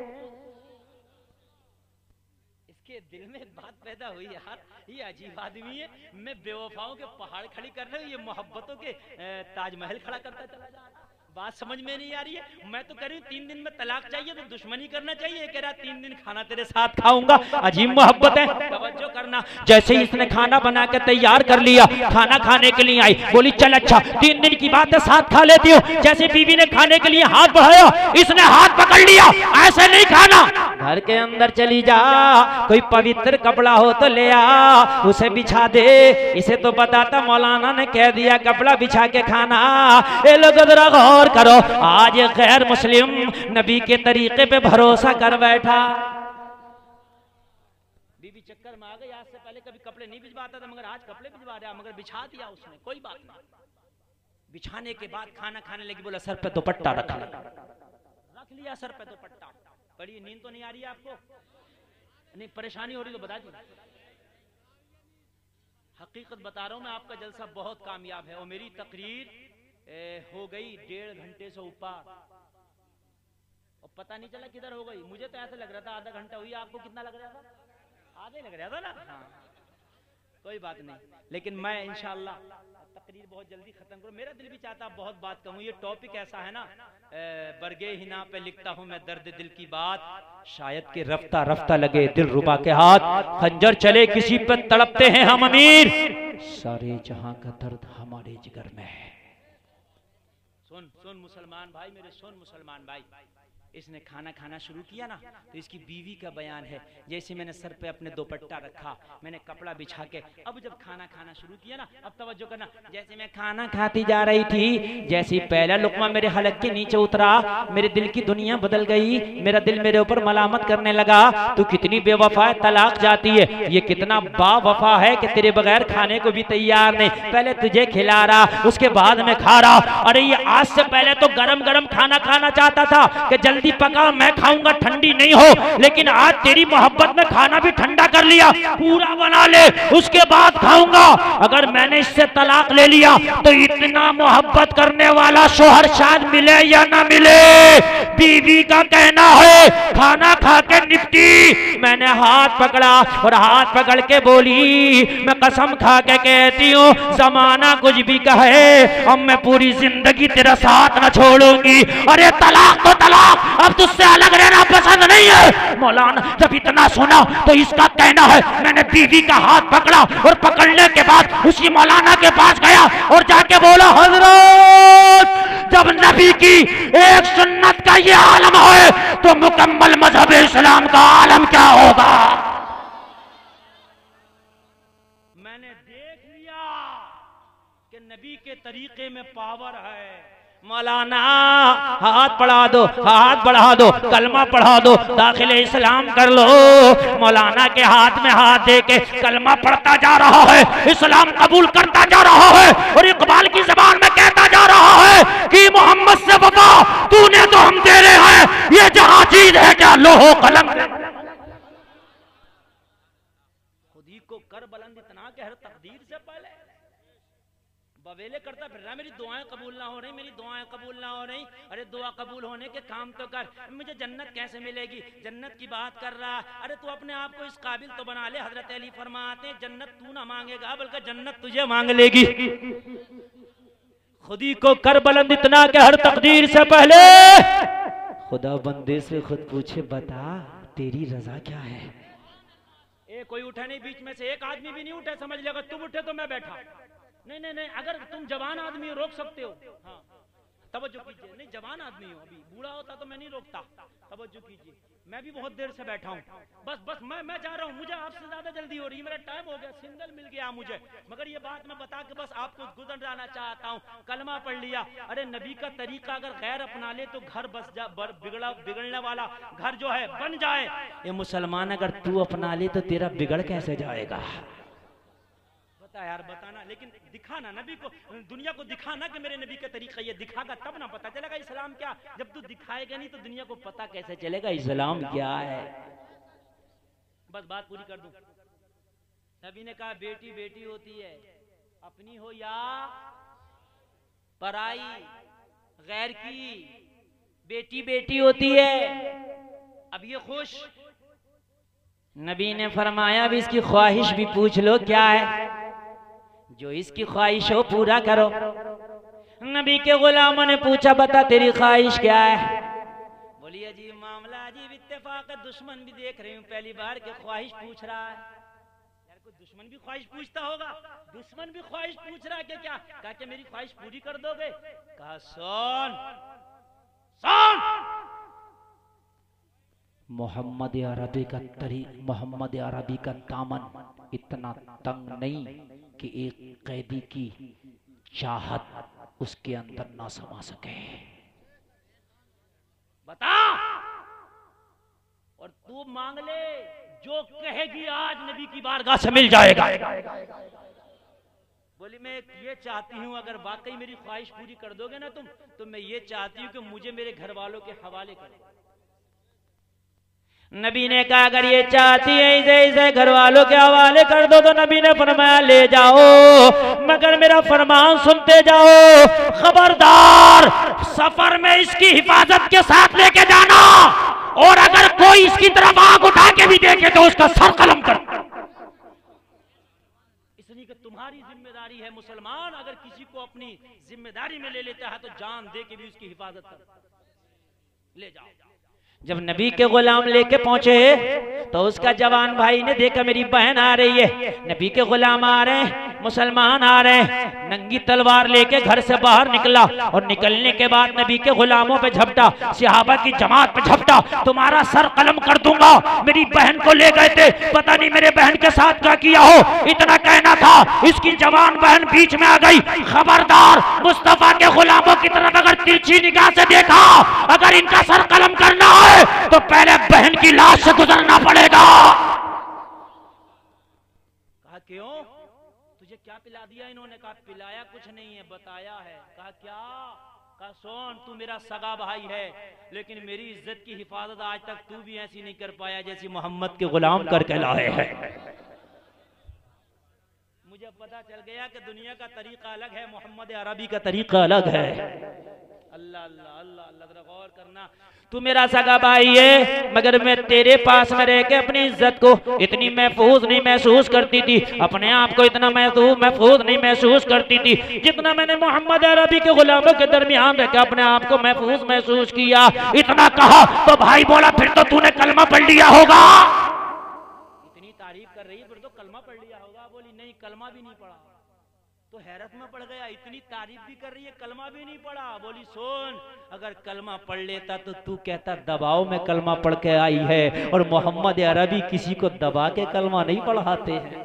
Speaker 2: इसके दिल में बात पैदा हुई, यार ये अजीब आदमी है, मैं बेवफाओं के पहाड़ खड़ी कर रहा हूँ, ये मोहब्बतों के ताजमहल खड़ा करता चला जा रहा। बात समझ में नहीं आ रही है? मैं तो कह रही हूँ 3 दिन में तलाक चाहिए तो दुश्मनी करना चाहिए, कह रहा 3 दिन खाना तेरे साथ खाऊंगा, अजीब मोहब्बत है। तवज्जो करना, जैसे ही इसने खाना बना के तैयार कर लिया, खाना खाने के लिए आई, बोली चल अच्छा 3 दिन की बात है साथ खा लेती हूँ। जैसे बीवी ने खाने के लिए हाथ बढ़ाया, इसने हाथ पकड़ लिया, ऐसे नहीं खाना, घर के अंदर चली जा, कोई पवित्र कपड़ा हो तो ले आ, उसे बिछा दे। इसे तो बताता मौलाना ने कह दिया कपड़ा बिछा के खाना। ए लोग जरा गौर करो, आज गैर मुस्लिम नबी के तरीके पे भरोसा कर बैठा। बीबी चक्कर में आ गई, आज से पहले कभी कपड़े नहीं भिजवाता था, मगर आज कपड़े भिजवा रहा, मगर बिछा दिया उसने, कोई बात नहीं। बिछाने के बाद खाना खाने लगी, बोला सर पे दुपट्टा रख लिया, सर पे दुपट्टा। बड़ी नींद तो नहीं आ रही है आपको? नहीं परेशानी हो रही तो बता दीजिए। हकीकत बता रहा हूं मैं, आपका जलसा बहुत कामयाब है और मेरी तकरीर हो गई 1.5 घंटे से ऊपर और पता नहीं चला किधर हो गई। मुझे तो ऐसा लग रहा था आधा घंटा हुई, आपको कितना लग रहा था? आधे लग रहा था ना? हाँ कोई बात नहीं, लेकिन मैं इंशाअल्लाह तकरीर बहुत जल्दी खत्म करूं। मेरा दिल भी चाहता बहुत बात कहूं, ये टॉपिक ऐसा है ना, बरगे हिना पे लिखता हूं मैं दर्द दिल की बात, शायद के रफ्ता रफ्ता लगे दिल रुबा के हाथ, खंजर चले किसी पे तड़पते हैं हम अमीर, सारे जहां का दर्द हमारे जिगर में है। सुन मुसलमान भाई मेरे, सुन मुसलमान भाई, इसने खाना खाना शुरू किया ना तो इसकी बीवी का बयान है, जैसे मैंने सर पे अपने दुपट्टा रखा, मैंने कपड़ा बिछा के, अब जब खाना खाना शुरू किया ना, अब तवज्जो करना, जैसे मैं खाना खाती जा रही थी, जैसे पहला लुकमा मेरे हलक के नीचे उतरा, मेरे दिल की दुनिया बदल गई, मेरा दिल मेरे ऊपर मलामत करने लगा, तू कितनी बेवफा है, तलाक जाती है, ये कितना बावफा है कि तेरे बगैर खाने को भी तैयार नहीं, पहले तुझे खिला रहा उसके बाद में खा रहा। अरे ये आज से पहले तो गरम गरम खाना खाना चाहता था कि जल्दी पका मैं खाऊंगा, ठंडी नहीं हो, लेकिन आज तेरी मोहब्बत में खाना भी ठंडा कर लिया, पूरा बना ले उसके बाद खाऊंगा। अगर मैंने इससे तलाक ले लिया तो इतना मोहब्बत करने वाला शोहर शायद मिले या ना मिले, बीवी का कहना है खाना खा के निपटी। मैंने हाथ पकड़ा और हाथ पकड़ के बोली, मैं कसम खा के कहती हूँ जमाना कुछ भी कहे, अब मैं पूरी जिंदगी तेरा साथ न छोड़ूंगी। अरे तलाक तो तलाक, अब तुझसे अलग रहना पसंद नहीं है। मौलाना जब इतना सुना तो इसका कहना है मैंने बीवी का हाथ पकड़ा और पकड़ने के बाद उसी मौलाना के पास गया और जाके बोला, हजरत जब नबी की एक सुन्नत का ये आलम है तो मुकम्मल मजहब इस्लाम का आलम क्या होगा।
Speaker 3: मैंने देख लिया कि नबी के तरीके में पावर है।
Speaker 2: मौलाना हाथ बढ़ा दो, हाथ बढ़ा दो, कलमा पढ़ा दो, दाखिल इस्लाम कर लो। मौलाना के हाथ में हाथ दे के कलमा पढ़ता जा रहा है, इस्लाम कबूल करता जा रहा है और इकबाल की जबान में कहता जा रहा है कि मोहम्मद से वफा तूने तो हम दे रहे हैं, ये जहां चीज है क्या लोहो कलम।
Speaker 3: खुदी को कर बुलंद इतना कि हर तकदीर से पहले बवेले करता फिर रहा, मेरी दुआएं कबूल ना हो रही, मेरी दुआएं कबूल ना हो रही। अरे दुआ कबूल होने के काम तो कर, मुझे जन्नत कैसे मिलेगी, जन्नत की बात कर रहा। अरे तू अपने आप को इस काबिल तो बना ले। हजरत अली फरमाते हैं जन्नत तू ना मांगेगा बल्कि जन्नत तुझे मांग लेगी।
Speaker 2: खुदी को कर बुलंद इतना कि हर तकदीर से पहले खुदा बंदे से खुद पूछे, बता तेरी रजा क्या है।
Speaker 3: कोई उठे नहीं बीच में से, एक आदमी भी नहीं उठे, समझ लेगा तुम उठे तो मैं बैठा। नहीं नहीं नहीं, अगर तुम जवान आदमी हो रोक सकते हो। हाँ तवज्जो कीजिए, नहीं जवान आदमी हो, अभी बूढ़ा होता तो मैं नहीं रोकता। तवज्जो कीजिए, मैं भी बहुत देर से बैठा हूँ। बस मैं जा रहा हूँ, मुझे आपसे ज्यादा जल्दी हो रही है, मेरा टाइम हो गया, सिंगल मिल गया मुझे। मगर ये बात मैं बता के बस आपको गुजर जाना चाहता हूँ। कलमा पढ़ लिया, अरे नबी का तरीका अगर गैर अपना ले तो घर बस बिगड़ने वाला घर जो है बन जाए।
Speaker 2: ये मुसलमान अगर तू अपना ले तो तेरा बिगड़ कैसे जाएगा।
Speaker 3: यार बताना, लेकिन दिखाना नबी को, दुनिया को दिखाना कि मेरे नबी का तरीका ये दिखागा तब ना पता चलेगा इस्लाम क्या। जब तू दिखाएगा नहीं तो दुनिया को पता कैसे चलेगा इस्लाम क्या है। बस बात पूरी कर दूं। नबी ने कहा बेटी बेटी होती है, अपनी हो या पराई, गैर की
Speaker 2: बेटी बेटी होती है।
Speaker 3: अब ये खुश,
Speaker 2: नबी ने फरमाया भी इसकी ख्वाहिश भी पूछ लो क्या है, जो इसकी ख्वाहिश हो पूरा करो। नबी के गुलामों ने पूछा बता तेरी ख्वाहिश क्या है।
Speaker 3: बोली अजीब मामला, अजीब इत्तेफाक, दुश्मन भी देख रही हूँ पहली बार के ख्वाहिश पूछ रहा है। यार कोई दुश्मन भी ख्वाहिश पूछता होगा, दुश्मन भी ख्वाहिश पूछ रहा है कि क्या। कहा कि मेरी ख्वाहिश पूरी कर दोगे। कहा सुन
Speaker 2: मोहम्मद अरबी का दामन इतना तंग नहीं कि एक कैदी की चाहत उसके अंदर ना समा सके।
Speaker 3: बता और तू मांग ले, जो कहेगी आज नबी की बारगाह से मिल जाएगा। बोली मैं ये चाहती हूँ अगर वाकई मेरी ख्वाहिश पूरी कर दोगे ना तुम, तो मैं ये चाहती हूँ कि मुझे मेरे घर वालों के हवाले करो।
Speaker 2: नबी ने कहा अगर ये चाहती है इसे घर वालों के हवाले कर दो, तो नबी ने फरमाया ले जाओ, मगर मेरा फरमान सुनते जाओ, खबरदार सफर में इसकी हिफाजत के साथ लेके जाना, और अगर कोई इसकी तरफ आंख उठा के भी देखे तो उसका सर कलम कर।
Speaker 3: इसलिए कि तुम्हारी जिम्मेदारी है मुसलमान, अगर किसी को अपनी जिम्मेदारी में ले लेता है तो जान दे के भी उसकी हिफाजत कर। ले जाओ।
Speaker 2: जब नबी के गुलाम लेके पहुंचे तो उसका जवान भाई ने देखा मेरी बहन आ रही है, नबी के गुलाम आ रहे हैं, मुसलमान आ रहे हैं, नंगी तलवार लेके घर से बाहर निकला और निकलने के बाद नबी के गुलामों पे झपटा, सहाबा की जमात पे झपटा, तुम्हारा सर कलम कर दूंगा। मेरी बहन को ले गए थे, पता नहीं मेरे बहन के साथ क्या किया हो, इतना कहना था। इसकी जवान बहन बीच में आ गई, खबरदार मुस्तफा के गुलामों की तरफ अगर तिरछी निगाह से देखा, अगर इनका सर कलम करना है तो पहले बहन की लाश से गुजरना पड़ेगा।
Speaker 3: कहा क्यों, तुझे क्या पिला दिया इन्होंने। कहा पिलाया कुछ नहीं है, बताया है। कहा क्या। कहा सुन तू मेरा सगा भाई है, लेकिन मेरी इज्जत की हिफाजत आज तक तू भी ऐसी नहीं कर पाया जैसी मोहम्मद के गुलाम करके लाए हैं। मुझे पता चल गया कि दुनिया का तरीका अलग है, मोहम्मद अरबी का तरीका अलग है। अल्लाह अल्लाह अल्लाह अल्लाह, जरा गौर करना। तू मेरा सगा भाई है, मगर मैं तेरे पास में रह के अपनी इज्जत को इतनी महफूज नहीं महसूस करती थी, अपने आप को इतना महफूज नहीं महसूस करती थी जितना मैंने मोहम्मद अरबी के गुलामों के दरमियान रह के अपने आप को महफूज महसूस किया। इतना कहा तो भाई बोला फिर तो तूने कलमा पढ़ लिया होगा। इतनी तारीफ कर रही है, फिर तो कलमा पढ़ लिया होगा। बोली नहीं, कलमा भी नहीं पढ़ा। तो हैरत में पड़ गया, इतनी तारीफ भी कर रही है, कलमा भी नहीं पढ़ा। बोली सुन, अगर कलमा पढ़ लेता तो तू कहता दबाव में कलमा पढ़ के आई है, और मोहम्मद अरबी किसी को दबा के कलमा नहीं पढ़ाते हैं।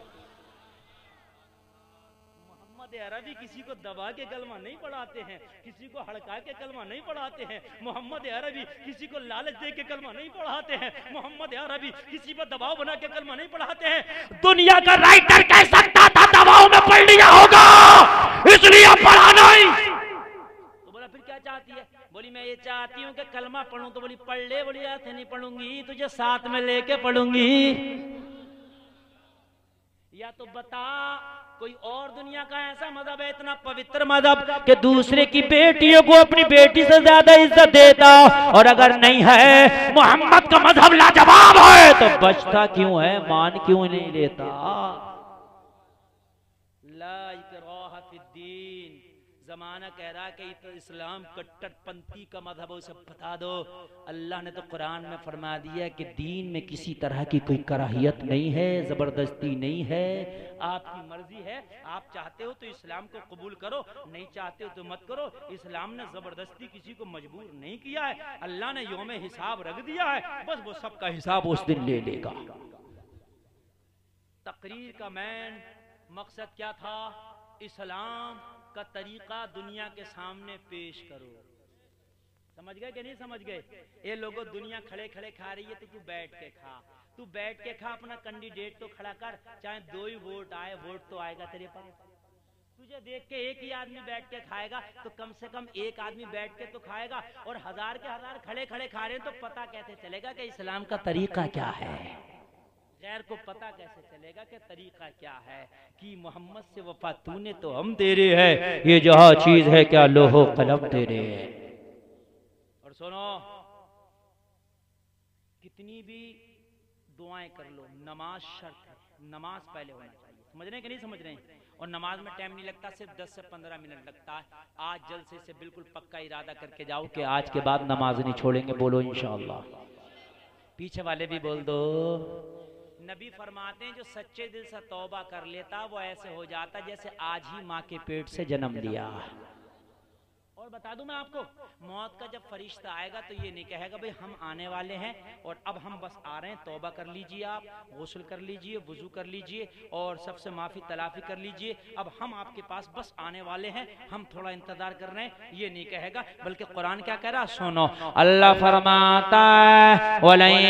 Speaker 3: मोहम्मद अरबी किसी को दबा के कलमा नहीं पढ़ाते हैं, किसी को हड़का के कलमा नहीं पढ़ाते हैं। मोहम्मद अरबी किसी को लालच दे के कलमा नहीं पढ़ाते हैं। मोहम्मद अरबी किसी पर दबाव बना के कलमा नहीं पढ़ाते हैं। दुनिया का राइटर कह सकता था दबाव में पढ़ लिया होगा, इसलिए पढ़ा नहीं। तो बोला फिर क्या चाहती है? बोली मैं ये चाहती हूँ कि कलमा पढ़ूं। तो बोली पढ़ ले। बोली ऐसे नहीं पढ़ूंगी, तुझे साथ में लेके पढ़ूंगी। या तो बता कोई और दुनिया का ऐसा मजहब है, इतना पवित्र मजहब कि दूसरे की बेटियों को अपनी बेटी से ज्यादा इज्जत देता, और अगर नहीं है मोहम्मद का मजहब लाजवाब है तो बचता क्यों है, मान क्यों नहीं लेता? ला इकराह फिद्दीन, जमाना कह रहा है कि तो इस्लाम कट्टरपंथी का मजहब, उसे बता दो। अल्लाह ने तो कुरान में फरमा दिया कि दीन में किसी तरह की कोई कराहियत नहीं है, जबरदस्ती नहीं है, आपकी मर्जी है। आप चाहते हो तो इस्लाम को कबूल करो, नहीं चाहते हो तो मत करो। इस्लाम ने जबरदस्ती किसी को मजबूर नहीं किया है। अल्लाह ने यौम हिसाब रख दिया है, बस वो सबका हिसाब उस दिन ले लेगा। तकरीर का मेन मकसद क्या था? इस्लाम का तरीका दुनिया के सामने पेश करो। समझ गए कि नहीं समझ गए? ये लोगों दुनिया खड़े खड़े खा रही है तो तू बैठ के खा, तू बैठ के खा। अपना कैंडिडेट तो खड़ा कर, चाहे 2 ही वोट आए, वोट तो आएगा तेरे पास। तुझे देख के एक ही आदमी बैठ के खाएगा तो कम से कम एक आदमी बैठ के तो खाएगा, और हजार के हजार खड़े खड़े खा रहे हैं तो पता कैसे चलेगा कि इस्लाम का तरीका क्या है? गैर को पता कैसे चलेगा कि तरीका क्या है? कि मोहम्मद से वफा तूने तो हम तेरे है, ये जहाँ चीज है क्या लोहो कलम तेरे है। और सुनो, कितनी भी दुआएं कर लो, नमाज शर्त है, नमाज पहले होना चाहिए। समझ रहे हैं कि नहीं समझ रहे हैं? और नमाज में टाइम नहीं लगता, सिर्फ 10 से 15 मिनट लगता है। आज जलसे से बिल्कुल पक्का इरादा करके जाओ कि आज के बाद नमाज नहीं छोड़ेंगे। बोलो इंशाअल्लाह। पीछे वाले भी बोल दो। नबी फरमाते हैं जो सच्चे दिल से तौबा कर लेता वो ऐसे हो जाता जैसे आज ही माँ के पेट से जन्म लिया। और बता दूं मैं आपको, मौत का जब फरिश्ता आएगा तो ये नहीं कहेगा भाई हम आने वाले हैं और अब हम बस आ रहे हैं, तौबा कर लीजिए, आप गुस्ल कर लीजिए, वुजू कर लीजिए और सबसे माफी तलाफी कर लीजिए, अब हम आपके पास बस आने वाले हैं, हम थोड़ा इंतजार कर रहे हैं, ये नहीं कहेगा। बल्कि कुरान क्या कह रहा, सुनो, अल्लाह फरमाता है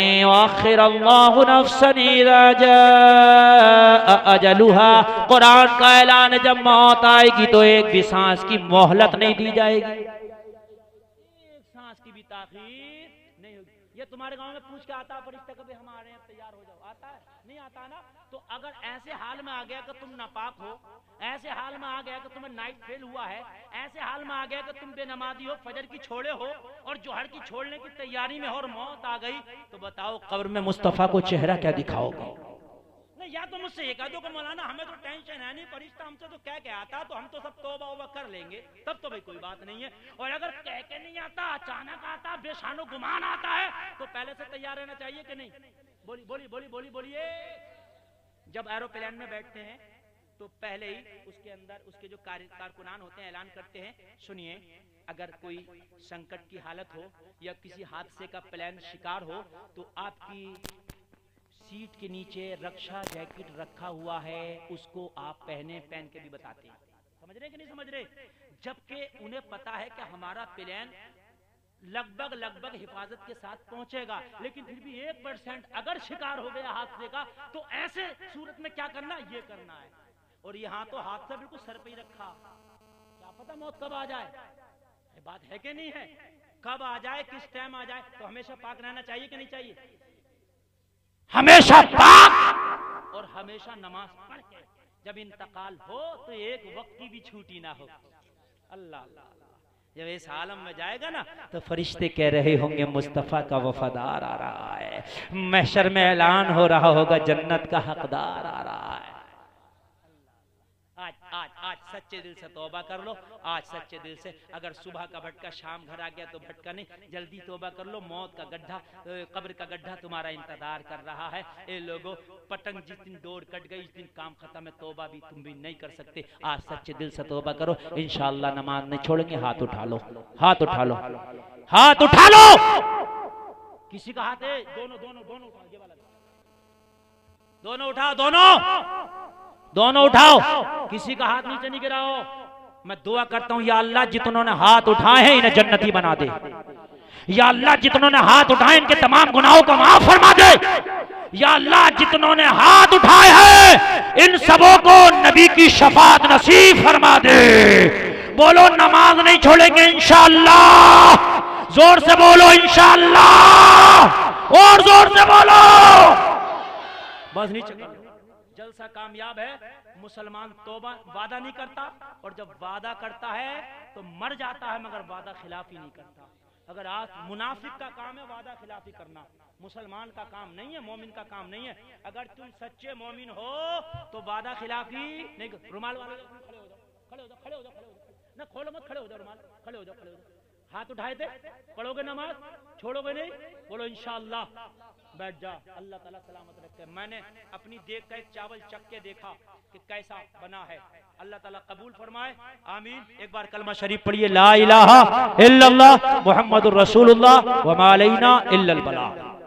Speaker 3: कुरान का ऐलान, जब मौत आएगी तो एक भी सांस की मोहलत नहीं दी जाएगी, एक सांस की भी ताखीर नहीं होगी। ये तुम्हारे गांव में पूछ के आता है फरिश्ता कभी हम आ रहे हैं, तैयार हो जाओ, आता है? नहीं आता ना। तो अगर ऐसे हाल में आ गया कि तुम नापाक हो, ऐसे हाल में आ गया कि तुम्हें नाइट फेल हुआ है, ऐसे हाल में आ गया कि तुम बेनमाजी हो, फजर की छोड़े हो और जोहर की छोड़ने की तैयारी में हो और मौत आ गई, तो बताओ कब्र में मुस्तफा को चेहरा क्या दिखाओगे? नहीं, या तो मुझसे ये कह दो कि मौलाना हमें तो टेंशन है नहीं, फरिश्ता हमसे तो कह के आता तो हम तो सब तौबा वौबा कर लेंगे, तब तो भाई कोई बात नहीं है। और अगर कह के नहीं आता, अचानक आता, बेशानो गुमान आता है, तो पहले से तैयार रहना चाहिए कि नहीं? बोली बोली बोली बोली बोलिए। जब एरोप्लेन में बैठते हैं तो पहले ही उसके अंदर उसके जो कारकुनान होते हैं ऐलान करते हैं, सुनिए, अगर कोई संकट की हालत हो या किसी हादसे का प्लेन शिकार हो तो आपकी सीट के नीचे रक्षा जैकेट रखा हुआ है, उसको आप पहन के भी बताते हैं। समझ रहे कि नहीं समझ रहे? जबकि उन्हें पता है कि हमारा प्लेन लगभग हिफाजत के साथ पहुंचेगा, लेकिन फिर भी 1% अगर शिकार हो गया हादसे का तो ऐसे सूरत में क्या करना, ये करना है। और यहाँ तो हादसा बिल्कुल सर पे ही रखा, क्या पता मौत कब आ जाए। बात है कि नहीं है? कब आ जाए, किस टाइम आ जाए। तो हमेशा पाक रहना चाहिए कि नहीं चाहिए? हमेशा पाक और हमेशा नमाज पढ़ के जब इंतकाल हो तो एक वक्त की भी छूटी ना हो। अल्लाह अल्लाह, जब इस आलम में जाएगा ना तो फरिश्ते कह रहे होंगे मुस्तफ़ा का वफादार आ रहा है, महशर में ऐलान हो रहा होगा जन्नत का हकदार आ रहा है। आज आज आज सच्चे दिल से तौबा कर लो, आज सच्चे दिल से। अगर सुबह का भटका शाम घर आ गया तो भटका नहीं, जल्दी तौबा कर लो। मौत का गड्ढा, कब्र का गड्ढा तुम्हारा इंतजार कर रहा है। ए लोगों, पतंग जिस दिन डोर कट गई इस दिन काम खत्म है, तौबा भी तुम भी नहीं कर सकते। आज सच्चे दिल से तौबा करो, इंशाअल्लाह नमाज नहीं छोड़ेंगे। हाथ उठा लो, हाथ उठा लो, हाथ उठा लो। किसी का हाथ है? दोनों दोनों दोनों ये वाला दोनों उठाओ, दोनों उठाओ। किसी का हाथ नीचे नहीं गिराओ। मैं दुआ करता हूं या अल्लाह जितनों ने हाथ उठाए हैं इन्हें जन्नती बना दे। या अल्लाह जितनों ने हाथ उठाए इनके तमाम गुनाहों को माफ फरमा दे। या अल्लाह जितनों ने हाथ उठाए हैं इन सबों को नबी की शफाअत नसीब फरमा दे। बोलो नमाज नहीं छोड़ेंगे इंशाअल्लाह। जोर से बोलो इंशाअल्लाह, और जोर से बोलो। बस नीचे जलसा कामयाब है। मुसलमान तौबा वादा नहीं करता, और जब वादा करता है तो मर जाता है, मगर वादा खिलाफी नहीं करता। अगर आज मुनाफिक का काम है वादा खिलाफी करना, मुसलमान का काम नहीं है, मोमिन का काम नहीं है। अगर तुम सच्चे मोमिन हो तो वादा खिलाफी नहीं। रुमाल वाले खड़े हो जाओ, खड़े हो जाओ, खड़े हो जाओ, खड़े हो जाओ, ना खोलो मत, खड़े हो जाओ, रुमाल खड़े हो जाओ, खड़े हो जाओ। हाथ उठाए थे, पढ़ोगे नमाज, छोड़ोगे नहीं। बोलो इंशाअल्लाह। बैठ जा, अल्लाह ताला सलामत रखे। मैंने अपनी देख का एक चावल चख के देखा कि कैसा बना है। अल्लाह ताला कबूल फरमाए, आमीन। एक बार कलमा शरीफ पढ़िए, ला इलाहा इल्लल्लाह मुहम्मदुर रसूलुल्लाह व मा अलैना इल्लल बलाग।